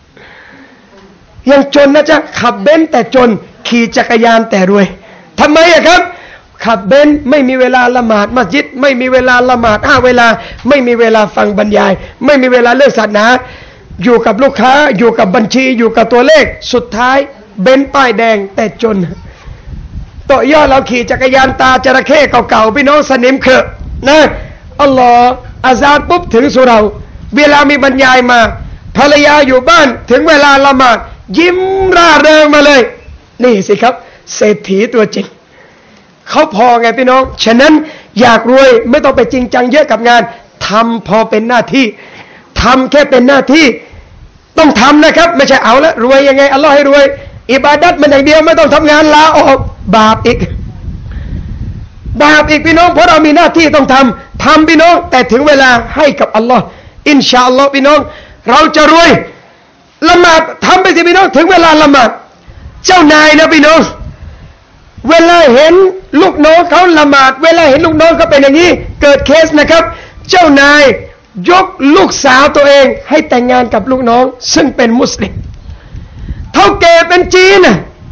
ยังจนนะจ๊ะขับเบนซ์แต่จนขี่จักรยานแต่รวยทำไมอะครับขับเบนซ์ไม่มีเวลาละหมาดมัสยิดไม่มีเวลาละหมาด5 เวลาไม่มีเวลาฟังบรรยายไม่มีเวลาเรื่องศาสนาอยู่กับลูกค้าอยู่กับบัญชีอยู่กับตัวเลขสุดท้ายเบนซ์ป้ายแดงแต่จนต่อยอดเราขี่จักรยานตาจระเข้เก่าๆพี่น้องสนิมเขอะนะอัลลอฮ์อาซานปุ๊บถึงสุเราเวลามีบรรยายมาภรรยาอยู่บ้านถึงเวลาละหมาดยิ้มร่าเริงมาเลยนี่สิครับเศรษฐีตัวจริงเขาพอไงพี่น้องฉะนั้นอยากรวยไม่ต้องไปจริงจังเยอะกับงานทำพอเป็นหน้าที่ทำแค่เป็นหน้าที่ต้องทำนะครับไม่ใช่เอาละรวยยังไงอัลลอฮ์ให้ร รวยอิบาดัตมันอย่างเดียวไม่ต้องทำงานลาออกบาปอีกบาปอีกพี่น้องเพราะเรามีหน้าที่ต้องทำพี่น้องแต่ถึงเวลาให้กับอัลลอฮ์อินชาอัลลอฮ์พี่น้องเราจะรวยละหมาดทำไปสิพี่น้องถึงเวลาละหมาดเจ้านายนะพี่น้องเวลาเห็นลูกน้องเขาละหมาดเวลาเห็นลูกน้องเขาเป็นอย่างนี้เกิดเคสนะครับเจ้านายยกลูกสาวตัวเองให้แต่งงานกับลูกน้องซึ่งเป็นมุสลิมเท่าแก่เป็นจีน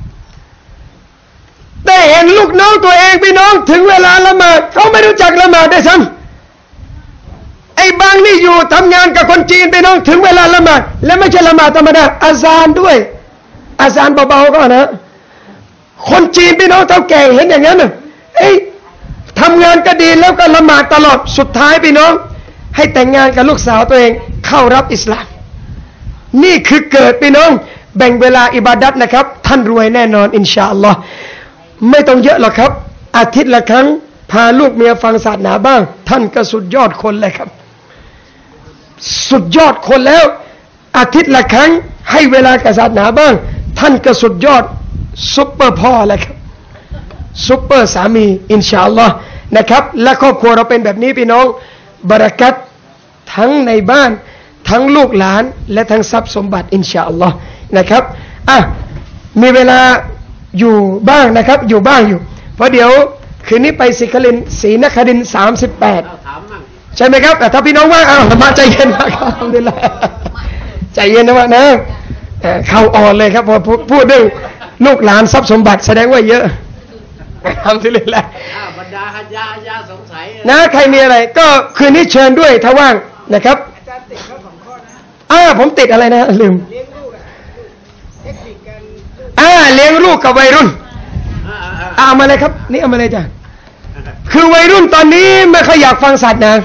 แต่เห็นลูกน้องตัวเองพี่น้องถึงเวลาละหมาดเขาไม่รู้จักละหมาดได้ซ้ำไอ้บางนี่อยู่ทำงานกับคนจีนพี่น้องถึงเวลาละหมาดและไม่ใช่ละหมาดธรรมดาอาซานด้วยอาซานเบาๆก็นะคนจีนพี่น้องเท่าแก่เห็นอย่างนั้นทำงานก็ดีแล้วก็ละหมาดตลอดสุดท้ายพี่น้องให้แต่งงานกับลูกสาวตัวเองเข้ารับอิสลามนี่คือเกิดพี่น้องแบ่งเวลาอิบาดัตนะครับท่านรวยแน่นอนอินชาอัลลอฮ์ไม่ต้องเยอะหรอกครับอาทิตย์ละครั้งพาลูกเมียฟังศาสนาบ้างท่านก็สุดยอดคนเลยครับสุดยอดคนแล้วอาทิตย์ละครั้งให้เวลากับศาสนาบ้างท่านก็สุดยอดซุปเปอร์พ่อเลยครับซุปเปอร์สามีอินชาอัลลอฮ์นะครับและครอบครัวเราเป็นแบบนี้พี่น้องบารอกัตทั้งในบ้านทั้งลูกหลานและทั้งทรัพย์สมบัติอินชาอัลลอฮ์นะครับมีเวลาอยู่บ้างนะครับอยู่บ้างอยู่เพราะเดี๋ยวคืนนี้ไปศรีนครินทร์38ใช่ไหมครับแต่ถ้าพี่น้องว่างมาใจเย็นนะครับใจเย็นนะเข้าอ่อนเลยครับพอพูดเรื่องลูกหลานทรัพย์สมบัติแสดงว่าเยอะทำที่เลยแหละบรรดาฮัจญาสงสัยนะใครมีอะไรก็คืนนี้เชิญด้วยถ้าว่างนะครับอาจารย์ติดข้อ2ข้อนะผมติดอะไรนะลืมเลี้ยงลูกเทคนิคการเลี้ยงลูกกับวัยรุ่นเอามาเลยครับนี่เอามาเลยจ้ะคือวัยรุ่นตอนนี้ไม่ค่อยอยากฟังศาสนา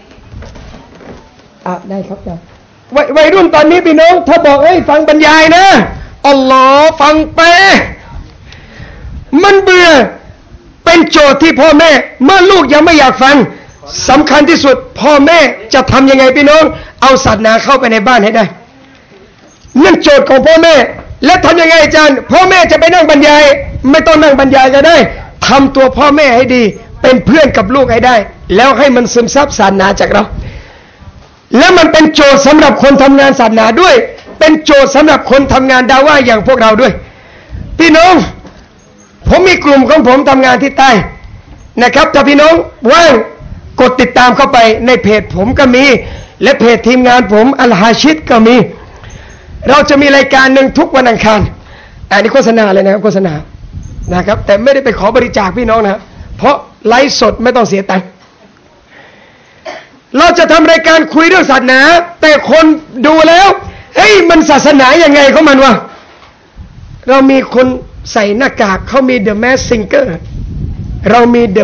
ได้ครับจ้ะวัยรุ่นตอนนี้พี่น้องถ้าบอกฟังบรรยายนะอัลลอฮ์ฟังไปมันเบื่อเป็นโจทย์ที่พ่อแม่เมื่อลูกยังไม่อยากฟังสำคัญที่สุดพ่อแม่จะทำยังไงพี่น้องเอาศาสนาเข้าไปในบ้านให้ได้นั่นโจทย์ของพ่อแม่และทำยังไงอาจารย์พ่อแม่จะไปนั่งบรรยายไม่ต้องนั่งบรรยายก็ได้ทำตัวพ่อแม่ให้ดีเป็นเพื่อนกับลูกให้ได้แล้วให้มันซึมซับศาสนาจากเราแล้วมันเป็นโจทย์สำหรับคนทำงานศาสนาด้วยเป็นโจทย์สำหรับคนทำงานดาว่าอย่างพวกเราด้วยพี่น้องผมมีกลุ่มของผมทำงานที่ใต้นะครับถ้าพี่น้องว่างกดติดตามเข้าไปในเพจผมก็มีและเพจทีมงานผมอัลฮาชิดก็มีเราจะมีรายการหนึ่งทุกวันอังคารอันนี้โฆษณาเลยนะครับโฆษณานะครับแต่ไม่ได้ไปขอบริจาคพี่น้องนะเพราะไลฟ์สดไม่ต้องเสียตังค์เราจะทำรายการคุยเรื่องศาสนาแต่คนดูแล้วมันศาสนายังไงของมันวะเรามีคนใส่หน้ากากเขามี The Mask Singer เรามี The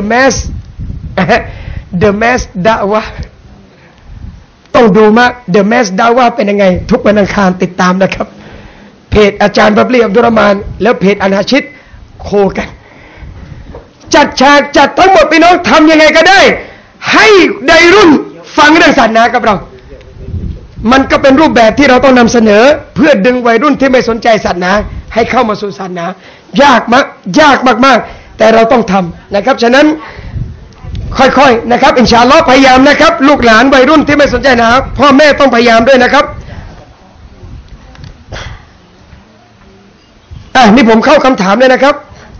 Mask Da'wah ต้องดูมาก The Mask Da'wah เป็นยังไงทุกวันอังคารติดตามนะครับเพจอาจารย์บับลีอับดุลรอมานแล้วเพจอันฮาชิดโคกันจัดฉากจัดทั้งหมดพี่น้องทำยังไงก็ได้ให้วัยรุ่นฟังเรื่องศาสนากับเรามันก็เป็นรูปแบบที่เราต้องนำเสนอเพื่อดึงวัยรุ่นที่ไม่สนใจศาสนาให้เข้ามาสู่ศาสนายากมากแต่เราต้องทำนะครับฉะนั้นค่อยๆนะครับอินชาอัลลอฮ์พยายามนะครับลูกหลานวัยรุ่นที่ไม่สนใจนะพ่อแม่ต้องพยายามด้วยนะครับนี่ผมเข้าคำถามเลยนะครับ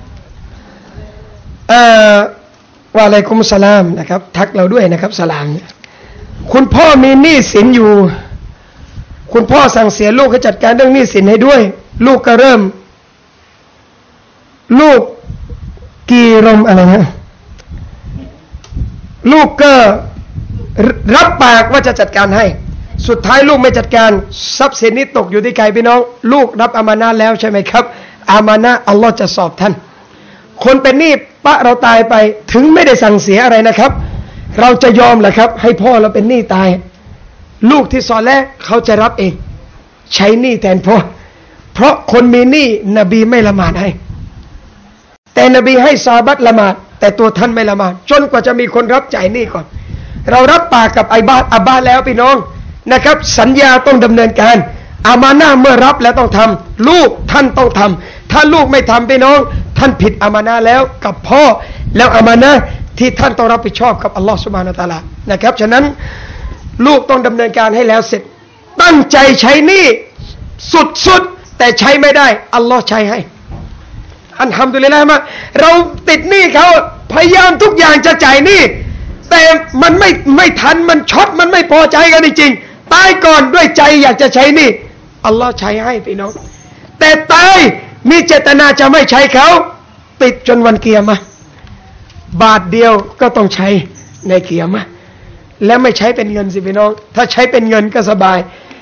วะอะลัยกุมสลามนะครับทักเราด้วยนะครับสลามคุณพ่อมีหนี้สินอยู่คุณพ่อสั่งเสียลูกให้จัดการเรื่องหนี้สินให้ด้วยลูกก็เริ่มลูกกีรมอะไรนะลูกก็รับปากว่าจะจัดการให้สุดท้ายลูกไม่จัดการทรัพย์สินนี้ตกอยู่ที่ใครพี่น้องลูกรับอามานะห์แล้วใช่ไหมครับอามานะห์อัลลอฮ์จะสอบท่านคนเป็นหนี้ปะเราตายไปถึงไม่ได้สั่งเสียอะไรนะครับเราจะยอมเหรอครับให้พ่อเราเป็นหนี้ตายลูกที่ซอเลห์เขาจะรับเองใช้หนี้แทนพ่อเพราะคนมีหนี้นบีไม่ละหมาดให้แต่นบีให้ซอฮาบะห์ละหมาดแต่ตัวท่านไม่ละหมาดจนกว่าจะมีคนรับจ่ายหนี้ก่อนเรารับปากกับอับบาสแล้วพี่น้องนะครับสัญญาต้องดำเนินการอามานะห์เมื่อรับแล้วต้องทำลูกท่านต้องทำถ้าลูกไม่ทำพี่น้องท่านผิดอามานะห์แล้วกับพ่อแล้วอามานะห์ที่ท่านต้องรับผิดชอบกับอัลลอฮฺซุบฮานะฮูวะตะอาลานะครับฉะนั้นลูกต้องดำเนินการให้แล้วเสร็จตั้งใจใช้หนี้สุดๆแต่ใช้ไม่ได้อัลลอฮ์ใช้ให้อัลฮัมดุลิลละห์มาเราติดหนี้เขาพยายามทุกอย่างจะจ่ายหนี้แต่มันไม่ทันมันช็อตมันไม่พอใจกันจริงๆตายก่อนด้วยใจอยากจะใช้หนี้อัลลอฮ์ใช้ให้พี่น้องแต่ตายมีเจตนาจะไม่ใช้เขาติดจนวันเกียรมาบาทเดียวก็ต้องใช้ในเกียรมาและไม่ใช้เป็นเงินสิพี่น้องถ้าใช้เป็นเงินก็สบาย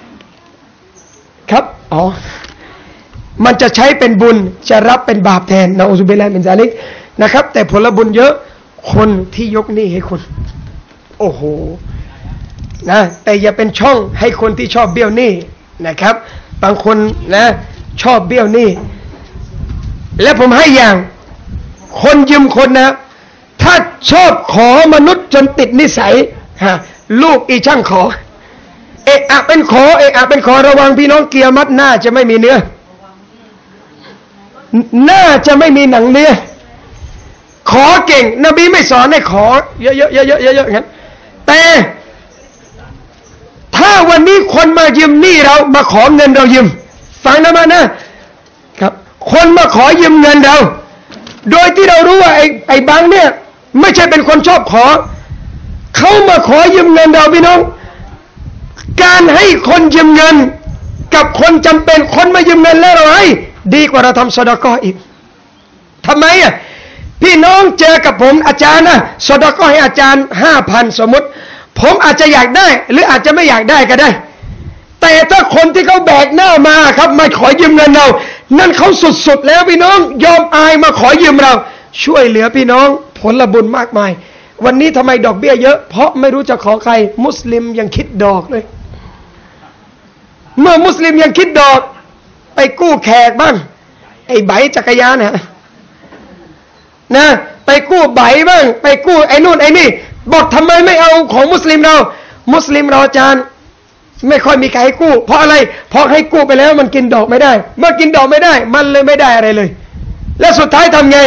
ครับมันจะใช้เป็นบุญจะรับเป็นบาปแทนนะอูซุบิลลาฮิมินซาลิกนะครับแต่ผลบุญเยอะคนที่ยกหนี้ให้คุณโอ้โหนะแต่อย่าเป็นช่องให้คนที่ชอบเบี้ยวหนี้นะครับบางคนนะชอบเบี้ยวหนี้และผมให้อย่างคนยืมคนนะถ้าชอบขอมนุษย์จนติดนิสัยลูกอีช่างขอเอะอะเป็นขอเอะอะเป็นขอระวังพี่น้องเกียร์มัดหน้าจะไม่มีเนื้อหน้าจะไม่มีหนังเนื้อขอเก่งนบีไม่สอนให้ขอเยอะๆๆๆๆงั้นแต่ถ้าวันนี้คนมายืมหนี้เรามาขอเงินเรายืมฟังนะมานะครับคนมาขอยืมเงินเราโดยที่เรารู้ว่าไอ้บางเนี่ยไม่ใช่เป็นคนชอบขอเขามาขอยืมเงินเราพี่น้องการให้คนยืมเงินกับคนจำเป็นคนมายืมเงินแล้วเราให้ดีกว่าเราทำซอดาก้ออีกทำไมอ่ะพี่น้องเจอกับผมอาจารย์นะซอดาก้อให้อาจารย์ 5,000 สมมติผมอาจจะอยากได้หรืออาจจะไม่อยากได้ก็ได้แต่ถ้าคนที่เขาแบกหน้ามาครับมาขอยืมเงินเรานั่นเขาสุดๆแล้วพี่น้องยอมอายมาขอยืมเราช่วยเหลือพี่น้องผลบุญมากมายวันนี้ทำไมดอกเบี้ยเยอะเพราะไม่รู้จะขอใครมุสลิมยังคิดดอกเลยเมื่อมุสลิมยังคิดดอกไปกู้แขกบ้างไอ้ใบจักรยานนะไปกู้ใบบ้างไปกู้ไอ้นู่นไอ้นี่บอกทำไมไม่เอาของมุสลิมเรามุสลิมเราอาจารย์ไม่ค่อยมีใครให้กู้เพราะอะไรเพราะให้กู้ไปแล้วมันกินดอกไม่ได้เมื่อกินดอกไม่ได้มันเลยไม่ได้อะไรเลยและสุดท้ายทำไง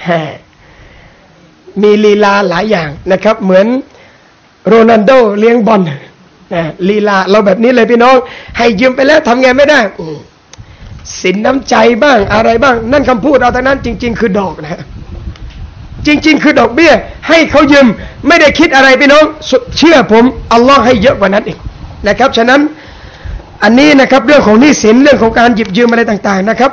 มีลีลาหลายอย่างนะครับเหมือนโรนัลโดเลี้ยงบอลลีลาเราแบบนี้เลยพี่น้องให้ยืมไปแล้วทำไงไม่ได้สินน้ำใจบ้างอะไรบ้างนั่นคำพูดเราทั้งนั้นจริงๆคือดอกนะจริงๆคือดอกเบี้ยให้เขายืมไม่ได้คิดอะไรพี่น้องเชื่อผมอัลลอฮ์ให้เยอะกว่านั้นอีกนะครับฉะนั้นอันนี้นะครับเรื่องของหนี้สินเรื่องของการหยิบยืมอะไรต่างๆนะครับ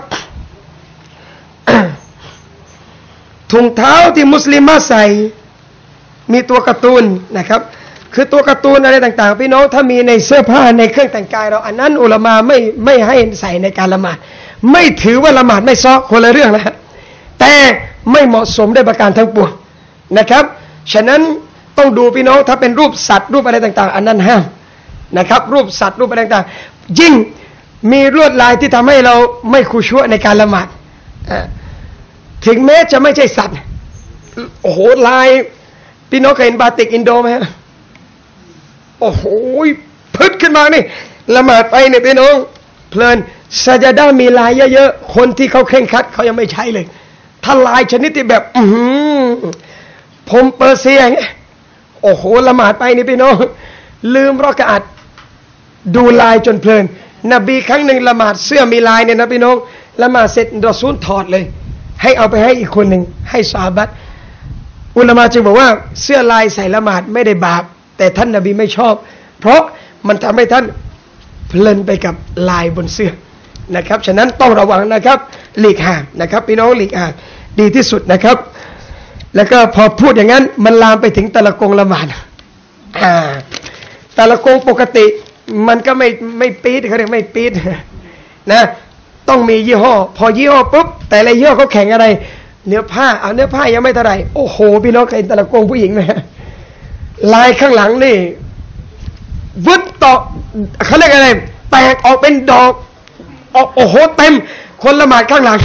ถุงเท้าที่มุสลิมมาใส่มีตัวการ์ตูนนะครับคือตัวการ์ตูนอะไรต่างๆพี่น้องถ้ามีในเสื้อผ้าในเครื่องแต่งกายเราอันนั้นอุลามะไม่ให้ใส่ในการละหมาดไม่ถือว่าละหมาดไม่ซ้อคนละเรื่องนะแต่ไม่เหมาะสมด้วยประการทั้งปวงนะครับฉะนั้นต้องดูพี่น้องถ้าเป็นรูปสัตว์รูปอะไรต่างๆอันนั้นห้ามนะครับรูปสัตว์รูปอะไรต่างๆยิ่งมีลวดลายที่ทำให้เราไม่คุชวะในการละหมาดถึงแม้จะไม่ใช่สัตว์โอ้โหลายพี่น้องเคยเห็นบาติกอินโดไหมฮะโอ้โหพึดขึ้นมานี่ละหมาดไปเนี่ยพี่น้องเพลินซาจาดะมีลายเยอะๆคนที่เขาเคร่งครัดเขายังไม่ใช้เลยถ้าลายชนิดที่แบบผมเปอร์เซียอย่างเงี้ยโอ้โหละหมาดไปนี่พี่น้องลืมรอกะอัดดูลายจนเพลินนบีครั้งหนึ่งละหมาดเสื้อมีลายเนี่ยนะพี่น้องละหมาดเสร็จรอซูลถอดเลยให้เอาไปให้อีกคนหนึ่งให้ซอฮาบะห์อุลามะจึงบอกว่าเสื้อลายใส่ละหมาดไม่ได้บาปแต่ท่านนบีไม่ชอบเพราะมันทำให้ท่านเพลินไปกับลายบนเสื้อนะครับฉะนั้นต้องระวังนะครับหลีกห่างนะครับพี่น้องหลีกห่างดีที่สุดนะครับแล้วก็พอพูดอย่างนั้นมันลามไปถึงตะละกงละหมาดตะละกงปกติมันก็ไม่ปี๊ดเขาเรียกไม่ปี๊ดนะต้องมียี่ห้อพอยี่ห้อปุ๊บแต่ละยี่ห้อเขาแข่งอะไรเนื้อผ้าเอาเนื้อผ้ายังไม่เท่าไหร่โอ้โหพี่น้องเคยเห็นตะละกงผู้หญิงไหมลายข้างหลังนี่วึดต่อเขาเรียกอะไรแตกออกเป็นดอกโอ้โหเต็มคนละหมาดข้างหลัง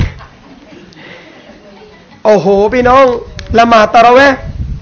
โอ้โหพี่น้องละหมาดตะเราะเวห์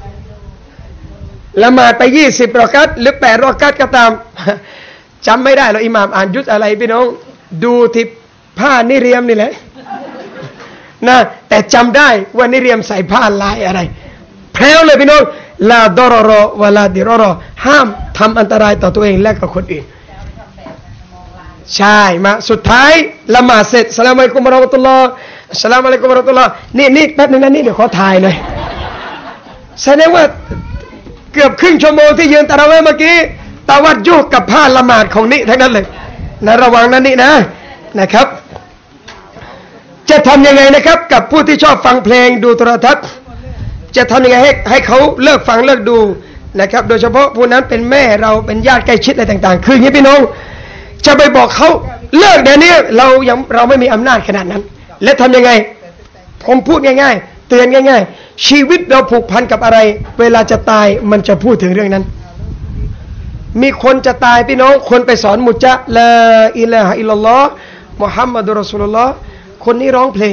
ละหมาดไป20 รอกาตหรือ8 รอกาตก็ตามจำไม่ได้หรอกอิหม่ามอ่านยุสอะไรพี่น้องดูที่ผ้านิเรียมนี่แหละนะแต่จำได้ว่านิเรียมใส่ผ้าลายอะไรแพร่เลยพี่น้องลาดอรอรอวะลาดิรอรอห้ามทำอันตรายต่อตัวเองและกับคนอื่นใช่มาสุดท้ายละหมาดเสร็จอัสสลามุอะลัยกุมวะเราะมะตุลลอฮ์อัสสลามุอะลัยกุมวะเราะมะตุลลอฮ์นี่แป๊บนึงนะนี่เดี๋ยวขอถ่ายหน่อยแสดงว่าเกือบครึ่งชั่วโมงที่ยืนตะเราะเวห์เมื่อกี้ตะวัดยุกับผ้าละหมาดของนี่ทั้งนั้นเลยนะระวังนะนี่นะครับจะทำยังไงนะครับกับผู้ที่ชอบฟังเพลงดูโทรทัศน์จะทำยังไงให้เขาเลิกฟังเลิกดูนะครับโดยเฉพาะผู้นั้นเป็นแม่เราเป็นญาติใกล้ชิดอะไรต่างๆคืออย่างนี้พี่น้องจะไปบอกเขาเลิกเดี๋ยวนี้เราไม่มีอำนาจขนาดนั้นและทำยังไงผมพูดง่ายๆเตือนง่ายๆชีวิตเราผูกพันกับอะไรเวลาจะตายมันจะพูดถึงเรื่องนั้นมีคนจะตายพี่น้องคนไปสอนมุจจะลาอิลาฮะอิลลัลลอฮ์มุฮัมมัดุรอซูลุลลอฮ์คนนี้ร้องเพลง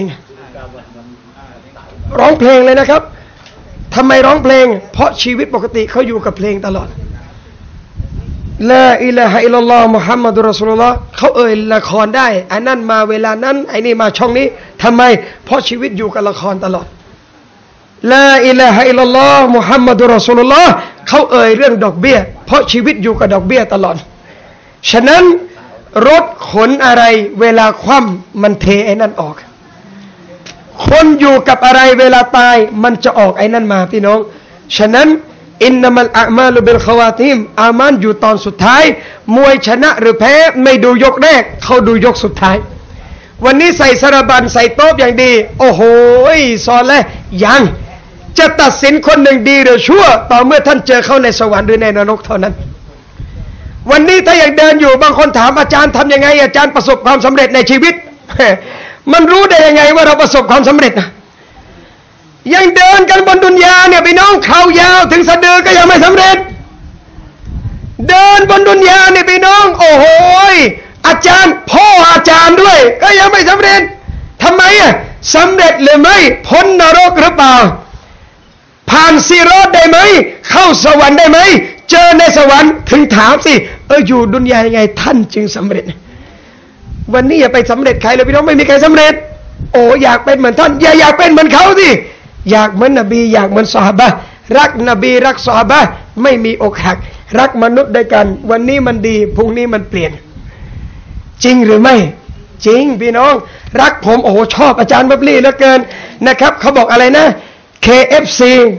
เลยนะครับทำไมร้องเพลงเพราะชีวิตปกติเขาอยู่กับเพลงตลอดลาอิลาฮะอิลลัลลอฮ์มุฮัมมัดุรอซูลุลลอฮ์เขาละครได้อันนั้นมาเวลานั้นไอ้นี่มาช่องนี้ทำไมเพราะชีวิตอยู่กับละครตลอดลาอิลาฮะอิลลัลลอฮ์มุฮัมมัดุรอซูลุลลอฮ์เขาเรื่องดอกเบี้ยเพราะชีวิตอยู่กับดอกเบี้ยตลอดฉะนั้นรถขนอะไรเวลาคว่ำมันเทไอ้นั่นออกคนอยู่กับอะไรเวลาตายมันจะออกไอ้นั่นมาพี่น้องฉะนั้นอินนัมัลอามาลุบิลคอวาติมอามันอยู่ตอนสุดท้ายมวยชนะหรือแพ้ไม่ดูยกแรกเขาดูยกสุดท้ายวันนี้ใส่สระบันใส่โต๊ะอย่างดีโอ้โหซอนแล้วยังจะตัดสินคนหนึ่งดีหรือชั่วต่อเมื่อท่านเจอเขาในสวรรค์หรือในนรกเท่านั้นวันนี้ถ้ายังเดินอยู่บางคนถามอาจารย์ทำยังไงอาจารย์ประสบความสำเร็จในชีวิตมันรู้ได้ยังไงว่าเราประสบความสำเร็จนะยังเดินกันบนดุนยาเนี่ยพี่น้องเข่ายาวถึงสะดือก็ยังไม่สำเร็จเดินบนดุนยาเนี่ยพี่น้องโอ้โหอาจารย์พ่ออาจารย์ด้วยก็ยังไม่สำเร็จทำไมสำเร็จหรือไม่พ้นนรกหรือเปล่าผ่านซีโรดได้ไหมเข้าสวรรค์ได้ไหมเจอในสวรรค์ถึงถามสิอยู่ดุนยายังไงท่านจึงสำเร็จวันนี้อย่าไปสำเร็จใครเลยพี่น้องไม่มีใครสำเร็จโอ้อยากเป็นเหมือนท่านอยากเป็นเหมือนเขาสิอยากเหมือนนบีอยากเหมือนซอฮาบะห์รักนบีรักซอฮาบะห์ไม่มีอกหักรักมนุษย์ด้วยกันวันนี้มันดีพรุ่งนี้มันเปลี่ยนจริงหรือไม่จริงพี่น้องรักผมโอ้ชอบอาจารย์บับลี่เหลือเกินนะครับเขาบอกอะไรนะ KFC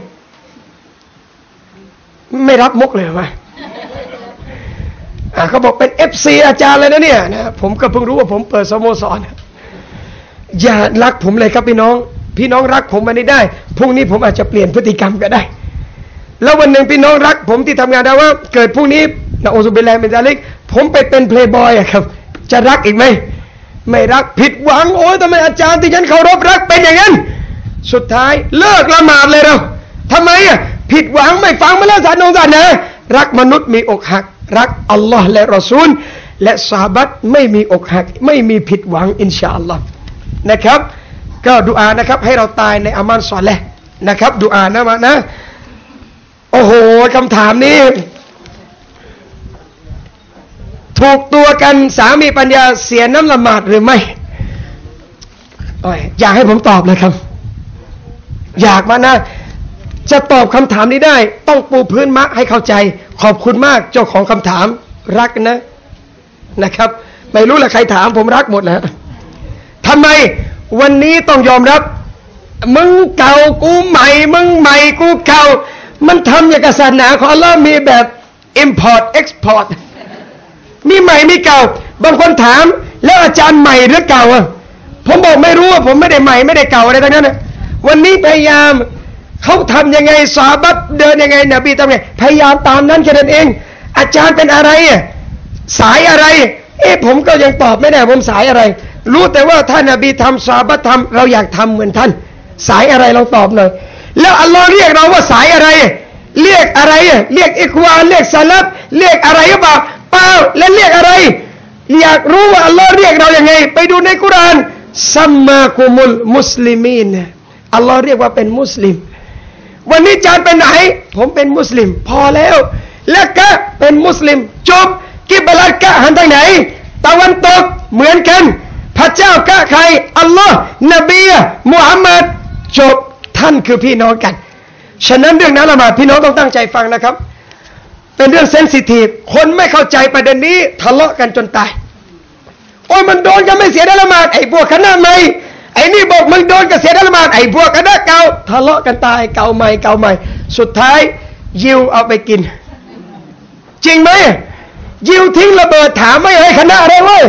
ไม่รับมุกเลยวะเขาบอกเป็น FC อาจารย์เลยนะเนี่ยนะผมก็เพิ่งรู้ว่าผมเปิดสโมสรอย่ารักผมเลยครับพี่น้องรักผมมาได้พรุ่งนี้ผมอาจจะเปลี่ยนพฤติกรรมก็ได้แล้ววันหนึ่งพี่น้องรักผมที่ทำงานได้ว่าเกิดพรุ่งนี้นะอูซุบิลลาฮิมินซาลิกผมไปเป็นเพลย์บอยครับจะรักอีกไหมไม่รักผิดหวังโอ้ยทำไมอาจารย์ที่ฉันเคารพรักเป็นอย่างนั้นสุดท้ายเลิกละหมาดเลยเราทำไมผิดหวังไม่ฟังมาแล้วศาสนารักมนุษย์มีอกหักรักอัลลอฮ์และรอซูลและซอฮาบะห์ไม่มีอกหักไม่มีผิดหวังอินชาอัลลอฮ์นะครับก็ดุอานะครับให้เราตายในอามัลซอลิห์นะครับดุอานะโอ้โหคำถามนี้ถูกตัวกันสามีปัญญาเสียน้ำละหมาดหรือไม่อยากให้ผมตอบนะครับอยากมานะจะตอบคำถามนี้ได้ต้องปูพื้นมะให้เข้าใจขอบคุณมากเจ้าของคำถามรักนะครับไม่รู้ละใครถามผมรักหมดแล้วทำไมวันนี้ต้องยอมรับมึงเก่ากูใหม่มึงใหม่กูเก่ามันทำอย่างศาสนาของอัลเลาะห์มีแบบ import export มีใหม่มีเก่าบางคนถามแล้วอาจารย์ใหม่หรือเก่าผมบอกไม่รู้ว่าผมไม่ได้ใหม่ไม่ได้เก่าอะไรทั้งนั้นวันนี้พยายามเขาทำยังไงซอฮาบะห์เดินยังไงนบีทำไงพยายามตามนั้นแค่นั้นเองอาจารย์เป็นอะไรสายอะไรผมก็ยังตอบไม่ได้ผมสายอะไรรู้แต่ว่าท่านนบีทำซอฮาบะห์ทำเราอยากทำเหมือนท่านสายอะไรเราตอบหน่อยแล้วอัลลอฮ์เรียกเราว่าสายอะไรเรียกอะไรเรียกอิควานเรียกซะลัฟเรียกอะไรหรือเปล่าเปล่าแล้วเรียกอะไรอยากรู้ว่าอัลลอฮ์เรียกเราอย่างไงไปดูในกุรอานซัมมากุมุลมุสลิมีนอัลลอฮ์เรียกว่าเป็นมุสลิมวันนี้อาจารย์เป็นไหนผมเป็นมุสลิมพอแล้วและก็เป็นมุสลิมจบกิบลัดกะหันทางไหนตะวันตกเหมือนกันพระเจ้ากะใครอัลลอฮ์นบีมุฮัมมัดจบท่านคือพี่น้องกันฉะนั้นเรื่องนั้นละหมาดพี่น้องต้องตั้งใจฟังนะครับเป็นเรื่องเซนซิทีฟคนไม่เข้าใจประเด็นนี้ทะเลาะกันจนตายโอ้ยมันโดนกันไม่เสียได้ละหมาดไอ้พวกคณะใหม่ไอ้นี่บอกมึงโดนกันเสียได้ละหมาดไอ้พวกคณะเก่าทะเลาะกันตายเก่าใหม่สุดท้ายยิวเอาไปกินจริงไหมยิวทิ้งระเบิดถามไม่ให้คณะอะไรเว้ย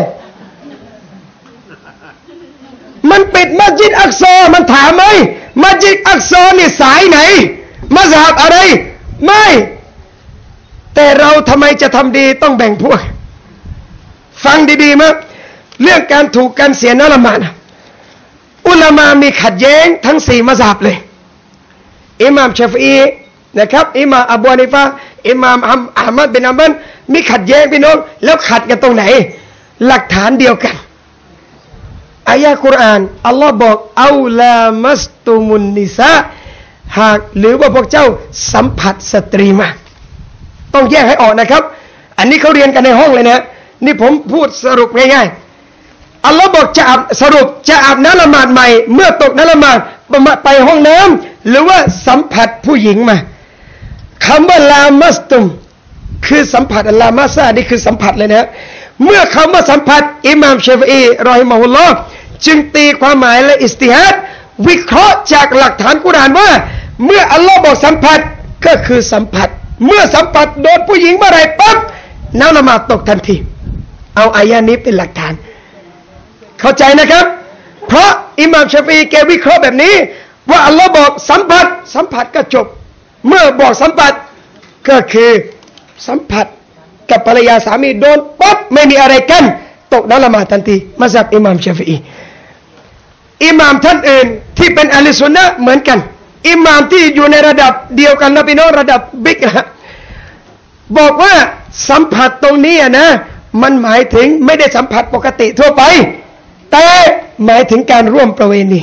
มันปิดมัสยิดอักซอมันถามไหมมัสยิดอักซอนี่สายไหนมัซฮับอะไรไม่แต่เราทำไมจะทำดีต้องแบ่งพวกฟังดีๆมั้ยเรื่องการถูกการเสียละหมาดอุลามามีขัดแย้งทั้ง4มัซฮับเลยอิหม่ามชาฟิอีนะครับอิหม่ามอบูฮานิฟะห์อิหม่ามอะห์มัดบินอัมบัลมีขัดแย้งพี่น้องแล้วขัดกันตรงไหนหลักฐานเดียวกันอายะห์กุรอานอัลลอฮ์บอกเอาลามัสตุมุนนิสาหากหรือว่าพวกเจ้าสัมผัสสตรีมาต้องแยกให้ออกนะครับอันนี้เขาเรียนกันในห้องเลยนะนี่ผมพูดสรุปง่ายๆอัลลอฮ์บอกจะอาบน้ำละหมาดใหม่เมื่อตกน้ำละหมาดไปห้องน้ำหรือว่าสัมผัสผู้หญิงมาคำว่าลามัสตุมคือสัมผัสลามัสซานี่คือสัมผัสเลยนะเมื่อคำว่าสัมผัสอิหม่ามชาฟิอีรอฮิมะฮุลลอฮ์จึงตีความหมายและอิสติฮัดวิเคราะห์จากหลักฐานกุรอานว่าเมื่ออัลลอฮ์บอกสัมผัสก็คือสัมผัสเมื่อสัมผัสโดนผู้หญิงเมื่อไรปั๊บน้ำละหมาดตกทันทีเอาอายะนี้เป็นหลักฐานเข้าใจนะครับเพราะอิหม่ามชาฟิอีแกวิเคราะห์แบบนี้ว่าอัลลอฮ์บอกสัมผัสก็จบเมื่อบอกสัมผัสก็คือสัมผัสกับภรรยาสามีโดนปั๊บไม่มีอะไรกันตกน้ำละหมาดทันทีมัซฮับอิหม่ามชาฟิอีอิหม่ามท่านอื่นที่เป็นอะห์ลุสซุนนะห์เหมือนกันอิหม่ามที่อยู่ในระดับเดียวกันนะพี่น้องระดับบิ๊กนะบอกว่าสัมผัสตรงนี้นะมันหมายถึงไม่ได้สัมผัสปกติทั่วไปแต่หมายถึงการร่วมประเวณี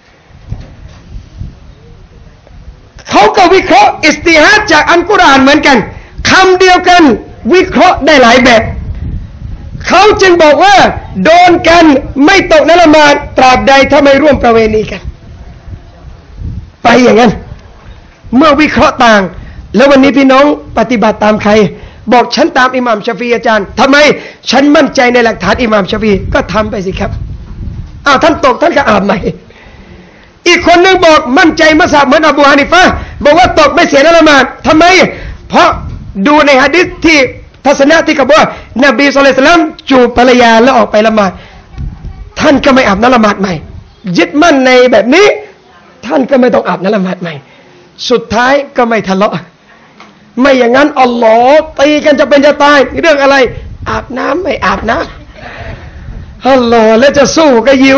เขาก็วิเคราะห์อิสติฮัดจากอัลกุรอานเหมือนกันคำเดียวกันวิเคราะห์ได้หลายแบบเขาจึงบอกว่าโดนกันไม่ตกน้ำละหมาดตราบใดถ้าไม่ร่วมประเวณีกันไปอย่างนั้นเมื่อวิเคราะห์ต่างแล้ววันนี้พี่น้องปฏิบัติตามใครบอกฉันตามอิหม่ามชาฟิอีอาจารย์ทำไมฉันมั่นใจในหลักฐานอิหม่ามชาฟิอีก็ทำไปสิครับท่านตกท่านก็อาบใหม่อีกคนนึงบอกมั่นใจมัซฮับเหมือนอบูฮานิฟะห์บอกว่าตกไม่เสียละหมาดทำไมเพราะดูในหะดีษที่ทัศนะที่เขาบอกว่านบีศ็อลลัลลอฮุอะลัยฮิวะซัลลัมจูบภรรยาแล้วออกไปละหมาดท่านก็ไม่อาบน้ำละหมาดใหม่ยึดมั่นในแบบนี้ท่านก็ไม่ต้องอาบน้ำละหมาดใหม่สุดท้ายก็ไม่ทะเลาะไม่อย่างนั้นอัลลอฮ์ตีกันจะเป็นจะตายเรื่องอะไรอาบน้ำไม่อาบน้ำอัลลอฮ์แล้วจะสู้ก็ยิว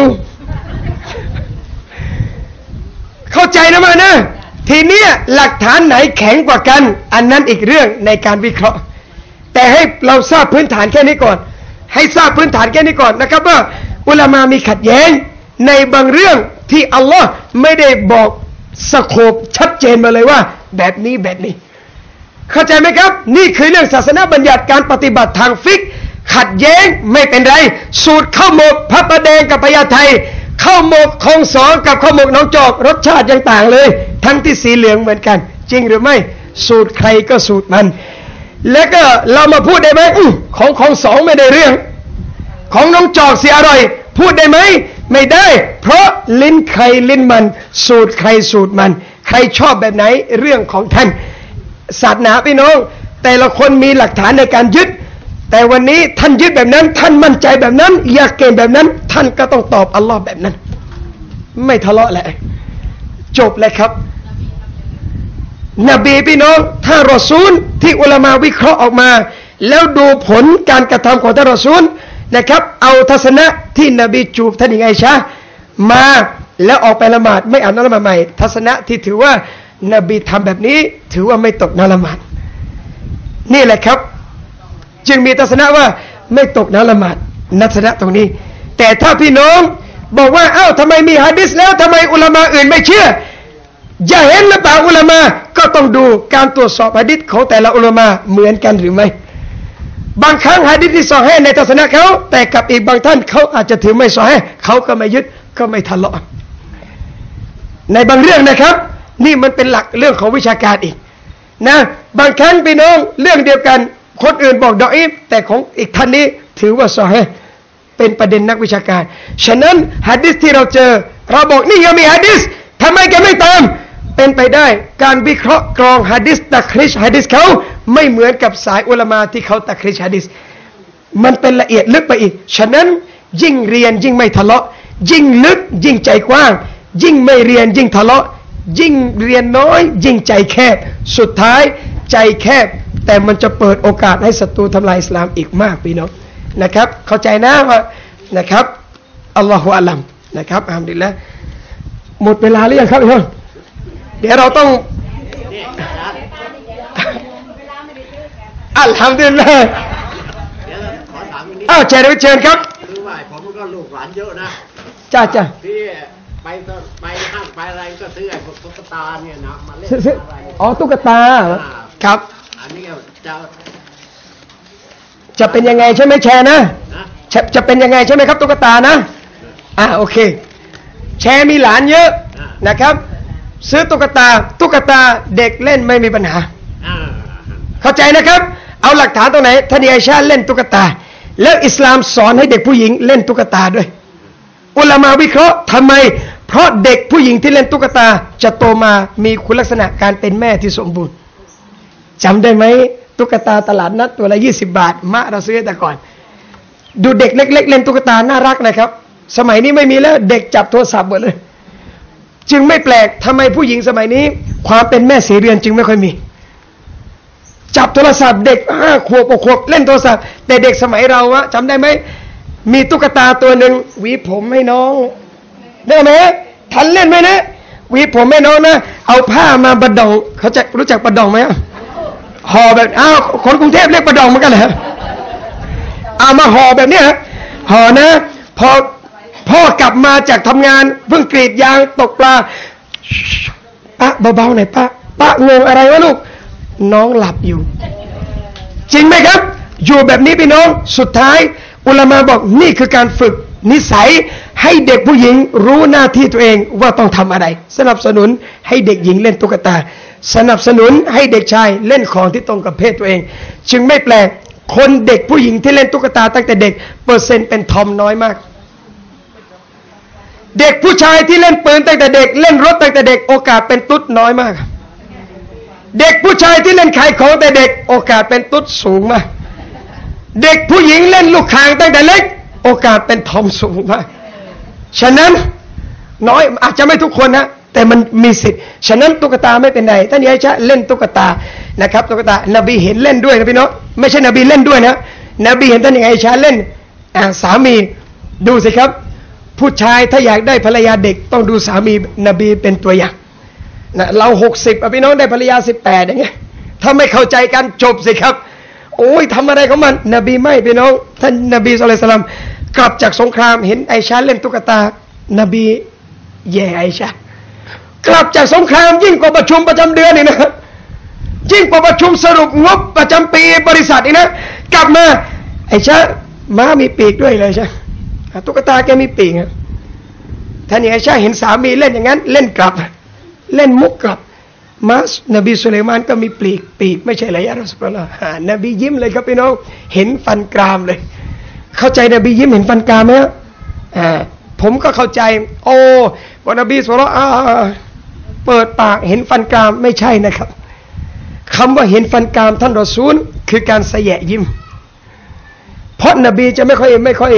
เข้าใจนะมานะทีเนี้ยหลักฐานไหนแข็งกว่ากันอันนั้นอีกเรื่องในการวิเคราะห์แต่ให้เราทราบพื้นฐานแค่นี้ก่อนให้ทราบพื้นฐานแค่นี้ก่อนนะครับว่าอุลามามีขัดแย้งในบางเรื่องที่อัลลอฮ์ไม่ได้บอกสโคปชัดเจนมาเลยว่าแบบนี้เข้าใจไหมครับนี่คือเรื่องศาสนาบัญญัติการปฏิบัติทางฟิกขัดแย้งไม่เป็นไรสูตรข้าวหมกพระประแดงกับพญาไทข้าวหมกของสองกับข้าวหมกน้องจอกรสชาติยังต่างเลยทั้งที่สีเหลืองเหมือนกันจริงหรือไม่สูตรใครก็สูตรมันแล้วก็เรามาพูดได้ไหมของสองไม่ได้เรื่องของน้องจอกสิอร่อยพูดได้ไหมไม่ได้เพราะลิ้นใครลิ้นมันสูตรใครสูตรมันใครชอบแบบไหนเรื่องของท่านศาสนาพี่น้องแต่ละคนมีหลักฐานในการยึดแต่วันนี้ท่านยึดแบบนั้นท่านมั่นใจแบบนั้นอยากเก่งแบบนั้นท่านก็ต้องตอบอัลลอฮ์แบบนั้นไม่ทะเลาะแหละจบเลยครับนบีพี่น้องถ้ารอซูลที่อุลามาวิเคราะห์ออกมาแล้วดูผลการกระทำของท่านรอซูลนะครับเอาทัศนะที่นบีจูบท่านหญิงไอชะมาแล้วออกไปละหมาดไม่อาบน้ำละหมาดใหม่ทัศนะที่ถือว่านบีทำแบบนี้ถือว่าไม่ตกน้ำละหมาดนี่แหละครับจึงมีทัศนะว่าไม่ตกน้ำละหมาดทัศนะตรงนี้แต่ถ้าพี่น้องบอกว่าทำไมมีหะดีษแล้วทำไมอุลามาอื่นไม่เชื่อจะเห็นหรือเปล่าอุลามาก็ต้องดูการตรวจสอบหะดีษของแต่ละอุลามาเหมือนกันหรือไม่บางครั้งหะดีษที่ซอฮีฮ์ในทัศนะเขาแต่กับอีกบางท่านเขาอาจจะถือไม่ซอฮีฮ์เขาก็ไม่ยึดก็ไม่ทะเลาะในบางเรื่องนะครับนี่มันเป็นหลักเรื่องของวิชาการอีกนะบางครั้งพี่น้องเรื่องเดียวกันคนอื่นบอกดออีฟแต่ของอีกท่านนี้ถือว่าซอฮีฮ์เป็นประเด็นนักวิชาการฉะนั้นหะดีษที่เราเจอเราบอกนี่ยังมีหะดีษทำไมแกไม่ตามเป็นไปได้การวิเคราะห์กรองหะดีษตักริชหะดีษเขาไม่เหมือนกับสายอุลามะที่เขาตักริชหะดีษมันเป็นละเอียดลึกไปอีกฉะนั้นยิ่งเรียนยิ่งไม่ทะเลาะยิ่งลึกยิ่งใจกว้างยิ่งไม่เรียนยิ่งทะเลาะยิ่งเรียนน้อยยิ่งใจแคบสุดท้ายใจแคบแต่มันจะเปิดโอกาสให้ศัตรูทำลายอิสลามอีกมากพี่น้องนะครับเข้าใจนะว่านะครับอัลลอฮฺอัลลัมนะครับอัลฮัมดุลิลละห์หมดเวลาหรือยังครับพี่น้องเดี๋ยวเราต้องอัลฮัมดุลิลละห์ขอถามนิดเชิญครับคือว่าผมก็ลูกหลานเยอะนะจ้าที่ไปห้างไปอะไรก็ซื้อไอ้ตุ๊กตาเนี่ยนะมาเล่นอะไรอ๋อตุ๊กตาครับอันนี้จะเป็นยังไงใช่ไหมแชร์นะจะเป็นยังไงใช่ไหมครับตุ๊กตานะโอเคแชร์มีหลานเยอะนะครับซื้อตุ๊กตาเด็กเล่นไม่มีปัญหาเข้าใจนะครับเอาหลักฐานตรงไหนท่านอิชาเล่นตุ๊กตาแล้วอิสลามสอนให้เด็กผู้หญิงเล่นตุ๊กตาด้วยอุลามะวิเคราะห์ทำไมเพราะเด็กผู้หญิงที่เล่นตุ๊กตาจะโตมามีคุณลักษณะการเป็นแม่ที่สมบูรณ์จำได้ไหมตุ๊กตาตลาดนัดตัวละ20 บาทมะเราซื้อแต่ก่อนดูเด็กเล็กๆเล่นตุ๊กตาน่ารักนะครับสมัยนี้ไม่มีแล้วเด็กจับโทรศัพท์หมดเลยจึงไม่แปลกทำไมผู้หญิงสมัยนี้ความเป็นแม่สีเรือนจึงไม่ค่อยมีจับโทรศัพท์เด็ก5 ขวบ6 ขวบเล่นโทรศัพท์แต่เด็กสมัยเราอะจำได้ไหมมีตุ๊กตาตัวหนึ่งหวีผมให้น้องได้ไหมทันเล่นไหมนะหวีผมให้น้องนะเอาผ้ามาประดองเขาจะรู้จักประดองไหมห่อแบบคนกรุงเทพเรียกประดองเหมือนกันเหรอเอามาห่อแบบนี้ห่อนะพอพ่อกลับมาจากทำงานเพิ่งกรีดยางตกปลาป้าเบาๆหน่อยป้างงอะไรวะลูกน้องหลับอยู่จริงไหมครับอยู่แบบนี้พี่น้องสุดท้ายอุลามะบอกนี่คือการฝึกนิสัยให้เด็กผู้หญิงรู้หน้าที่ตัวเองว่าต้องทำอะไรสนับสนุนให้เด็กหญิงเล่นตุ๊กตาสนับสนุนให้เด็กชายเล่นของที่ตรงกับเพศตัวเองจึงไม่แปลกคนเด็กผู้หญิงที่เล่นตุ๊กตาตั้งแต่เด็กเปอร์เซ็นต์เป็นทอมน้อยมากเด็กผู้ชายที่เล่นปืนตั้งแต่เด็กเล่นรถตั้งแต่เด็กโอกาสเป็นตุ๊ดน้อยมากเด็กผู้ชายที่เล่นขายของแต่เด็กโอกาสเป็นตุ๊ดสูงมากเด็กผู้หญิงเล่นลูกคางตั้งแต่เล็กโอกาสเป็นทอมสูงมากฉะนั้นน้อยอาจจะไม่ทุกคนนะแต่มันมีสิทธิ์ฉะนั้นตุ๊กตาไม่เป็นไรท่านอิชาเล่นตุ๊กตานะครับตุ๊กตานบีเห็นเล่นด้วยนะพี่น้องไม่ใช่นบีเล่นด้วยนะนบีเห็นท่านอิชาเล่นสามีดูสิครับผู้ชายถ้าอยากได้ภรรยาเด็กต้องดูสามีนบีเป็นตัวอย่างนะเรา60พี่น้องได้ภรรยา18อย่างเงี้ยถ้าไม่เข้าใจกันจบสิครับโอ้ยทำอะไรของมันนบีไม่พี่น้องท่านนบีศ็อลลัลลอฮุอะลัยฮิวะซัลลัมกลับจากสงครามเห็นไอชาเล่นตุ๊กตานบีแย่ไอชากลับจากสงครามยิ่งกว่าประชุมประจำเดือนอีกนะยิ่งกว่าประชุมสรุปงบประจำปีบริษัทอีกนะกลับมาไอชาม้ามีปีกด้วยเลยใช่ตุ๊กตาแกมีปีกครับท่านอิชาเห็นสามีเล่นอย่างนั้นเล่นกลับเล่นมุกกลับมัสนบีสุลัยมานก็มีปีกไม่ใช่อะไรอัลลอฮฺซุบฮานะฮูวะตะอาลานบียิ้มเลยครับพี่น้องเห็นฟันกรามเลยเข้าใจนบียิ้มเห็นฟันกรามไหมผมก็เข้าใจโอ้วันนบีสุลต่านเปิดปากเห็นฟันกรามไม่ใช่นะครับคำว่าเห็นฟันกรามท่านรอซูลคือการแสยะยิ้มเพราะนบีจะไม่ค่อย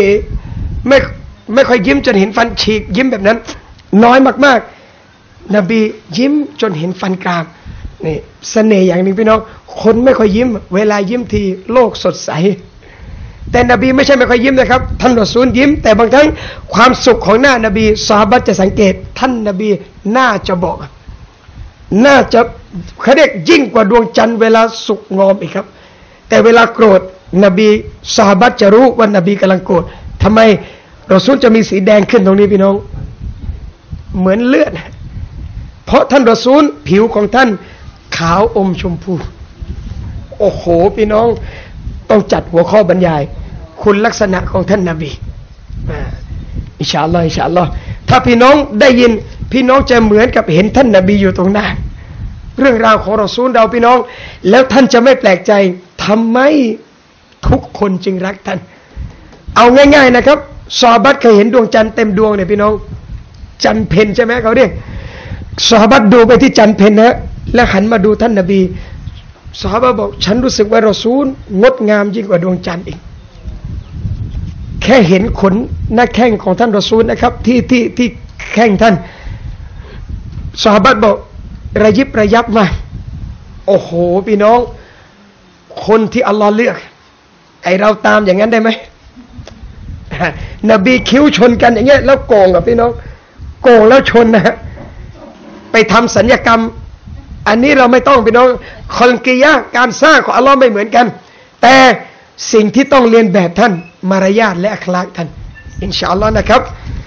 ยิ้มจนเห็นฟันฉีกยิ้มแบบนั้นน้อยมากๆนบียิ้มจนเห็นฟันกรามนี่เสน่ห์อย่างหนึ่งพี่น้องคนไม่ค่อยยิ้มเวลายิ้มทีโลกสดใสแต่นบีไม่ใช่ไม่ค่อยยิ้มนะครับท่านรอซูลยิ้มแต่บางครั้งความสุขของหน้านบีซอฮาบะห์จะสังเกตท่านนบีน่าจะบอกน่าจะเขาเรียกยิ่งกว่าดวงจันทร์เวลาสุกงอมอีกครับแต่เวลาโกรธนบีซอฮาบะห์จะรู้ว่านบีกำลังโกรธทำไมรอซูลจะมีสีแดงขึ้นตรงนี้พี่น้องเหมือนเลือดเพราะท่านรอซูลผิวของท่านขาวอมชมพูโอ้โหพี่น้องต้องจัดหัวข้อบรรยายคุณลักษณะของท่านนบีอินชาอัลลอฮ์ถ้าพี่น้องได้ยินพี่น้องจะเหมือนกับเห็นท่านนบีอยู่ตรงหน้าเรื่องราวของรอซูลเราพี่น้องแล้วท่านจะไม่แปลกใจทำไมทุกคนจึงรักท่านเอาง่ายๆนะครับซอฮาบะห์เคยเห็นดวงจันทร์เต็มดวงเนี่ยพี่น้องจันทร์เพ็ญใช่ไหมเขาเรียกซอฮาบะห์ดูไปที่จันทร์เพ็ญนะแล้วหันมาดูท่านนบีซอฮาบะห์บอกฉันรู้สึกว่ารอซูลงดงามยิ่งกว่าดวงจันทร์อีกแค่เห็นขนหน้าแข้งของท่านรอซูลนะครับที่แข้งท่านซอฮาบะห์บอกระยิบระยับมาโอ้โหพี่น้องคนที่อัลลอฮ์เลือกไอเราตามอย่างนั้นได้ไหมนบีคิ้วชนกันอย่างเงี้ยแล้วโกงกับพี่น้องโกงแล้วชนนะฮะไปทำสัญญกรรมอันนี้เราไม่ต้องพี่น้องคอลกิยะการสร้างของอัลลอฮ์ไม่เหมือนกันแต่สิ่งที่ต้องเรียนแบบท่านมารยาทและอัคลากท่านอินชาอัลลอฮ์นะครับ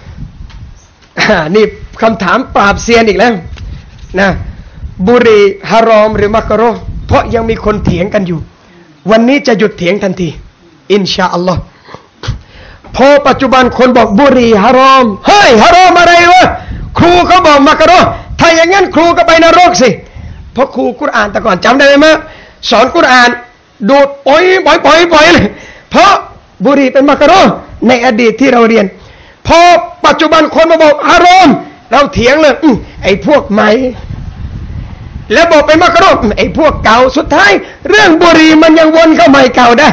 นี่คำถามปราบเซียนอีกแล้วนะบุหรี่ฮารอมหรือมักรุฮ์เพราะยังมีคนเถียงกันอยู่วันนี้จะหยุดเถียงทันทีอินชาอัลลอฮ์พอปัจจุบันคนบอกบุหรี่ฮารอมเฮ้ยฮารอมอะไรวะครูเขาบอกมักรุฮ์ถ้าอย่างงั้นครูก็ไปนรกสิเพราะครูกุรอานแต่ก่อนจำได้ไหมสอนกุรอานดูดปล่อยเลยเพราะบุหรี่เป็นมักรุฮ์ในอดีตที่เราเรียนพอปัจจุบันคนมาบอกฮารอมเราเถียงเลยไอ้พวกใหม่แล้วบอกเป็นมักรุฮ์ไอ้พวกเก่าสุดท้ายเรื่องบุหรี่มันยังวนเข้าใหม่เก่าได้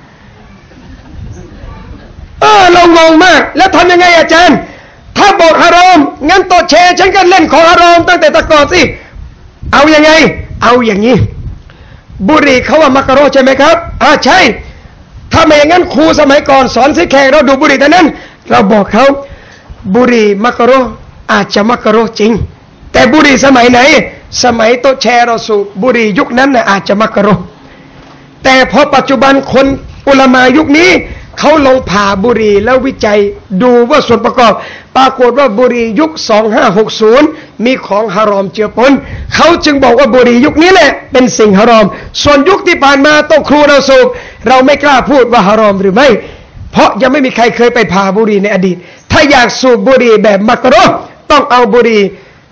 เรางงมากแล้วทำยังไงอาจารย์ถ้าบอกฮารอมงั้นโตแชร์ฉันก็เล่นของฮารอมตั้งแต่ตะก่อนสิเอายังไงเอาอย่างนี้บุหรี่เขาว่ามักรุฮ์ใช่ไหมครับใช่ถ้าไม่อย่างนั้นครูสมัยก่อนสอนสิแขกเราดูบุหรี่แต่นั้นเราบอกเขาบุหรี่มักรุฮ์อาจจะมักรุฮ์จริงแต่บุหรี่สมัยไหนสมัยโตแชร์เราสูบบุหรี่ยุคนั้นน่ะอาจจะมักรุฮ์แต่พอปัจจุบันคนอุลามายุคนี้เขาลงผ่าบุหรี่แล้ววิจัยดูว่าส่วนประกอบปรากฏว่าบุหรี่ยุค2560มีของฮารอมเจือปนเขาจึงบอกว่าบุหรี่ยุคนี้แหละเป็นสิ่งฮารอมส่วนยุคที่ผ่านมาโต๊ะครูเราสูบเราไม่กล้าพูดว่าฮารอมหรือไม่เพราะยังไม่มีใครเคยไปผ่าบุหรี่ในอดีตถ้าอยากสูบบุหรี่แบบมักรุฮ์ต้องเอาบุหรี่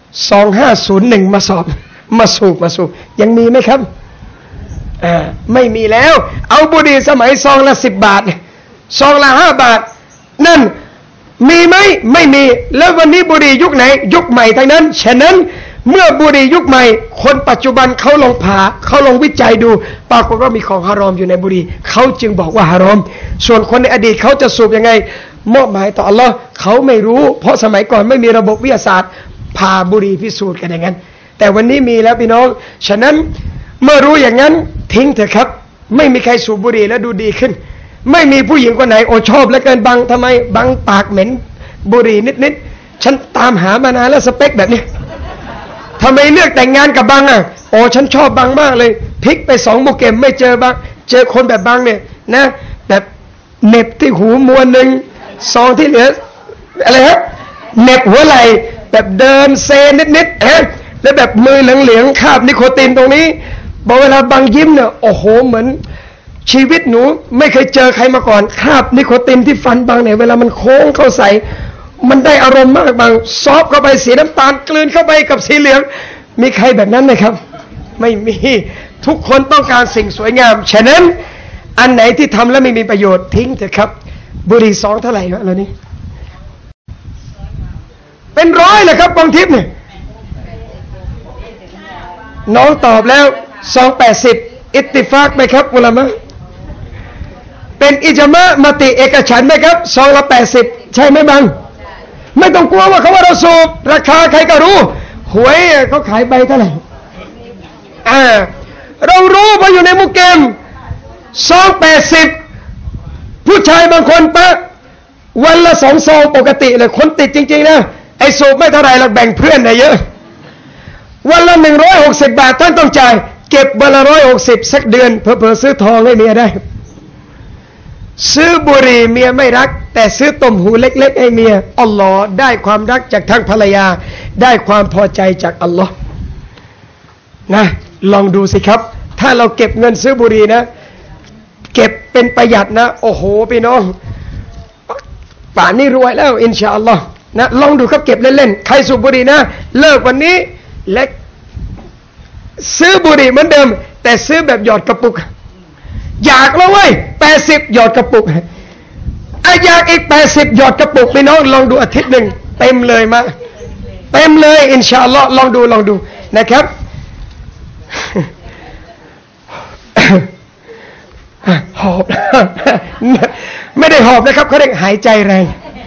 2501มาสูบยังมีไหมครับไม่มีแล้วเอาบุหรี่สมัยซองละ10 บาทซองละ5 บาทนั่นมีไหมไม่มีแล้ววันนี้บุหรี่ยุคไหนยุคใหม่ทั้งนั้นฉะนั้นเมื่อบุหรี่ยุคใหม่คนปัจจุบันเขาลองผ่าเขาลองวิจัยดูปรากฏว่ามีของฮารอมอยู่ในบุหรี่เขาจึงบอกว่าฮารอมส่วนคนในอดีตเขาจะสูบยังไงมอบหมายต่ออัลลอฮ์เขาไม่รู้เพราะสมัยก่อนไม่มีระบบวิทยาศาสตร์ผ่าบุหรี่พิสูจน์กันอย่างนั้นแต่วันนี้มีแล้วพี่น้องฉะนั้นเมื่อรู้อย่างนั้นทิ้งเถอะครับไม่มีใครสูบบุหรี่แล้วดูดีขึ้นไม่มีผู้หญิงคนไหนโอชอบแล้วเกินบังทำไมบังปากเหม็นบุหรี่นิดฉันตามหามานานแล้วสเปคแบบนี้ทำไมเลือกแต่งงานกับบังโอ้ฉันชอบบังมากเลยพลิกไป2 โมเกมไม่เจอบังเจอคนแบบบังเนี่ยนะแบบเน็บที่หูมวนหนึ่งซองที่เหลืออะไรฮะเน็บหัวไหล่แบบเดินเซนิดแล้วแบบมือเหลืองๆคาบนิโคตินตรงนี้บอกเวลาบังยิ้มเนี่ยโอ้โหเหมือนชีวิตหนูไม่เคยเจอใครมาก่อนคาบนิโคตินที่ฟันบังเนี่ยเวลามันโค้งเข้าใส่มันได้อารมณ์มากบางซอฟเข้าไปสีน้ำตาลกลืนเข้าไปกับสีเหลืองมีใครแบบนั้นไหมครับไม่มีทุกคนต้องการสิ่งสวยงามฉะนั้นอันไหนที่ทำแล้วไม่มีประโยชน์ทิ้งเถอะครับบุหรี่ซองเท่าไหร่ครับเรานี้เป็น100เลยครับบางทิพย์เนี่ยน้องตอบแล้วซอง80อิตติฟากไหมครับอุลามะเป็นอิจมะมติเอกฉันท์ไหมครับซองละ80ใช่ไหมบังไม่ต้องกลัวว่าเขาว่าเราสูบราคาใครก็รู้หวยเขาขายใบเท่าไหร่เรารู้เพราะอยู่ในมุกเกมซอง80ผู้ชายบางคนปะวันละ2 ซองปกติเลยคนติดจริงๆนะไอ้สูบไม่เท่าไหร่เราแบ่งเพื่อนได้เยอะวันละ160 บาทท่านต้องจ่ายเก็บวันละ160สักเดือนเผลอๆซื้อทองให้เมียได้ซื้อบุหรี่เมียไม่รักแต่ซื้อต้มหูเล็กๆให้เมียอัลลอฮ์ได้ความรักจากทางภรรยาได้ความพอใจจากอัลลอฮ์นะลองดูสิครับถ้าเราเก็บเงินซื้อบุหรี่นะเก็บเป็นประหยัดนะโอ้โหพี่น้องป่านนี้รวยแล้วอินชาอัลลอฮ์นะลองดูครับเก็บเล่นๆใครสูบบุหรี่นะเลิกวันนี้และซื้อบุหรี่เหมือนเดิมแต่ซื้อแบบหยอดกระปุกอยากแล้วเว้ย80หยอดกระปุกอยากอีก80หยอดกระปุกพี่น้องลองดูอาทิตย์หนึ่งเต็มเลยมาเต็มเลยอินชาอัลลอฮ์ลองดูนะครับหอบไม่ได้หอบนะครับเขาเรียกหายใจแรง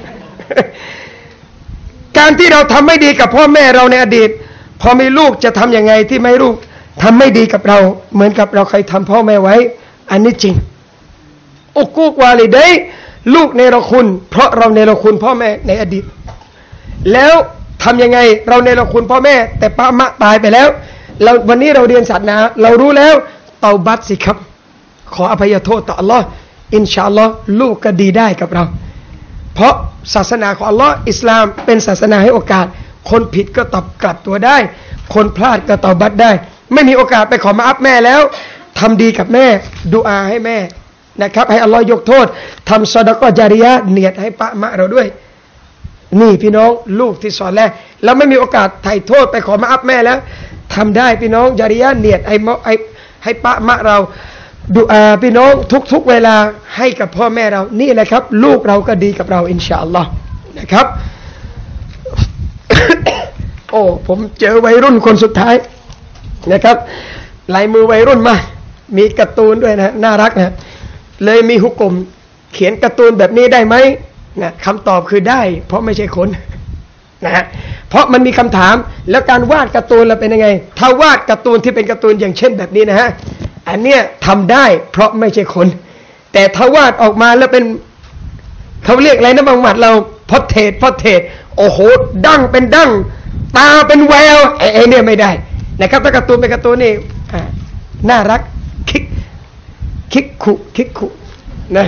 การที่เราทำไม่ดีกับพ่อแม่เราในอดีตพอมีลูกจะทำยังไงที่ไม่ลูกทำไม่ดีกับเราเหมือนกับเราเคยทำพ่อแม่ไว้อันนี้จริงอุกุกวาลิดัยลูกเนรคุณเพราะเราเนรคุณพ่อแม่ในอดีตแล้วทำยังไงเราเนรคุณพ่อแม่แต่ป้ามะตายไปแล้วเราวันนี้เราเรียนศาสนาเรารู้แล้วเตาบัตสิครับขออภัยโทษต่ออัลลอฮ์อินชาอัลลอฮ์ลูกก็ดีได้กับเราเพราะศาสนาของอัลลอฮ์อิสลามเป็นศาสนาให้โอกาสคนผิดก็ตอบกลับตัวได้คนพลาดก็เตาบัตได้ไม่มีโอกาสไปขอมาอัพแม่แล้วทำดีกับแม่ดุอาให้แม่นะครับให้อัลลอฮ์ยกโทษทำซอดะกอจาริยะเนียดให้ปะมะเราด้วยนี่พี่น้องลูกที่สอนแล้วเราไม่มีโอกาสไถ่โทษไปขอมาอัพแม่แล้วทำได้พี่น้องจาริยะเนียดให้ปะมะเราดุอาพี่น้องทุกเวลาให้กับพ่อแม่เรานี่แหละครับลูกเราก็ดีกับเราอินชาอัลลอฮ์นะครับ โอ้ผมเจอวัยรุ่นคนสุดท้ายนะครับลายมือวัยรุ่นมามีการ์ตูนด้วยนะน่ารักนะเลยมีหุกกลมเขียนการ์ตูนแบบนี้ได้ไหมนะคำตอบคือได้เพราะไม่ใช่คนนะฮะเพราะมันมีคำถามแล้วการวาดการ์ตูนเราเป็นยังไงถ้าวาดการ์ตูนที่เป็นการ์ตูนอย่างเช่นแบบนี้นะฮะอันเนี้ยทำได้เพราะไม่ใช่คนแต่ถ้าวาดออกมาแล้วเป็นเขาเรียกอะไรนะบางหมัดเราพอเทศโอ้โหดั้งเป็นดั้งตาเป็นแววไอ้เนี่ยไม่ได้นะครับถ้าการ์ตูนเป็นการ์ตูนนี่น่ารักคิกคุนะ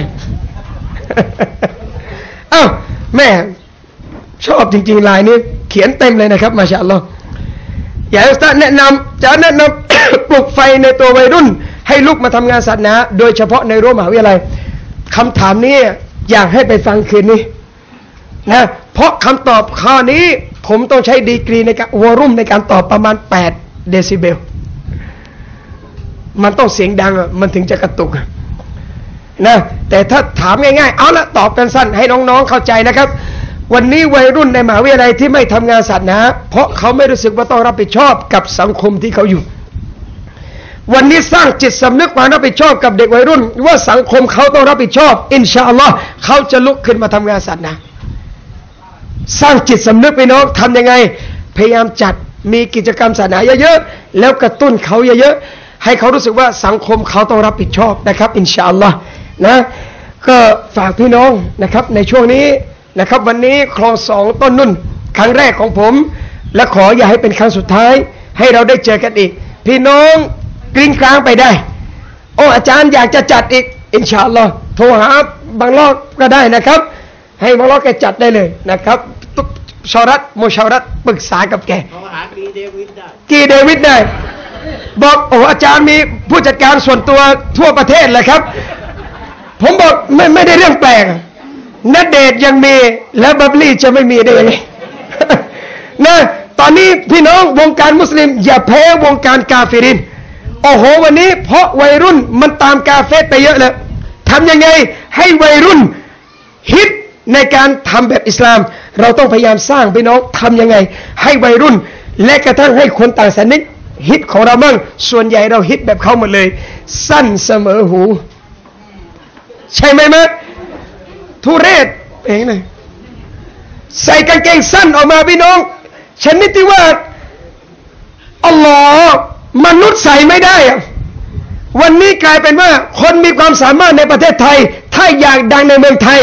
อ้าวแม่ชอบจริงๆลายนี้เขียนเต็มเลยนะครับมาชาอัลลอฮ์อยากจะแนะนำ ปลุกไฟในตัววัยรุ่นให้ลุกมาทำงานศาสนาโดยเฉพาะในรั้วมหาวิทยาลัยคำถามนี้อยากให้ไปฟังคืนนี้นะเพราะคำตอบข้อนี้ผมต้องใช้ดีกรีในการวอลุ่มในการตอบประมาณ8 เดซิเบลมันต้องเสียงดังมันถึงจะกระตุกนะแต่ถ้าถามง่ายๆเอาละตอบกันสั้นให้น้องๆเข้าใจนะครับวันนี้วัยรุ่นในมหาวิทยาลัยที่ไม่ทำงานศาสนาเพราะเขาไม่รู้สึกว่าต้องรับผิดชอบกับสังคมที่เขาอยู่วันนี้สร้างจิตสำนึกความรับผิดชอบกับเด็กวัยรุ่นว่าสังคมเขาต้องรับผิดชอบอินชาอัลลอฮ์เขาจะลุกขึ้นมาทำงานศาสนาสร้างจิตสำนึกไปน้องทำยังไงพยายามจัดมีกิจกรรมศาสนาเยอะๆแล้วกระตุ้นเขาเยอะๆให้เขารู้สึกว่าสังคมเขาต้องรับผิดชอบนะครับอินชาอัลลอฮ์นะก็ฝากพี่น้องนะครับในช่วงนี้นะครับวันนี้คลอง2ต้นนุ่นครั้งแรกของผมและขออย่าให้เป็นครั้งสุดท้ายให้เราได้เจอกันอีกพี่น้องกลิ้งกลางไปได้โอ้อาจารย์อยากจะจัดอีกอินชาอัลลอฮ์โทรหาบางลอกก็ได้นะครับให้บางลอกแกจัดได้เลยนะครับชารัตมุชารัตปรึกษากับแกโทรหากีเดวิดได้บอกโอ้อาจารย์มีผู้จัดการส่วนตัวทั่วประเทศเลยครับผมบอกไม่ได้เรื่องแปลกณเดชน์ยังมีแล้วบับลี่จะไม่มีได้ยังไงนะตอนนี้พี่น้องวงการมุสลิมอย่าแพ้วงการกาเฟรินโอ้โหวันนี้เพราะวัยรุ่นมันตามกาเฟรไปเยอะแล้วทำยังไงให้วัยรุ่นฮิตในการทำแบบอิสลามเราต้องพยายามสร้างพี่น้องทำยังไงให้วัยรุ่นและกระทั่งให้คนต่างศาสนาฮิตของเราบ้างส่วนใหญ่เราฮิตแบบเขาหมดเลยสั้นเสมอหูใช่ไหมมั้ยทุเรศเองเลยใส่กางเกงสั้นออกมาพี่น้องชนิดที่ว่าอัลลอฮ์มนุษย์ใส่ไม่ได้วันนี้กลายเป็นว่าคนมีความสามารถในประเทศไทยถ้าอยากดังในเมืองไทย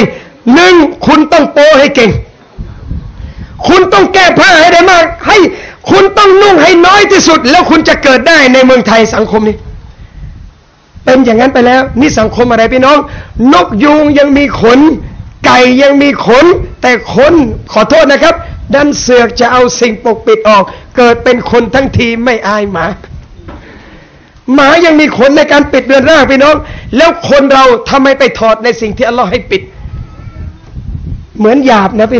1คุณต้องโปให้เก่งคุณต้องแก้ผ้าให้ได้มากให้คุณต้องนุ่งให้น้อยที่สุดแล้วคุณจะเกิดได้ในเมืองไทยสังคมนี้เป็นอย่างนั้นไปแล้วนี่สังคมอะไรพี่น้องนกยูงยังมีขนไก่ยังมีขนแต่คนขอโทษนะครับดันเสือกจะเอาสิ่งปกปิดออกเกิดเป็นคนทั้งทีไม่อายหมายังมีขนในการปิดเรือนร่างพี่น้องแล้วคนเราทำไมไปถอดในสิ่งที่อัลลอฮ์ให้ปิดเหมือนหยาบนะพี่น้อง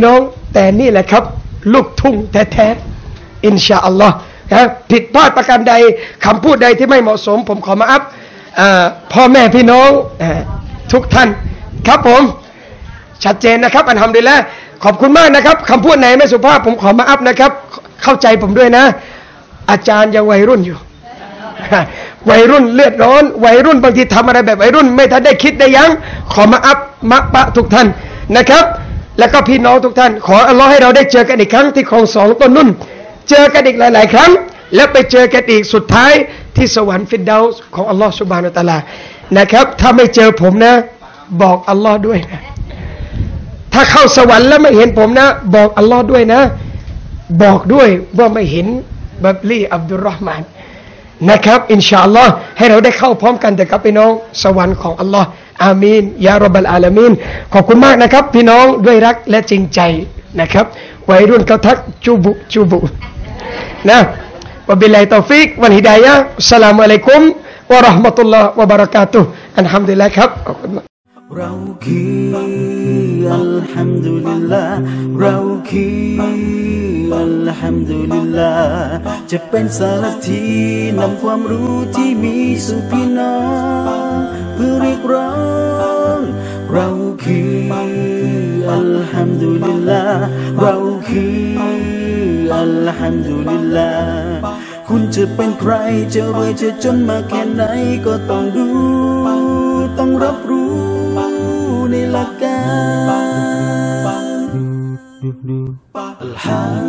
แต่นี่แหละครับลูกทุ่งแท้ๆอินชาอัลลอฮ์นะผิดพลาดประการใดคำพูดใดที่ไม่เหมาะสมผมขอมาอัพพ่อแม่พี่น้องทุกท่านครับผมชัดเจนนะครับอันทำดีแล้วขอบคุณมากนะครับคำพูดไหนไม่สุภาพผมขอมาอัพนะครับเข้าใจผมด้วยนะอาจารย์ยังวัยรุ่นอยู่วัยรุ่นเลือดร้อนวัยรุ่นบางทีทำอะไรแบบวัยรุ่นไม่ทันได้คิดได้ยั้งขอมาอัพมะปะทุกท่านนะครับแล้วก็พี่น้องทุกท่านขออัลลอฮ์ให้เราได้เจอกันอีกครั้งที่คลอง2ต้นนุ่นเจอกันอีกหลายๆครั้งแล้วไปเจอกันอีกสุดท้ายที่สวรรค์ฟิรเดาส์ของอัลลอฮ์ซุบฮานะฮูวะตะอาลานะครับถ้าไม่เจอผมนะบอกอัลลอฮ์ด้วยนะถ้าเข้าสวรรค์แล้วไม่เห็นผมนะบอกอัลลอฮ์ด้วยนะบอกด้วยว่าไม่เห็นบับลีอับดุลรอห์มานนะครับอินชาอัลลอฮ์ให้เราได้เข้าพร้อมกันแต่กับพี่น้องสวรรค์ของอัลลอฮ์อามีนยาร็อบบัลอาลามีนขอบคุณมากนะครับพี่น้องด้วยรักและจริงใจนะครับวัยรุ่นเขาทักจูบุนะวะบิลลาฮิตอฟิกวัลฮิดายะฮ์อัสสลามุอะลัยกุมวะเราะห์มะตุลลอฮ์วะบะเราะกาตุฮ์อัลฮัมดุลิลลาห์ครับเราคืออัลฮัมดุลิลลาห์เราคืออัลฮัมดุลิลลาห์จะเป็นสารทีนำความรู้ที่มีสู่พี่น้องเพื่อเรียกร้องเราคืออัลฮัมดุลิลลาห์เราคืออัลฮัมดุลิลลาห์คุณจะเป็นใครจะรวยจะจนมากแค่ไหนก็ต้องดูต้องรับรู้ในหลักการอัลฮั